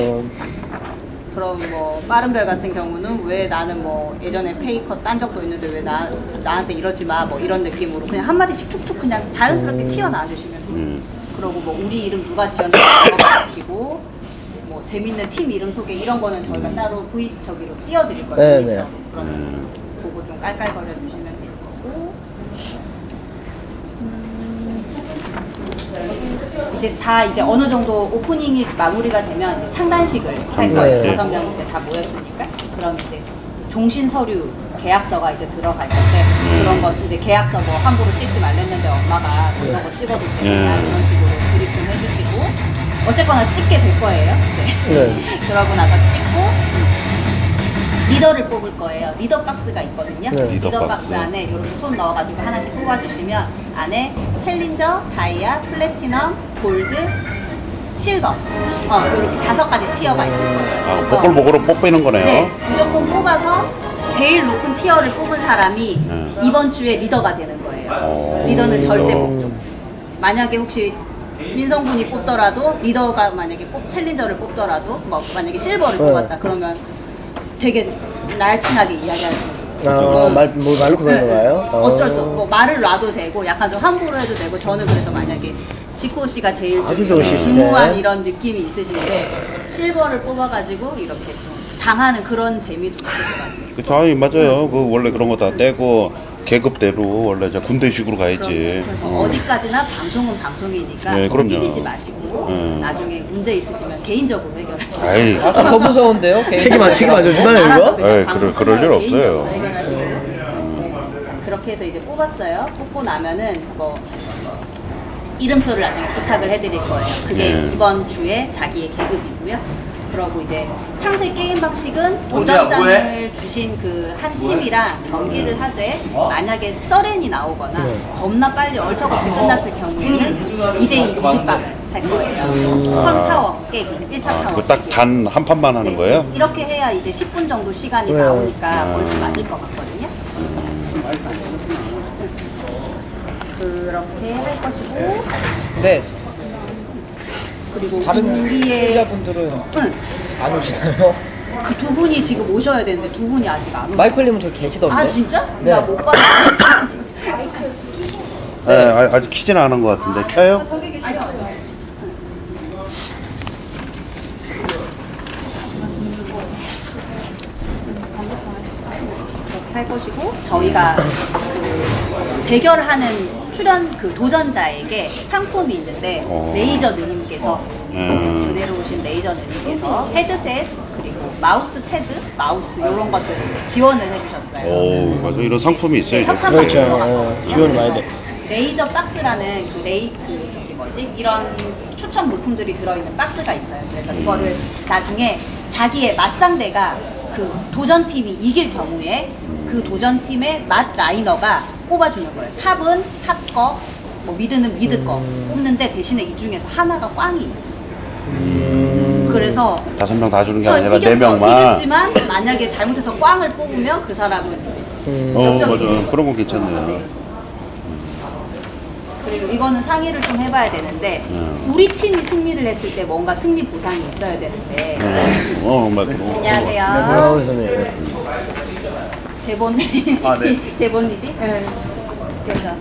그럼 뭐 빠른별 같은 경우는 왜 나는 뭐 예전에 페이커 딴 적도 있는데 왜 나한테 이러지 마 뭐 이런 느낌으로 그냥 한마디씩 툭툭 그냥 자연스럽게 튀어나와 주시면 돼요. 그러고 뭐 우리 이름 누가 지었는지 적어주시고 뭐 재밌는 팀 이름 소개 이런 거는 저희가 따로 저기로 띄워드릴 거예요. 네네. 그럼 그거 좀 깔깔거려 주시면 될 거고 이제 다 이제 어느 정도 오프닝이 마무리가 되면 이제 창단식을 할 거예요. 네. 6명 이제 다 모였으니까. 그럼 이제 종신 서류 계약서가 이제 들어갈 건데 그런 것 이제 계약서 뭐 함부로 찍지 말랬는데 엄마가 그런 거 찍어도 되느냐 이런 식으로 드리핑 해주시고 어쨌거나 찍게 될 거예요. 네. 그러고 나서 찍고 리더를 뽑을 거예요. 리더 박스가 있거든요. 네. 리더 박스 안에 이렇게 손 넣어가지고 하나씩 뽑아주시면 안에 챌린저, 다이아, 플래티넘, 골드, 실버 이렇게 5가지 티어가 있을 거예요. 아, 그래서 보글보글로 뽑히는 거네요. 네, 무조건 뽑아서 제일 높은 티어를 뽑은 사람이 이번 주에 리더가 되는 거예요. 리더는 절대 목적. 만약에 혹시 민성군이 뽑더라도 리더가 만약에 챌린저를 뽑더라도 뭐 만약에 실버를 뽑았다 그러면 되게 날씬하게 이야기할 수 있어요. 말로 그런 건가요? 어쩔 수 없고 뭐 말을 놔도 되고 약간 좀 함부로 해도 되고 저는 그래서 만약에 지코 씨가 제일 아주 좋은 시스템. 중후한 이런 느낌이 있으신데 실버를 뽑아가지고 이렇게 좀 당하는 그런 재미도 있을 것 같아요. 그쵸, 아니 맞아요. 그 원래 그런 거 다 떼고 계급대로 원래 저 군대식으로 가야지. 그래서 어디까지나 방송은 방송이니까 네, 그럼요. 삐지지 마시고 나중에 문제 있으시면 개인적으로 해결하시고. 아이. 더 무서운데요? 책임 안 주나요 이거? 네, 그럴 일 없어요. 그렇게 해서 이제 뽑았어요. 뽑고 나면은 뭐 이름표를 나중에 부착을 해드릴 거예요. 그게 이번 주에 자기의 계급이고요. 그러고 이제 상세 게임 방식은 도전장을 주신 그 한 팀이랑 경기를 하되 만약에 서렌이 나오거나 겁나 빨리 얼척없이 끝났을 경우에는 2대2 기드박을 할 거예요. 선 타워 깨기, 1차 타워 그 딱 단 한 판만 하는 거예요? 이렇게 해야 이제 10분 정도 시간이 나오니까 얼추 맞을 것 같거든요. 그렇게 할 것이고 네. 그리고 다른 우리의 시청자분들은 안 오시나요? 그 두 분이 지금 오셔야 되는데 두 분이 아직 안 오셨어요. 마이클님은 저기 계시던데. 아 진짜? 네. 나 못 봤어. 네, 아직 키진 않은 것 같은데 켜요? 저기 계시죠? 그렇게 할 것이고 저희가 그 대결하는 출연 그 도전자에게 상품이 있는데 레이저 누님께서 그대로 오신 레이저 누님께서 헤드셋 그리고 마우스 패드, 마우스 이런 것들 지원을 해주셨어요. 오, 맞아. 이런 상품이 있어요. 협찬 그렇죠. 받는 것 같거든요. 지원이 많이 그래서 레이저 박스라는 그 저기 뭐지 이런 추천 물품들이 들어있는 박스가 있어요. 그래서 이거를 나중에 자기의 맞상대가 그 도전팀이 이길 경우에 그 도전팀의 맛 라이너가 뽑아주는 거예요. 탑은 탑 거, 뭐 미드는 미드 거 뽑는데 대신에 이 중에서 하나가 꽝이 있어요. 그래서 5명 다 주는 게 아니라 이겼어, 4명만. 이겼지만 만약에 잘못해서 꽝을 뽑으면 그 사람은 맞아. 그런 거 괜찮네요. 그리고 이거는 상의를 좀 해봐야 되는데 우리 팀이 승리를 했을 때 뭔가 승리 보상이 있어야 되는데 맞아. 안녕하세요. 대본 아, 네. 대본 리디? 네. 그래서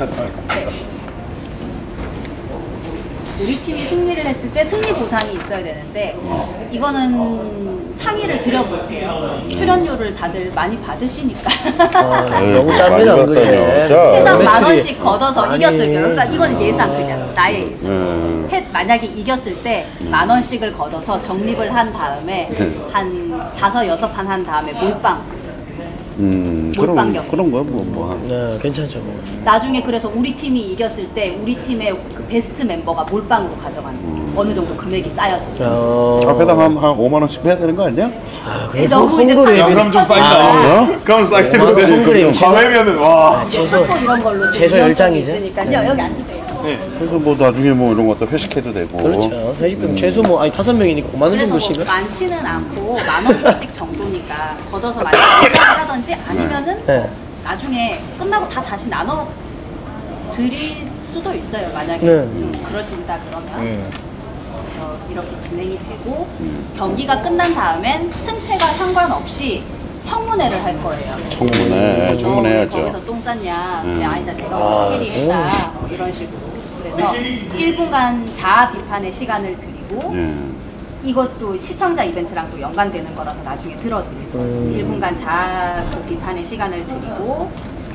우리 팀이 승리를 했을 때 승리 보상이 있어야 되는데 이거는 상의를 드려볼게요. 출연료를 다들 많이 받으시니까 너무 짭니다 안 그래. 해당 10,000원씩 걷어서 이겼을 때 그러니까 이건 예상 그냥 나의 만약에 이겼을 때 10,000원씩을 걷어서 적립을 한 다음에 한 5-6판 한 다음에 몰빵 그런 거 뭐. 네, 괜찮죠. 뭐. 나중에 그래서 우리 팀이 이겼을 때 우리 팀의 그 베스트 멤버가 몰빵으로 가져가는 거예요. 어느 정도 금액이 쌓였습니다. 앞에다가 한 5만 원씩 해야 되는 거 아니야? 너무 이제 그럼 좀 쌓인다. 그럼 쌓이는데 헝그레이 밤에면은 와. 채소 이런 걸로 채소 10장이죠. 있으니까요. 여기 앉으세요. 그래서 뭐 나중에 뭐 이런 것도 회식해도 되고. 그렇죠. 회식금 최소 뭐 아니 5명이니까 5만 원 그래서 뭐 정도씩은. 많지는 않고 10,000원씩 정도니까 걷어서 만약에 하든지 아니면은 네. 나중에 끝나고 다 다시 나눠 드릴 수도 있어요. 만약에 그러신다 그러면 이렇게 진행이 되고 경기가 끝난 다음엔 승패가 상관없이 청문회를 할 거예요. 청문회 해야죠. 거기서 똥 쌌냐? 아니다 내가 캐리했다. 뭐 이런 식으로. 그래서 1분간 자아 비판의 시간을 드리고 이것도 시청자 이벤트랑 또 연관되는 거라서 나중에 들어드릴 거예요. 1분간 자아 비판의 시간을 드리고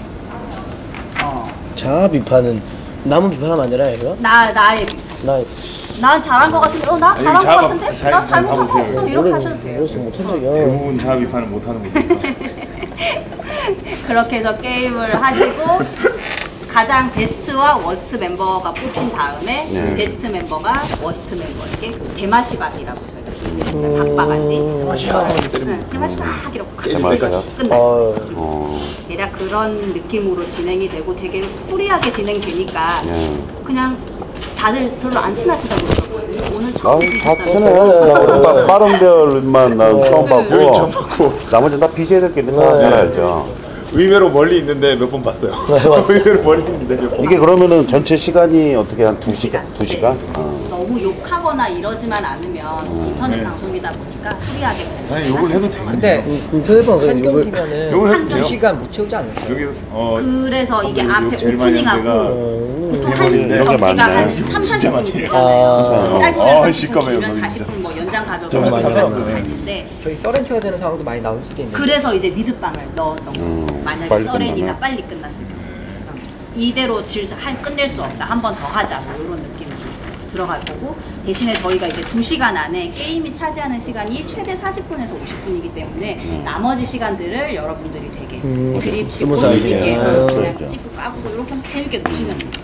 자아 비판은 남은 비판하면 안 되나요, 이거? 나의 비판. 난 잘한 거 같은데, 나 잘한 거 같은데? 나 잘못한 거 없어? 이렇게 하셔도 돼요. 그래서 못한 적이야. 대부분 자아 비판을 못하는 거니까. 그렇게 해서 게임을 하시고 가장 베스트와 워스트 멤버가 뽑힌 다음에 베스트 멤버가 워스트 멤버에게 대마시박이라고 저희가 기획했어요. 박바가지. 대마시박 이렇게 끝나요. 대략 그런 느낌으로 진행이 되고 되게 후리하게 진행되니까 그냥 다들 별로 안 친하시다고 그러거든요. 오늘 처음 자체는 빠른 별만 나 처음 봤고 나머지 다 BJ들끼리 다 잘 알죠. 의외로 멀리 있는데 몇 번 봤어요. 의외로 멀리 있는데 몇 번. 이게 그러면은 전체 시간이 어떻게 한 2시간? 2시간? 너무 욕하거나 이러지만 않으면 인터넷 방송이다 보니까 후리하게 아니 욕을 해도 되는데. 근데 인터넷 방송에 한 경기면은 욕을 해도 돼요? 2시간 못 채우지 않을까요? 여기 그래서 이게 욕 앞에 제일 많이 한 오프닝하고 보통 한 이런 게 경기가 한 많네. 3, 진짜 40분 많네요. 있잖아요. 짧으면 시꺼매요, 30분, 길면 거기 40분 뭐 연장 가도 좀 많이 있는데 저희 썰은 쳐야 되는 상황도 많이 나올 수도 있는데 그래서 이제 미드방을 넣었던 거죠. 만약에 빨리 서렌이나 끝나면. 빨리 끝났을 경우 이대로 끝낼 수 없다. 한 번 더 하자. 뭐 이런 느낌이 들어갈 거고 대신에 저희가 이제 2시간 안에 게임이 차지하는 시간이 최대 40분에서 50분이기 때문에 나머지 시간들을 여러분들이 되게 드립 치고 재밌게 그냥 찍고 까고 이렇게 재밌게 노시면 돼요.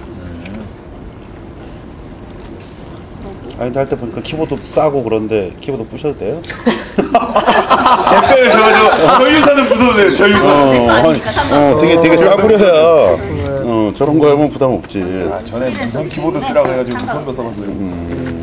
아니 할 때 보니까 키보드 싸고 그런데 키보드 부셔도 돼요? 댓글 저 유사는 부숴도 돼요. 저 유사. 되게 싸구려야 저런 거 하면 부담 없지. 전에 무선 키보드 쓰라고 해가지고 무선도 써봤어요.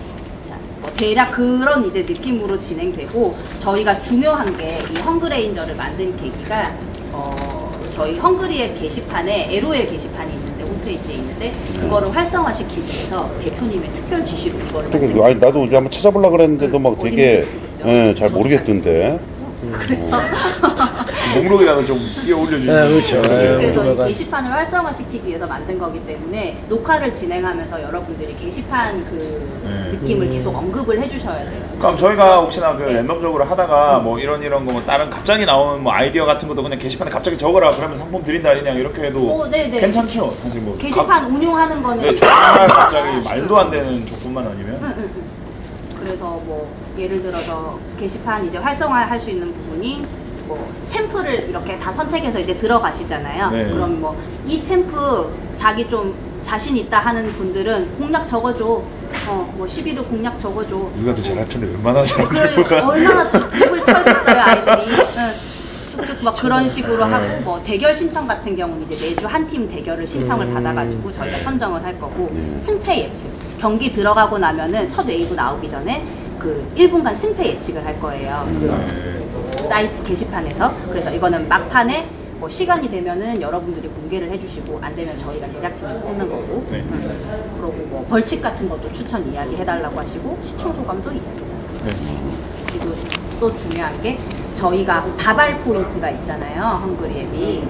대략 그런 이제 느낌으로 진행되고 저희가 중요한 게 이 헝그레인저를 만든 계기가 저희 헝그리앱 게시판에 LOL 게시판이 있는데 홈페이지에 있는데 그거를 활성화시키기 위해서 대표님의 특별 지시로 이거를 만든 거예요. 아니 나도 이제 한번 찾아보려고 그랬는데도 막 되게 잘 모르겠던데. 그래서 목록이라도 좀 끼워 올려주세요. 그렇죠. 그래서 이 게시판을 활성화시키기 위해서 만든 거기 때문에 녹화를 진행하면서 여러분들이 게시판 그 느낌을 계속 언급을 해주셔야 돼요. 그럼 저희가 혹시나 그 랜덤적으로 하다가 뭐 이런 거 뭐 다른 갑자기 나오는 뭐 아이디어 같은 것도 그냥 게시판에 갑자기 적어라 그러면 상품 드린다 그냥 이렇게 해도 괜찮죠? 사실 뭐 게시판 운용하는 거는 네, 정말 갑자기 말도 안 되는 조건만 아니면 그래서 뭐 예를 들어서 게시판 이제 활성화할 수 있는 부분이 뭐 챔프를 이렇게 다 선택해서 이제 들어가시잖아요. 네. 그럼 뭐 이 챔프 자기 좀 자신 있다 하는 분들은 공략 적어줘. 뭐 11호 공략 적어줘. 누가 더 잘할 텐데 얼마나 그래, 얼마나 립을 쳐줬어요 아이들이. 쭉쭉 막 그런 식으로 하고 뭐 대결 신청 같은 경우는 이제 매주 한 팀 대결을 신청을 받아가지고 저희가 선정을 할 거고 승패 예측. 경기 들어가고 나면은 첫 웨이브 나오기 전에 그 1분간 승패 예측을 할 거예요. 그 사이트 게시판에서. 그래서 이거는 막판에 뭐 시간이 되면은 여러분들이 공개를 해주시고 안 되면 저희가 제작팀이 뽑는 거고. 그리고 뭐 벌칙 같은 것도 추천 이야기 해달라고 하시고 시청 소감도 이야기해달라고. 그리고 또 중요한 게 저희가 다발 포인트가 있잖아요. 헝그리앱이.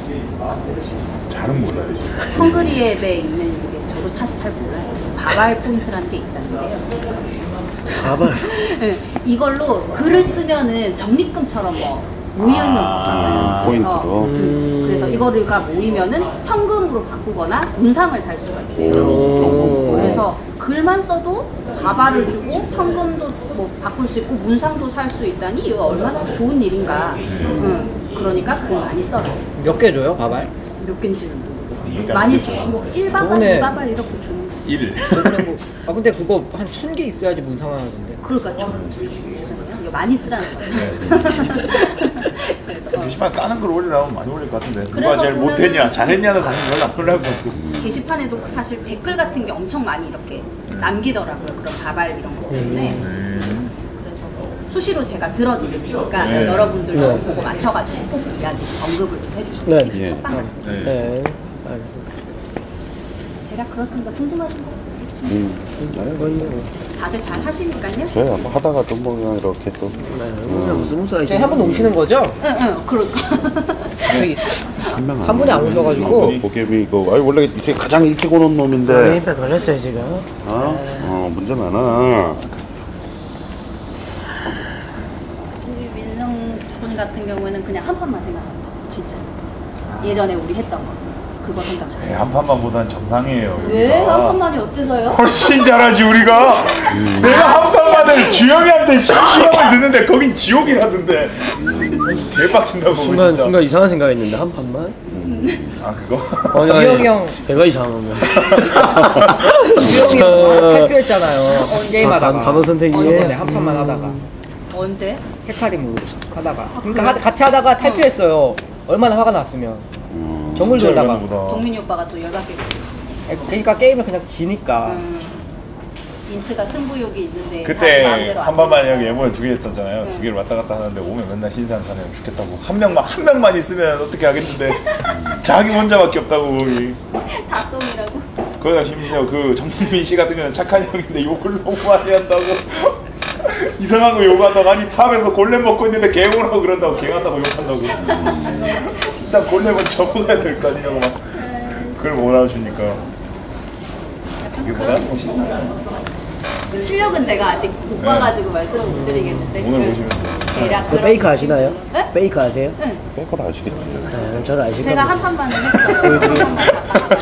잘은 몰라요. 헝그리앱에 있는 게 저도 사실 잘 몰라요. 다발 포인트라는 게 있다는데요. 다발? 네, 이걸로 글을 쓰면은 적립금처럼 뭐 모이는 포인트로. 그래서 이거가 모이면은 현금으로 바꾸거나 문상을 살 수가 있대요. 그래서 글만 써도 다발을 주고 현금도 뭐 바꿀 수 있고 문상도 살 수 있다니 이거 얼마나 좋은 일인가. 그러니까 글 많이 써라. 몇 개 줘요, 바발? 몇 개인지는 모르겠어요. 많이 써. 뭐 1바발, 2바발 이렇게 주는 거. 1. 근데 그거 한 1000개 있어야지 문상하던데. 그러니까 좀 죄송해요. 이거 많이 쓰라는 거죠. 게시판 까는 걸 올리라면 많이 올릴 것 같은데 누가 그래서 제일 못했냐 잘했냐는 사실 별로 안 올라올 것 같고. 게시판에도 사실 댓글 같은 게 엄청 많이 이렇게 남기더라고요. 그런 가발 이런 거 때문에. 그래서 수시로 제가 들어드릴 테니까 네. 여러분들도 네. 그거 맞춰가지고 꼭 이야기 언급을 좀 해주시면 네. 되게 첫방 같은 거. 네. 대략 그렇습니다. 궁금하신 거 있으시면 다들 잘 하시니까요. 저희 한번 하다가 또 뭐 그냥 이렇게 또 무슨 무슨 저희 한 분 오시는 거죠? 응, 그럴까. 한 분이 안 오셔가지고. 보겸이 이거 원래 이게 가장 일찍 오는 놈인데. 그러니까 걸렸어요 지금. 문제 많아. 우리 민성분 같은 경우에는 그냥 한 판만 생각합니다. 진짜. 예전에 우리 했던 거. 그거 생각하세요. 네, 한 판만보단 정상이에요. 왜? 여기가. 한 판만이 어때서요? 훨씬 잘하지 우리가. 내가 한 판만을 주영이한테 시험을 듣는데 거긴 지옥이라던데. 개빡친다고. 순간 진짜. 순간 이상한 생각했는데 한 판만. 아 그거? 주영이 형. 내가 이상하면. 주영이 형 탈주했잖아요. 게임하다가. 단어 선택이. 네, 한 판만 하다가. 언제? 헤카림으로 하다가. 그러니까 같이 하다가 탈주했어요. 얼마나 화가 났으면. 정글 돌다가. 동민이 오빠가 또 열받게 됐어요. 그러니까 게임을 그냥 지니까. 인트가 승부욕이 있는데 그때 자기 마음대로 한 번만 여기 예모를 2개 했었잖아요. 2개를 왔다 갔다 하는데 오면 맨날 신세한 사람이 죽겠다고. 한 명만 있으면 어떻게 하겠는데 자기 혼자밖에 없다고 거기. 닭똥이라고. 거기다 심지어 그 정민민 씨 같은 경우는 착한 형인데 욕을 너무 많이 한다고. 이상한 거 욕한다고. 아니 탑에서 골렘 먹고 있는데 개오라고 그런다고 개한다고 욕한다고. 일단 골렘은 접어가야 될 거 아니냐고 막 그걸 못 알아주니까. 이게 뭐야? 실력은 제가 아직 못 봐가지고 말씀을 못 드리겠는데 오늘 보시면 대략 그 베이크 아시나요? 네? 베이크 아세요? 응. 빼고는 아시겠죠. 저는 아시고. 제가 한 판만을 했어요. 보여드리겠습니다.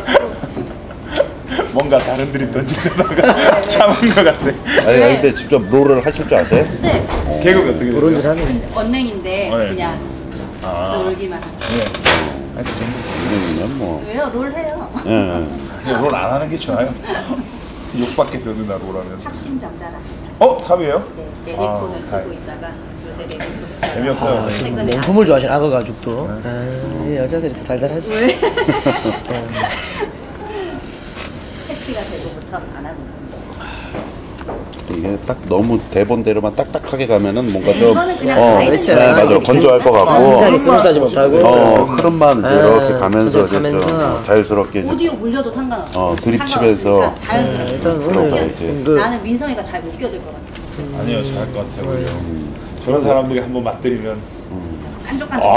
뭔가 다른 들이 던지다가 참은 것 같아. 아니 근데 직접 롤을 하실 줄 아세요? 네. 계급이 어떻게 되세요? 그런 데 사는. 언랭인데 그냥 놀기만. 네. 그러면 뭐. 왜요? 롤 해요. 예. 그냥 롤 안 하는 게 좋아요. 욕밖에 듣는다 롤하면. 탁심병자라. 탑이에요? 네. 레디톤을 쓰고 있다가 요새 레디톤. 재미없어요. 최근에 명품을 좋아하시는 악어 가죽도. 여자들이 달달하지. 왜? 패치가 되고부터 안 하고 있습니다. 이게 딱 너무 대본대로만 딱딱하게 가면은 뭔가 좀 이거는 그냥 그렇지. 네, 맞아 건조할 것 같고 한자리 스무스하지 못하고. 흐름만 이제 이렇게 가면서 이제 가면서. 좀 자연스럽게 이제 오디오 물려도 상관없어. 드립치면서 상관없으니까 자연스럽게. 일단 들어가야 오늘 이제. 나는 민성이가 잘 못 견딜 것 같아. 아니요, 잘할 것 같아요. 오히려. 저런 사람들이 한번 맞들이면. 깐족깐족.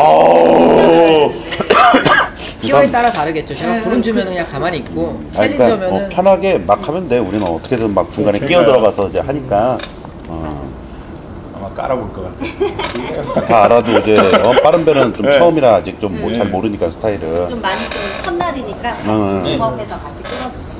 티어에 따라 다르겠죠. 제가 부름 주면 그냥 가만히 있고 그러니까 챌린저면은 편하게 막 하면 돼. 우리는 어떻게든 막 중간에 끼어 들어가서 이제 하니까 아마 깔아볼 것 같아요. 다 알아도 이제 빠른 배는 좀 네. 처음이라 아직 좀 잘 모르니까 스타일을. 좀 많이 좀 첫날이니까 네. 부업해서 같이 끌어주세요.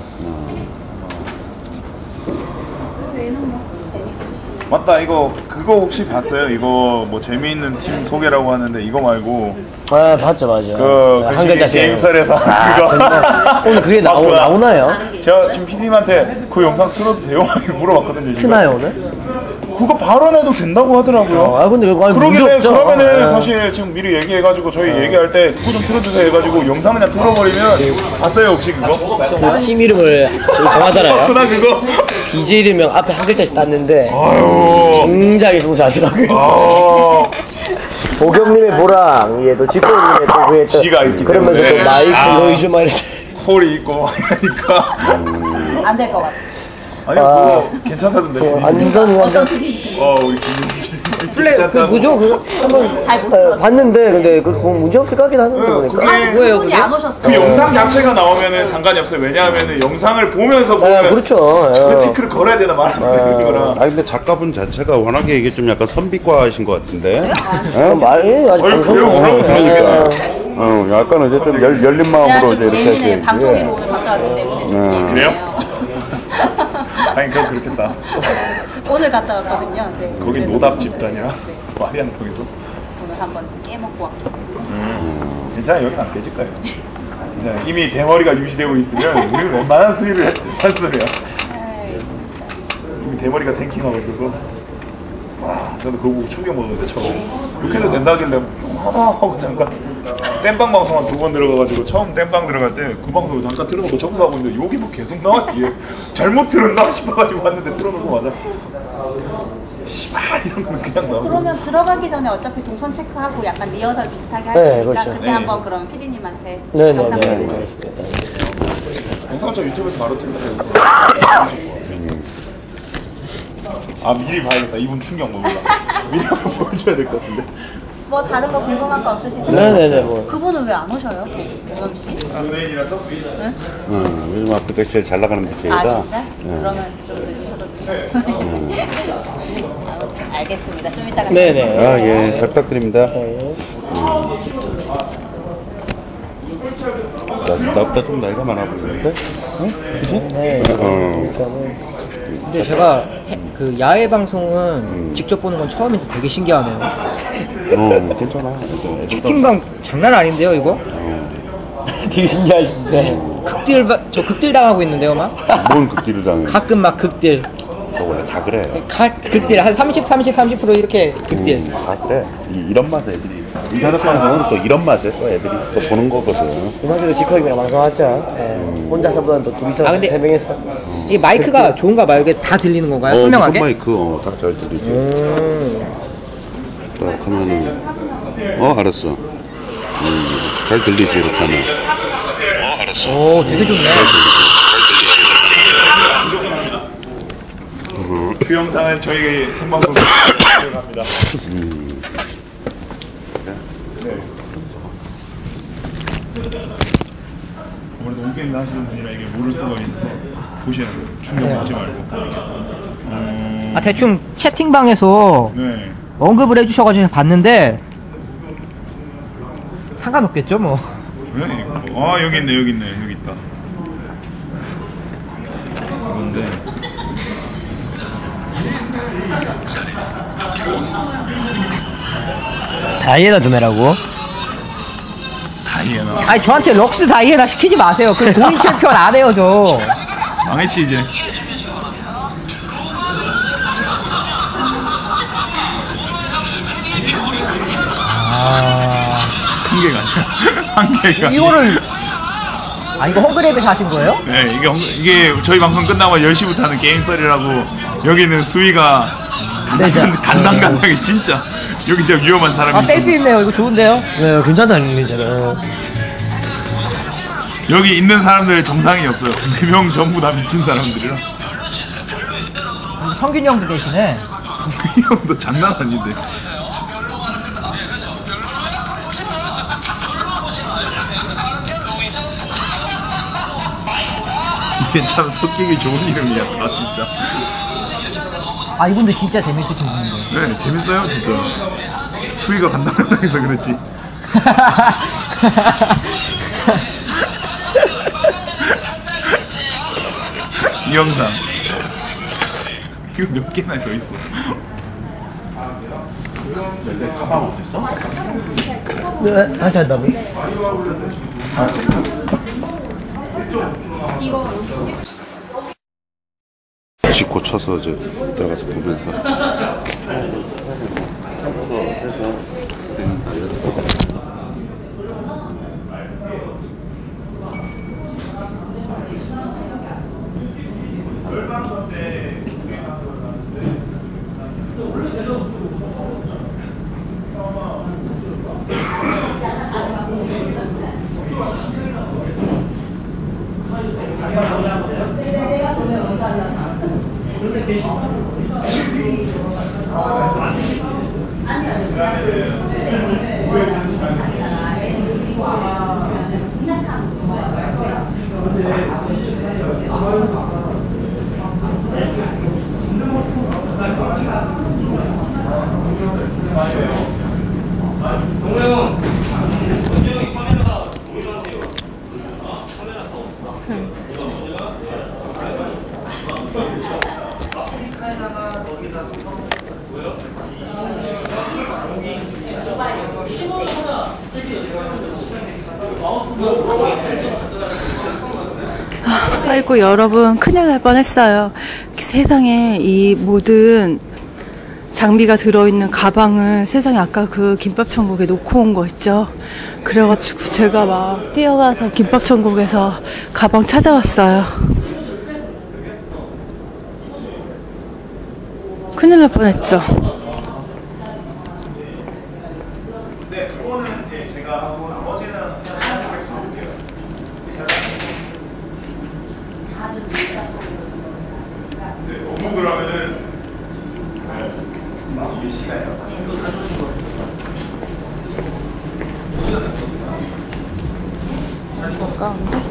그 외에는 뭐 재밌게 해주시면. 맞다, 그거 혹시 봤어요? 이거 뭐 재미있는 팀 소개라고 하는데 이거 말고 봤죠, 맞아. 그 글자 게임설에서 그거 오늘 그게 나오나요? 제가 지금 PD님한테 그 영상 틀어도 돼요? 물어봤거든요. 지금. 트나요 오늘? 그거 발언해도 된다고 하더라고요. 근데 왜 그러길래 그러면은 사실 지금 미리 얘기해가지고 저희 얘기할 때 그거 좀 틀어주세요 해가지고 영상 그냥 틀어버리면 봤어요 혹시 그거? 팀 이름을 정하잖아요. 나 그거 BJ 이름명 앞에 한 글자씩 땄는데 굉장히 송사하더라고요. 보겸님의 보랑, 또 지코님의 또 그게 또 지가 있기 그러면서 때문에. 또 마이크 노이즈 막 이렇게 콜이 있고 하니까 안 될 것 같아. 아니 그거 괜찮다던데. 완전 우리 플레이 그 뭐죠? 그거 한번 잘 못 들었어. 봤는데 근데 그 문제 없을 것 같긴 하는데 보니까. 아니 그분이 안 오셨어. 그 영상 자체가 나오면은 상관이 없어요. 왜냐하면은 영상을 보면서 보면 그렇죠. 저 태클을 걸어야 되나 말아야 되는 거라. 아니 근데 작가분 자체가 워낙에 이게 좀 약간 선비과이신 것 같은데. 말이 아직 그러니까. 약간 이제 좀 열린 마음으로 이제 좀 이렇게 예민해. 하시지. 방송이로 오늘 갔다 왔기 때문에 좀 예민해요. 그래요? 아니 그건 그렇겠다. 오늘 갔다 왔거든요. 네. 거기 그래서 노답 좀, 집단이라 네. 말이 안 통해서. 오늘 한번 깨먹고 왔거든요. 괜찮아 여기 안 깨질 거예요. 그냥 이미 대머리가 유지되고 있으면 우리는 웬만한 수위를 한 소리야. 이미 대머리가 탱킹하고 있어서 와, 저도 그거 보고 충격 먹었는데 처음 이렇게 해도 된다길래 좀 하고 잠깐 땜빵 방송 한 2번 들어가가지고 처음 땜빵 들어갈 때 그 방송 잠깐 틀어놓고 점수하고 있는데 욕이 뭐 계속 나와 뒤에 잘못 들었나 싶어가지고 왔는데 틀어놓고 맞아 씨발 이런 거는 그냥 나오고. 그러면 들어가기 전에 어차피 동선 체크하고 약간 리허설 비슷하게 할 네, 테니까 그렇죠. 그때 네. 한번 그럼 피디님한테 네, 영상 네, 네. 보내주시 영상 저 유튜브에서 바로 틀면 되고. 아 미리 봐야겠다. 이분 충격 몰라. 미리 한번 보여줘야 될 것 같은데. 뭐 다른 거 궁금한 거 없으시죠? 네네네, 뭐. 그분은 왜 안 오셔요? 오겸 씨? 연예인이라서? 네? 요즘 아프리카 제일 잘 나가는 BJ다. 아 진짜? 그러면 좀 늦으셔도 돼요. 아무튼 알겠습니다. 좀 이따가 네네. 아, 예, 잘 부탁드립니다. 나보다 좀 나이가 많아 보이는데? 응? 그치? 네. 근데 제가 그 야외 방송은 직접 보는 건 처음인데 되게 신기하네요. 괜찮아. 채팅방 장난 아닌데요, 이거? 되게 신기하신데. 저 극딜 당하고 있는데요, 막? 뭔 극딜을 당해? 가끔 막 극딜. 저 원래 다 그래. 극딜 한 30% 이렇게 극딜. 다 그래. 이런 맛에 애들이. 인터넷 방송은 또 이런 맛에 또 애들이 또 보는 거거든. 이번에도 지커이랑 방송하죠. 혼자서보다는 또 둘이서 아, 근데 해명했어. 이 마이크가 좋은가 봐요. 이게 다 들리는 건가요? 선명하게? 무선 마이크 다 잘 들리지. 딱 하면은 알았어. 잘 들리지 이렇게 하면. 알았어. 오, 되게 좋네. 그 영상은 저희 생방송 들어갑니다. 네. 아무래도 온게임 하시는 분이라 이게 모를 수가 있어서 보시는 거예요. 충격 먹지 말고. 아, 대충 채팅방에서 네. 언급을 해주셔가지고 봤는데 상관없겠죠, 뭐. 네, 이거. 아 여기 있네 여기 있다. 이건데. 다이애나 좀 해라고? 다이애나. 아니, 저한테 럭스 다이애나 시키지 마세요. 그 고인 챔피언 안 해요, 저. 망했지 이제. 한 개가 아니야. 한 개가. 이거를 이거 헝그레이브에서 하신 거예요? 네, 이게 저희 방송 끝나고 10시부터 하는 게임 썰이라고. 여기는 수위가 간당간당해 진짜. 여기 진짜 위험한 사람이 있어. 센스 있네요. 이거 좋은데요? 네, 괜찮다는 얘기잖아요. 여기 있는 사람들 정상이 없어요. 4명 전부 다 미친 사람들이라. 성균이 형도 계시네. 성균이 형도 장난 아닌데. 이게 참 섞이기 좋은 이름이야, 다 진짜. 아, 이분들 진짜 재밌으신 분인데. 네, 재밌어요, 진짜. 수위가 간당간당해서 그렇지. 이 영상. 이거 몇 개나 더 있어. 네, 다시 한다고? 지 고쳐서 이제 들어가서 보면서. 아이고 여러분 큰일 날 뻔했어요. 세상에 이 모든 장비가 들어있는 가방을 세상에 아까 그 김밥천국에 놓고 온 거 있죠. 그래가지고 제가 막 뛰어가서 김밥천국에서 가방 찾아왔어요. 큰일 날 뻔했죠. 네, 그거는 제가 하고 나머지는 네, 너무 그러면은 몇 시간이요? 가까운데?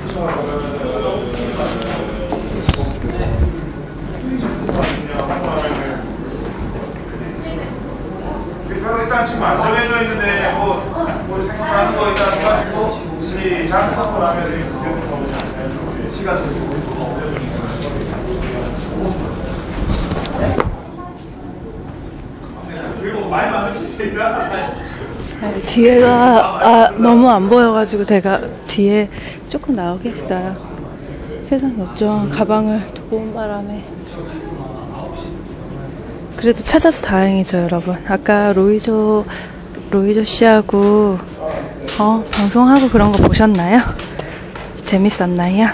일단 지금 안 정해져 있는데 뭐 생각하는 거 일단 해가지고 시작 하고 나면 시간 그리고 말 많으시니까 뒤에가 너무 안 보여가지고 제가 뒤에 조금 나오게 했어요. 세상 없죠. 가방을 두고 온 바람에. 그래도 찾아서 다행이죠, 여러분. 아까 로이조 씨하고 방송하고 그런 거 보셨나요? 재밌었나요?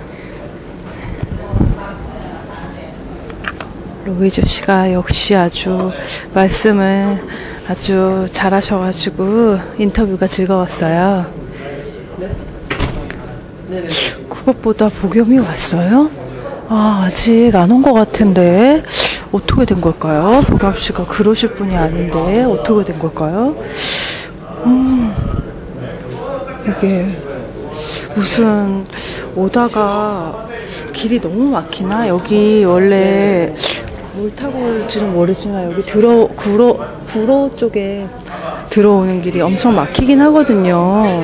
로이조 씨가 역시 아주 말씀을 아주 잘하셔가지고 인터뷰가 즐거웠어요. 그것보다 복염이 왔어요? 아직 안 온 것 같은데 어떻게 된 걸까요? 복염 씨가 그러실 분이 아닌데 어떻게 된 걸까요? 이게 무슨 오다가 길이 너무 막히나? 여기 원래 뭘 타고 올지는 모르지만 여기 구로 쪽에 들어오는 길이 엄청 막히긴 하거든요.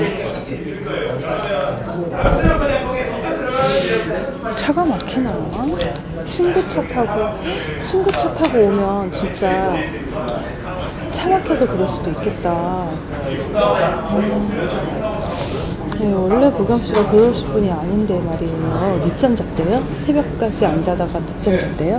차가 막히나? 친구 차 타고 오면 진짜 차 막혀서 그럴 수도 있겠다. 네, 원래 보겸씨가 그러실 분이 아닌데 말이에요. 늦잠 잤대요? 새벽까지 안 자다가 늦잠 잤대요?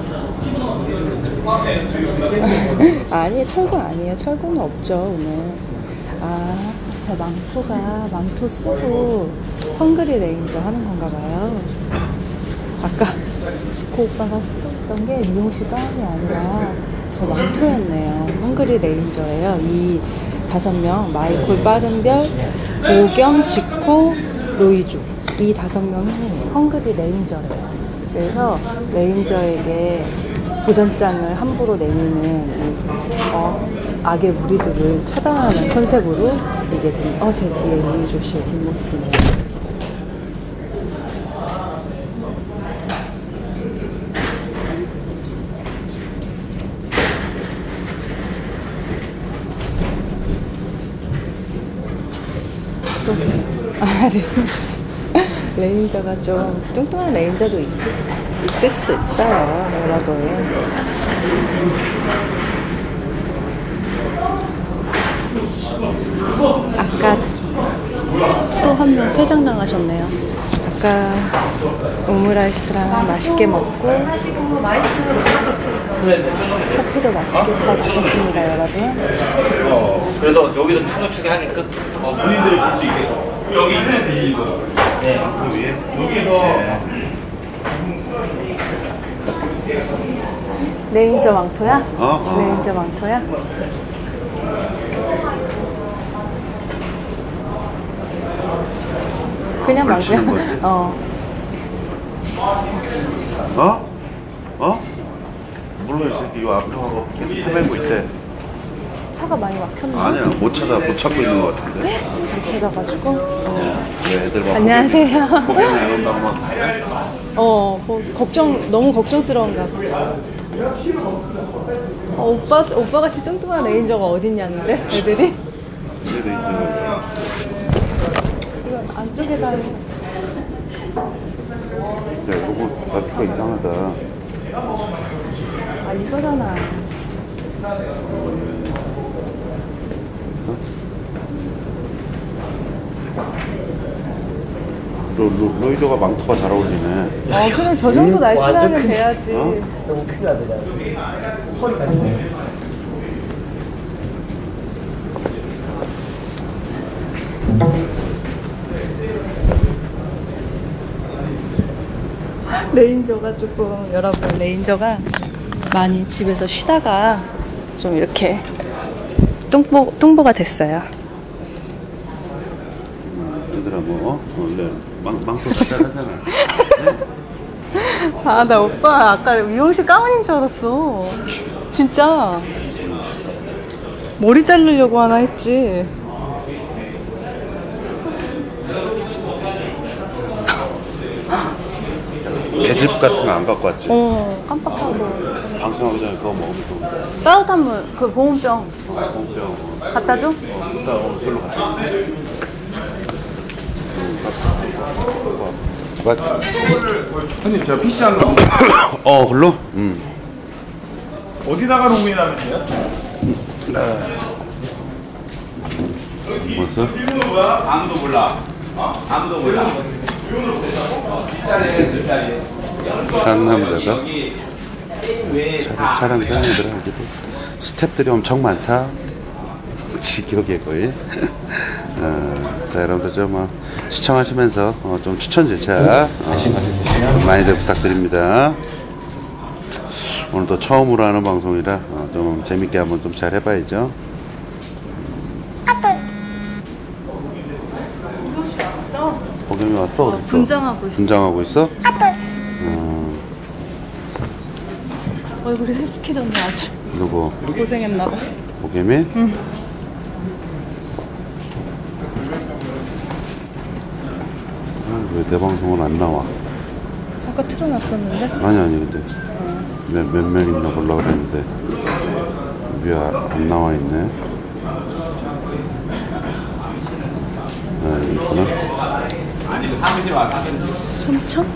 아니, 철근 아니에요. 철근은 없죠, 오늘. 저 망토 쓰고 헝그리 레인저 하는 건가 봐요. 아까 지코 오빠가 쓰고 있던 게 미용실 가운이 아니라 저 망토였네요. 헝그리 레인저예요. 이 5명, 마이콜 빠른별, 보겸, 지코, 로이조. 이 5명이 헝그리 레인저래요. 그래서 레인저에게 도전장을 함부로 내미는 악의 무리들을 처단하는 컨셉으로 이게 된, 제 뒤에 로이조 씨의 뒷모습이네요. 레인저가 좀 뚱뚱한 레인저도 있을 수도 있어요, 여러분. 아까 또 한 명 퇴장당하셨네요. 아까 오므라이스랑 맛있게 먹고 커피도 맛있게 잘 마셨습니다, 여러분. 그래도 여기도 충격추게 하게끔 본인들이 볼 수 있게 여기 있는 되지 이거. 네. 그 위에 여기서 레인저 망토야? 레인저 망토야? 그냥 망토야? 물론 이 새끼 이 앞에 하고 계속 헤매고 있대. 차가 많이 막혔나? 아니야, 못 찾고 있는 것 같은데. 못 찾아가지고? 왜 애들 막 안녕하세요. 고개를 내놓는다고 막. 너무 걱정스러운가 봐. 오빠같이 뚱뚱한 레인저가 어딨냐는데, 애들이? 이거 안쪽에다. 야, 요거 말투가 이상하다. 이거잖아. 로이조가 망토가 잘 어울리네. 그래 저 정도 날씬하면 돼야지. 너무 크게 하더라. 허리까지. 레인저가 조금 여러분 레인저가 많이 집에서 쉬다가 좀 이렇게 똥보가 됐어요. 얘들아 뭐 원래 망토 짤짤하잖아. 아, 나 오빠 아까 미용실 가운인 줄 알았어. 진짜. 머리 자르려고 하나 했지. 배즙 같은 거 안 갖고 왔지? 깜빡하고. 방송하기 전에 그거 먹으면 좀 따뜻한 물, 그 보온병. 보온병 갖다 줘? 이따 별로 갖다 형님 저 PC한 거 글로? 어디다가 로그인하면 돼요? 뭐였어? 비밀번호 뭐야? 아무도 몰라. 아무도 몰라. 뒷자리에. 상남자가 촬영 다니더라. 여기도 스태프들이 엄청 많다. 지겨게 거의. 자 여러분들 좀 시청하시면서 좀 추천 제차 많이들 부탁드립니다. 오늘도 처음으로 하는 방송이라 좀 재밌게 한번 좀 잘 해봐야죠. 보겸이 왔어? 어딨어? 분장하고 있어. 분장하고 있어? 얼굴이 헬스케졌네 아주. 누구? 고생했나봐. 보겸이? 응. 왜 내 방송은 안 나와? 아까 틀어놨었는데? 아니 근데 몇 명 있나 보려고 그랬는데 왜 안 나와 있네? 있구나. 삼천?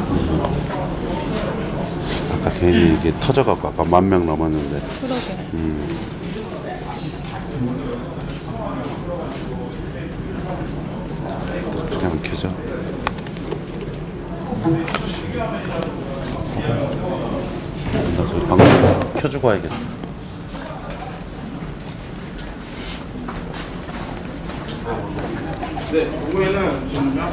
아까 괜히 이게 터져갖고 아까 10,000명 넘었는데. 그러게. 그냥 안 켜져. 나 저 방송 켜주고 와야겠다. 네, 요거에는 지금요.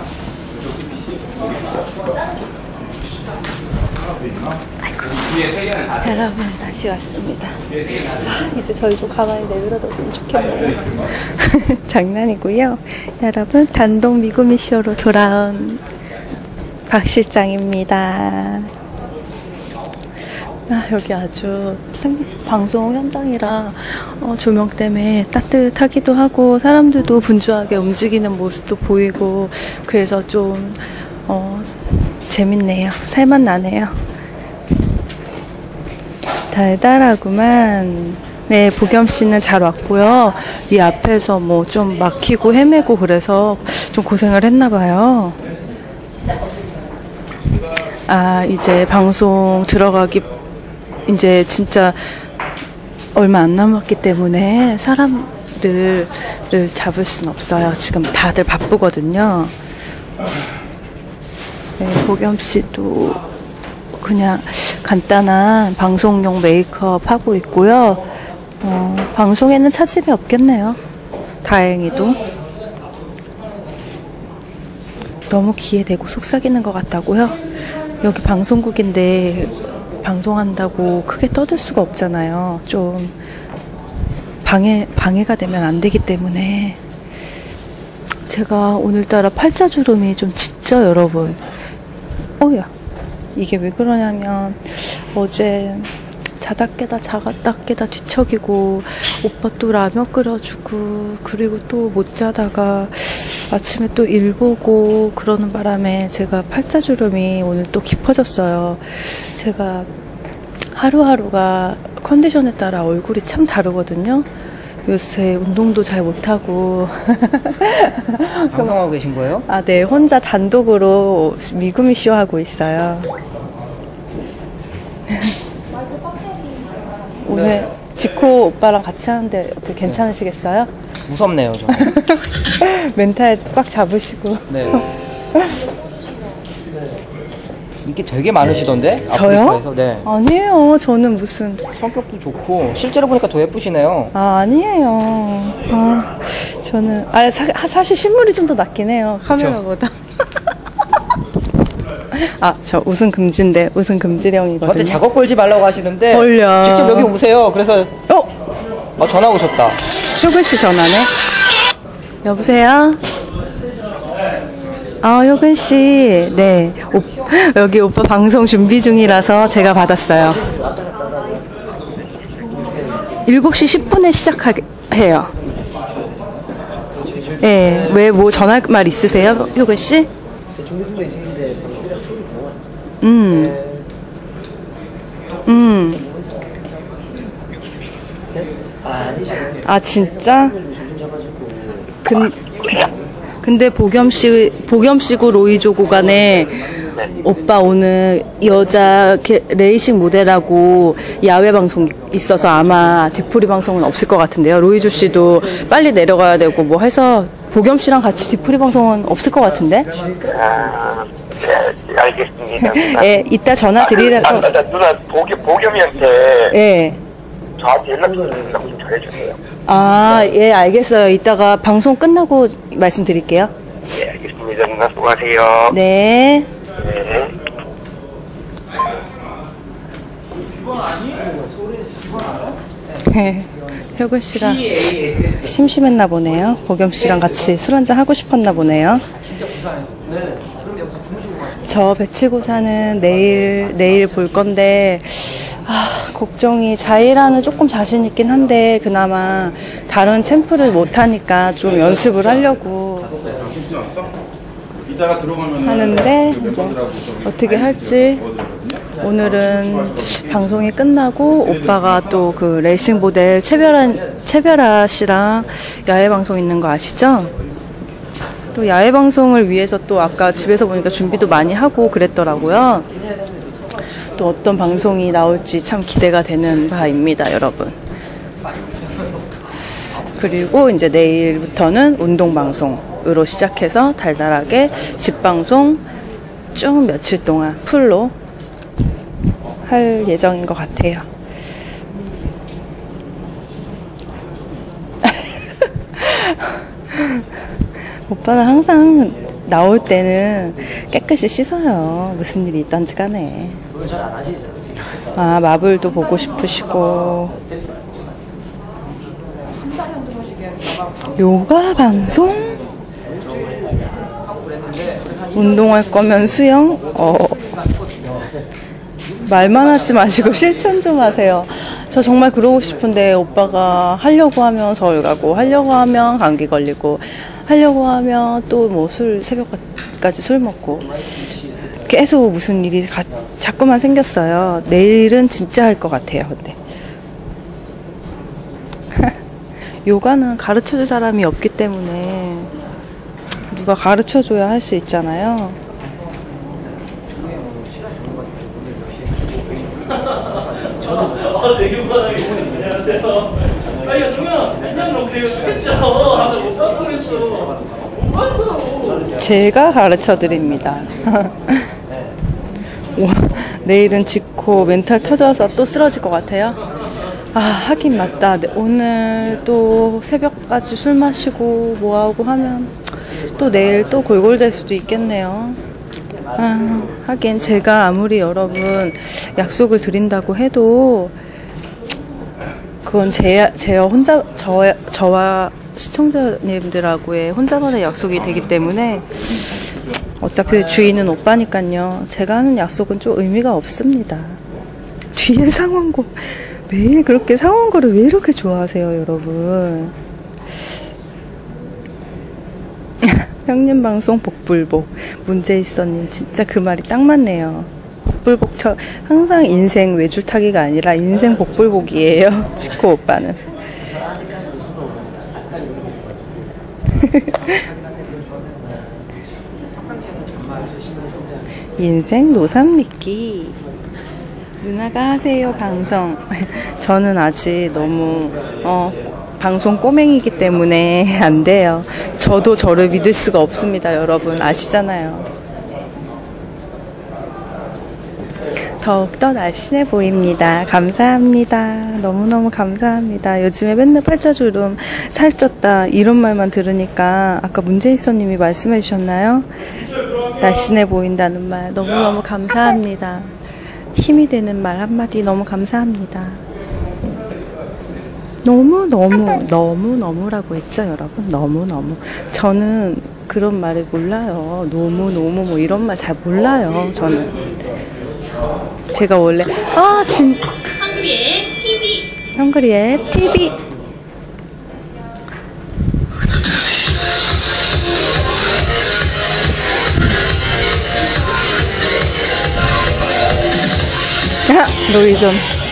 여러분 다시 왔습니다. 이제 저희도 가만히 내버려뒀으면 좋겠네요. 장난이고요. 여러분 단독 미구미 쇼로 돌아온 박 실장입니다. 여기 아주 방송 현장이라 조명 때문에 따뜻하기도 하고 사람들도 분주하게 움직이는 모습도 보이고 그래서 좀 재밌네요. 살맛 나네요. 달달하구만. 네, 보겸씨는 잘 왔고요. 이 앞에서 뭐 좀 막히고 헤매고 그래서 좀 고생을 했나봐요. 이제 방송 들어가기 이제 진짜 얼마 안 남았기 때문에 사람들을 잡을 순 없어요. 지금 다들 바쁘거든요. 네, 보겸씨도 그냥 간단한 방송용 메이크업 하고 있고요. 방송에는 차질이 없겠네요. 다행히도. 너무 귀에 대고 속삭이는 것 같다고요? 여기 방송국인데 방송한다고 크게 떠들 수가 없잖아요. 좀 방해가 되면 안 되기 때문에. 제가 오늘따라 팔자주름이 좀 짙죠, 여러분? 야, 이게 왜 그러냐면 어제 자다 깨다 뒤척이고 오빠 또 라면 끓여주고 그리고 또 못 자다가 아침에 또 일 보고 그러는 바람에 제가 팔자주름이 오늘 또 깊어졌어요. 제가 하루하루가 컨디션에 따라 얼굴이 참 다르거든요. 요새 운동도 잘 못하고. 방송하고 계신 거예요? 네. 혼자 단독으로 미구미 쇼 하고 있어요. 오늘 지코 오빠랑 같이 하는데 어떻게 괜찮으시겠어요? 무섭네요, 저. 멘탈 꽉 잡으시고. 네. 인기 되게 많으시던데? 저요? 아프리카에서. 네. 아니에요. 저는 무슨 성격도 좋고 실제로 보니까 더 예쁘시네요. 아니에요. 저는 사실 실물이 좀 더 낫긴 해요. 카메라보다. 저 우승 금지인데 우승 금지령이거든요. 저한테 작업 걸지 말라고 하시는데 걸려. 직접 여기 오세요. 그래서 전화 오셨다. 효근 씨 전화네. 여보세요? 효근 씨. 네. 여기 오빠 방송 준비 중이라서 제가 받았어요. 7시 10분에 시작해요. 네. 왜 뭐 전할 말 있으세요? 효근 씨? 진짜? 근데 보겸씨고 로이조고 간에 오빠 오늘 여자 레이싱 모델하고 야외 방송 있어서 아마 뒤풀이 방송은 없을 것 같은데요. 로이조 씨도 빨리 내려가야 되고 뭐 해서 보겸씨랑 같이 뒤풀이 방송은 없을 것 같은데? 네, 알겠습니다. 예, 이따 전화 드리라고. 누나 보겸이한테 예. 저한테 연락 좀 잘해주세요. 예, 알겠어요. 이따가 방송 끝나고 말씀드릴게요. 네, 알겠습니다. 누나 수고하세요. 네. 네. 효근 씨가 심심했나 보네요. 보겸 씨랑 같이 술 한잔 하고 싶었나 보네요. 저 배치고사는 내일 볼 건데 걱정이 자이라는 조금 자신 있긴 한데 그나마 다른 챔프를 못 하니까 좀 연습을 하려고 하는데 이제 어떻게 할지. 오늘은 방송이 끝나고 오빠가 또 그 레이싱 모델 채별아 씨랑 야외 방송 있는 거 아시죠? 또 야외 방송을 위해서 또 아까 집에서 보니까 준비도 많이 하고 그랬더라고요. 또 어떤 방송이 나올지 참 기대가 되는 바입니다, 여러분. 그리고 이제 내일부터는 운동 방송으로 시작해서 달달하게 집 방송 쭉 며칠 동안 풀로 할 예정인 것 같아요. 오빠는 항상 나올 때는 깨끗이 씻어요. 무슨 일이 있던지 간에. 마블도 보고 싶으시고. 요가 방송? 운동할 거면 수영? 말만 하지 마시고 실천 좀 하세요. 저 정말 그러고 싶은데 오빠가 하려고 하면 서울 가고 하려고 하면 감기 걸리고 하려고 하면 또 뭐 새벽까지 술 먹고 계속 무슨 일이 자꾸만 생겼어요. 내일은 진짜 할 것 같아요. 근데 요가는 가르쳐줄 사람이 없기 때문에 누가 가르쳐줘야 할 수 있잖아요. 되게 무난하게. 안녕하세요. 야, 동현아, 그냥 그래요. 했죠. 못 봤어 그랬어. 못 봤어. 제가 가르쳐 드립니다. 내일은 지코 멘탈 터져서 또 쓰러질 것 같아요. 하긴 맞다. 오늘 또 새벽까지 술 마시고 뭐하고 하면 또 내일 또 골골될 수도 있겠네요. 하긴 제가 아무리 여러분 약속을 드린다고 해도 그건 저와 시청자님들하고의 혼자만의 약속이 되기 때문에 어차피 주인은 오빠니까요. 제가 하는 약속은 좀 의미가 없습니다. 뒤에 상황고 매일 그렇게 상황고를 왜 이렇게 좋아하세요, 여러분? 형님 방송 복불복. 문제 있어님 진짜 그 말이 딱 맞네요. 복불복 항상 인생 외줄타기가 아니라 인생 복불복이에요. 지코 오빠는. 인생 노삼 믿기. 누나가 하세요 방송. 저는 아직 너무 방송 꼬맹이기 때문에 안 돼요. 저도 저를 믿을 수가 없습니다. 여러분 아시잖아요. 더욱더 날씬해 보입니다. 감사합니다. 너무너무 감사합니다. 요즘에 맨날 팔자주름 살쪘다 이런 말만 들으니까 아까 문재인서님이 말씀해 주셨나요? 날씬해 보인다는 말 너무너무 감사합니다. 힘이 되는 말 한마디 너무 감사합니다. 너무너무라고 했죠 여러분. 너무너무 저는 그런 말을 몰라요. 너무너무 뭐 이런 말 잘 몰라요 저는. 제가 원래 헝그리의 TV 로이존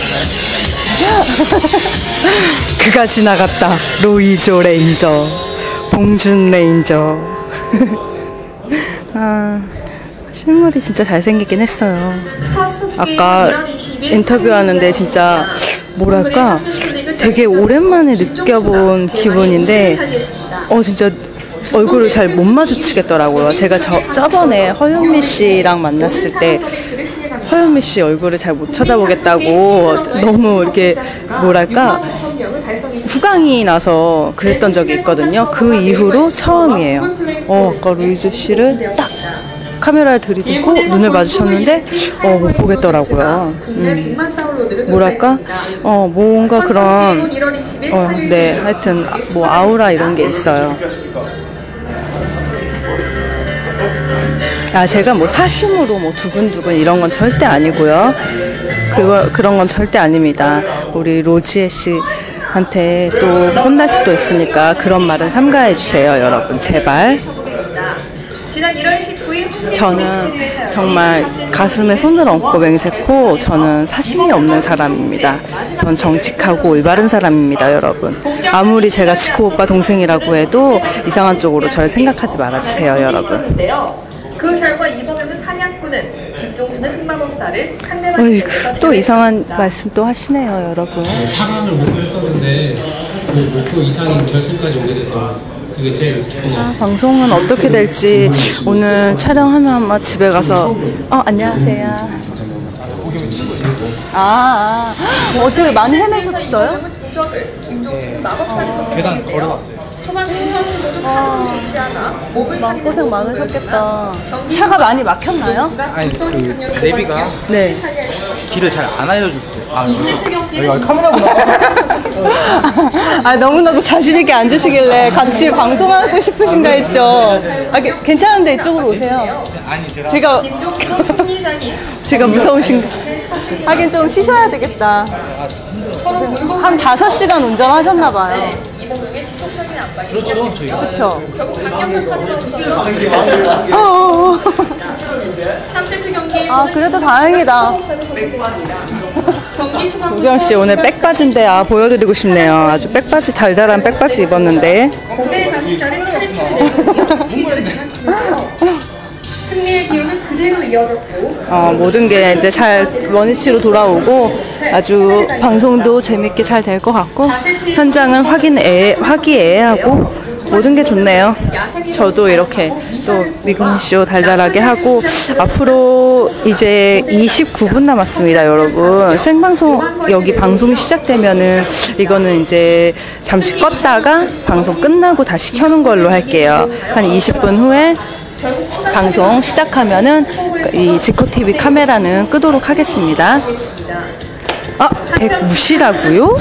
그가 지나갔다. 로이조 레인저 봉준 레인저 실물이 진짜 잘생기긴 했어요. 아까 인터뷰하는데 진짜 뭐랄까 되게 오랜만에 느껴본 기분인데 진짜 얼굴을 잘 못 마주치겠더라고요. 제가 저번에 허윤미 씨랑 만났을 때 허윤미 씨 얼굴을 잘 못 쳐다보겠다고 너무 이렇게 뭐랄까 후광이 나서 그랬던 적이 있거든요. 그 이후로 처음이에요. 아까 루이즈 씨를 딱 카메라에 들이대고 눈을 마주쳤는데 못 보겠더라고요. 뭐랄까 뭔가 그런 네 하여튼 뭐 아우라 이런 게 있어요. 제가 뭐 사심으로 뭐 두근두근 이런 건 절대 아니고요. 그런 건 절대 아닙니다. 우리 로지에 씨한테 또 혼날 수도 있으니까 그런 말은 삼가해 주세요, 여러분. 제발. 저는 정말 가슴에 손을 얹고 맹세코 저는 사심이 없는 사람입니다. 전 정직하고 올바른 사람입니다, 여러분. 아무리 제가 지코 오빠 동생이라고 해도 이상한 쪽으로 저를 생각하지 말아주세요, 여러분. 그 결과 이번에는 사냥꾼은 김종수는 흑마법사를 상대방에게 또 이상한 말씀 또 하시네요, 여러분. 상황을 목표했었는데 그 목표 이상인 결승까지 오게 돼서 그게 제일 기쁘네요. 방송은 어떻게 될지 오늘 촬영하면 아마 집에 가서 안녕하세요. 어떻게 많이 헤매셨어요? 김종수는 마법사를 선택하게 계단 걸어갔어요. 초반 두 선수 모두 카드이 좋지 않아 몸을 살리는 고생 많으셨겠다. 차가 많이 막혔나요? 아니 내비가 네. 길을 잘 안 알려줬어요. 2세트 경기는 카메라구나. 너무나도 자신있게 앉으시길래 같이 방송하고 싶으신가 했죠. 괜찮은데 이쪽으로 오세요. 아니 제가 김종수 통리장이 제가 무서우신가. 하긴 좀 쉬셔야 되겠다. 한 5시간 운전하셨나봐요. 이몽룡의 지속적인 압박이 시작됐고요. 그쵸? 결국 강력한 카드가 없었던 3세트 경기에서는 그래도 다행이다. 경기 초반부터 우경씨 오늘 백바지인데 보여드리고 싶네요. 아주 백바지 달달한 백바지 입었는데 고대의 감시자를 차례차례 내려오며 피디를 장악했는데요. 승리의 기운은 그대로 이어졌고 모든 게 이제 잘 원위치로 돌아오고 아주 방송도 재밌게 잘 될 것 같고 현장은 화기애애하고 모든 게 좋네요. 저도 이렇게 또 미궁쇼 달달하게 하고 앞으로 이제 29분 남았습니다, 여러분. 생방송 여기 방송이 시작되면은 이거는 이제 잠시 껐다가 방송 끝나고 다시 켜는 걸로 할게요. 한 20분 후에 방송 시작하면은 이 지코TV 카메라는 끄도록 하겠습니다. 백무시라고요?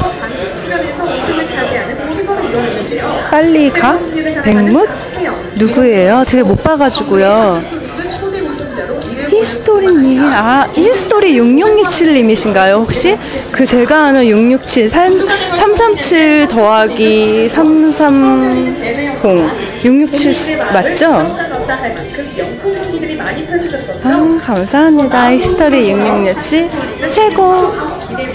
빨리 가? 백무? 누구예요? 제가 못 봐가지고요. 히스토리님, 히스토리 6667님이신가요, 혹시? 제가 아는 667, 337 더하기 330, 667 맞죠? 감사합니다. 히스토리 6667 최고.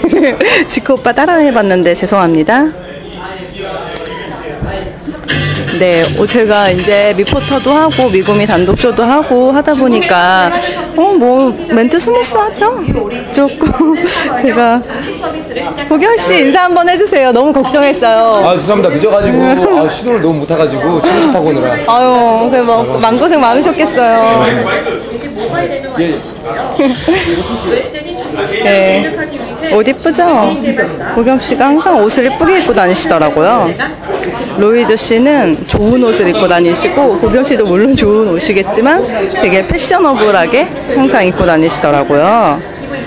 지코 오빠 따라해봤는데 죄송합니다. 네, 제가 이제 리포터도 하고 미구미 단독쇼도 하고 하다 보니까 뭐 멘트 스무스하죠? 조금 제가 보경 씨 인사 한번 해주세요. 너무 걱정했어요. 아 죄송합니다. 늦어가지고 시도를 너무 못해가지고 지하철 타고 오느라. 아유, 그 뭐 마음고생 많으셨겠어요. 네, 옷 이쁘죠? 보경 씨가 항상 옷을 예쁘게 입고 다니시더라고요. 로이조 씨는 좋은 옷을 입고 다니시고 보경 씨도 물론 좋은 옷이겠지만 되게 패셔너블하게 항상 입고 다니시더라고요.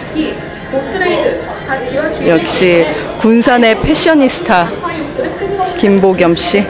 역시 군산의 패셔니스타 김보겸 씨.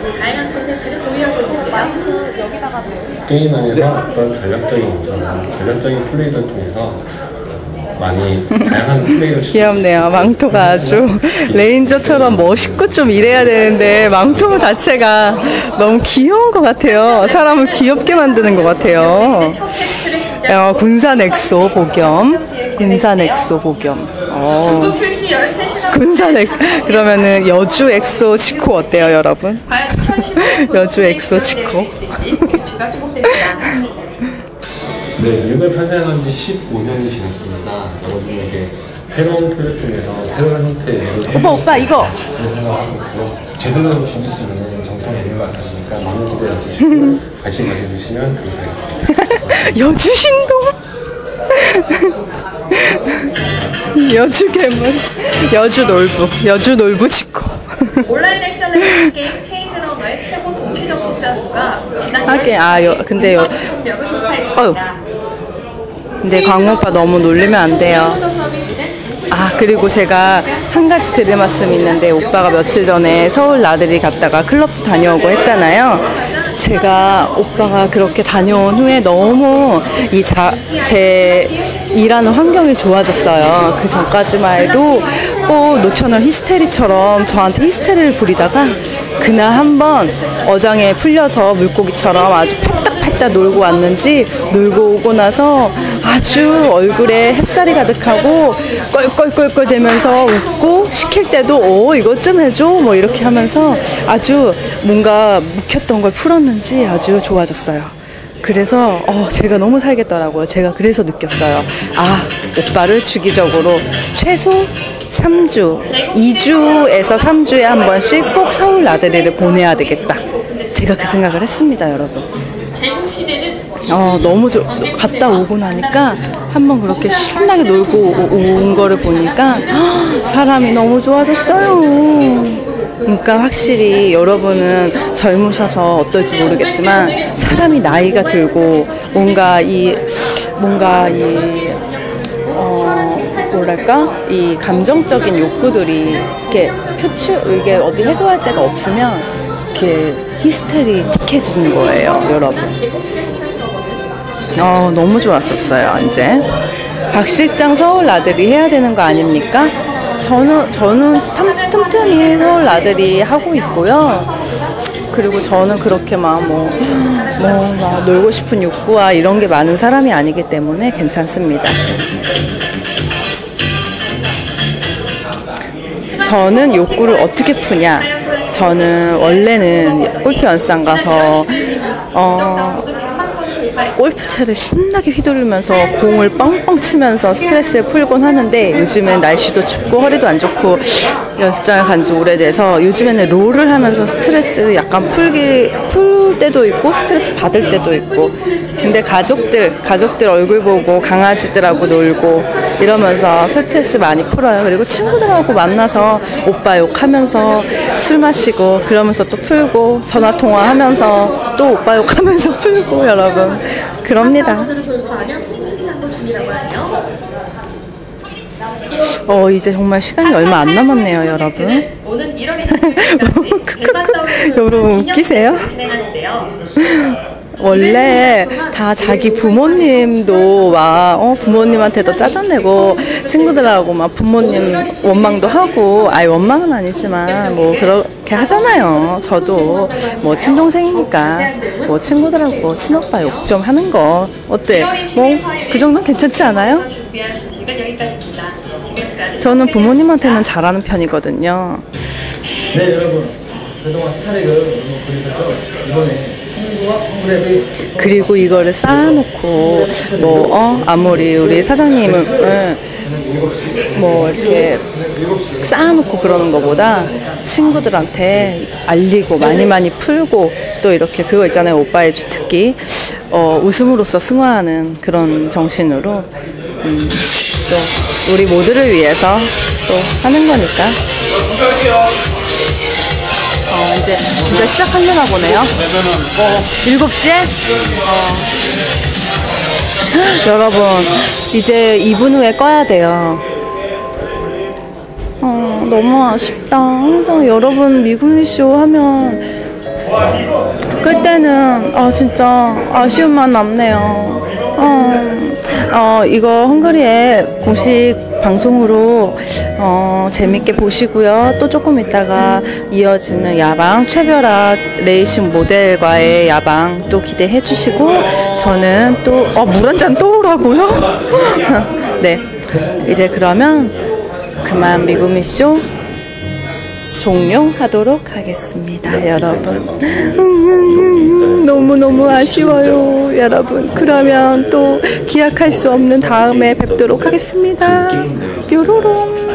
게임 안에서 어떤 전략적인 플레이를 통해서 많이 다양한 플레이를 귀엽네요. 망토가 아주 레인저처럼 멋있고 좀 이래야 되는데 망토 자체가 너무 귀여운 것 같아요. 사람을 귀엽게 만드는 것 같아요. 군산 엑소 보겸. 군산 엑소 보겸. 중국 출시 13시간 군산 그러면은 여주 엑소 지코 어때요, 여러분? 여주 엑소 지코. 주가 주목됩니다. 네, 미국에 편향한 지 15년이 지났습니다. 여러분에게 새로운 플랫폼에서 새로운 형태의 오빠 이거 제대로 즐길 수 있는 정통이 있는 것 같으니까 많은 기대 해주시고 관심 가져주시면 감사하겠습니다. 여주 신동 여주 괴물 여주 놀부 지코. 온라인 액션 RPG 게임 페이지러너의 최고 동시 접속자 수가 지난 근데 2,000명을 돌파했습니다. 근데 광우 오빠 너무 놀리면 안 돼요. 그리고 제가 한 가지 드릴 말씀이 있는데 오빠가 며칠 전에 서울 나들이 갔다가 클럽도 다녀오고 했잖아요. 제가 오빠가 그렇게 다녀온 후에 너무 제 일하는 환경이 좋아졌어요. 그 전까지만 해도 꼭 노처널 히스테리처럼 저한테 히스테리를 부리다가 그날 한번 어장에 풀려서 물고기처럼 아주 팔딱 놀고 왔는지 놀고 오고 나서 아주 얼굴에 햇살이 가득하고 껄껄껄껄 대면서 웃고 시킬 때도 이것 좀 해줘 뭐 이렇게 하면서 아주 뭔가 묵혔던 걸 풀었는지 아주 좋아졌어요. 그래서 제가 너무 살겠더라고요. 제가 그래서 느꼈어요. 오빠를 주기적으로 최소 3주, 2주에서 3주에 한 번씩 꼭 서울 나들이를 보내야 되겠다. 제가 그 생각을 했습니다, 여러분. 너무 갔다 오고 나니까 한번 그렇게 신나게 놀고 온 거를 보니까 사람이 너무 좋아졌어요. 그러니까 확실히 여러분은 젊으셔서 어떨지 모르겠지만 사람이 나이가 들고 뭔가 이 이 감정적인 욕구들이 이렇게 이게 어디 해소할 데가 없으면 이렇게 히스테리틱해지는 거예요, 여러분. 너무 좋았었어요. 이제 박 실장 서울 나들이 해야 되는 거 아닙니까? 저는 틈틈이 서울 나들이 하고 있고요. 그리고 저는 그렇게 막 놀고 싶은 욕구와 이런 게 많은 사람이 아니기 때문에 괜찮습니다. 저는 욕구를 어떻게 푸냐? 저는 원래는 골프 연상 가서 골프채를 신나게 휘두르면서 공을 뻥뻥 치면서 스트레스를 풀곤 하는데 요즘엔 날씨도 춥고 허리도 안 좋고 연습장에 간 지 오래돼서 요즘에는 롤을 하면서 스트레스 약간 풀 때도 있고 스트레스 받을 때도 있고 근데 가족들 얼굴 보고 강아지들하고 놀고 이러면서 스트레스 많이 풀어요. 그리고 친구들하고 만나서 오빠 욕하면서 술 마시고 그러면서 또 풀고 전화통화하면서 또 오빠 욕하면서 풀고 여러분 그럽니다. 이제 정말 시간이 얼마 안 남았네요, 여러분. 오는 1월 20일까지 여러분 웃기세요? 원래 다 자기 부모님도 막 부모님한테도 짜증내고 친구들하고 막 부모님 원망도 하고 원망은 아니지만 뭐 그렇게 하잖아요. 저도 뭐 친동생이니까 뭐 친구들하고 친오빠 욕 좀 하는 거 어때? 뭐 그 정도는 괜찮지 않아요? 저는 부모님한테는 잘하는 편이거든요. 네, 여러분 그동안 스타렉을 너무 그리셨죠. 이번에 홍보와 홈랩이 그리고 이거를 쌓아놓고 뭐 아무리 우리 사장님은 뭐 이렇게 쌓아놓고 그러는 것보다 친구들한테 알리고 많이 풀고 또 이렇게 그거 있잖아요. 오빠의 주특기 웃음으로써 승화하는 그런 정신으로 또 우리 모두를 위해서 또 하는 거니까 이제 진짜 시작하려나 보네요. 7시에? 여러분 이제 2분 후에 꺼야 돼요. 너무 아쉽다. 항상 여러분 미국쇼 하면 끌 때는 진짜 아쉬움만 남네요. 이거 헝가리의 공식 방송으로 재밌게 보시고요. 또 조금 있다가 이어지는 야방 최별아 레이싱 모델과의 야방 또 기대해 주시고 저는 또 물 한 잔 또 오라고요? 네, 이제 그러면 그만 미구미쇼 종료하도록 하겠습니다. 여러분 너무너무 아쉬워요. 여러분 그러면 또 기약할 수 없는 다음에 뵙도록 하겠습니다. 뾰로롱.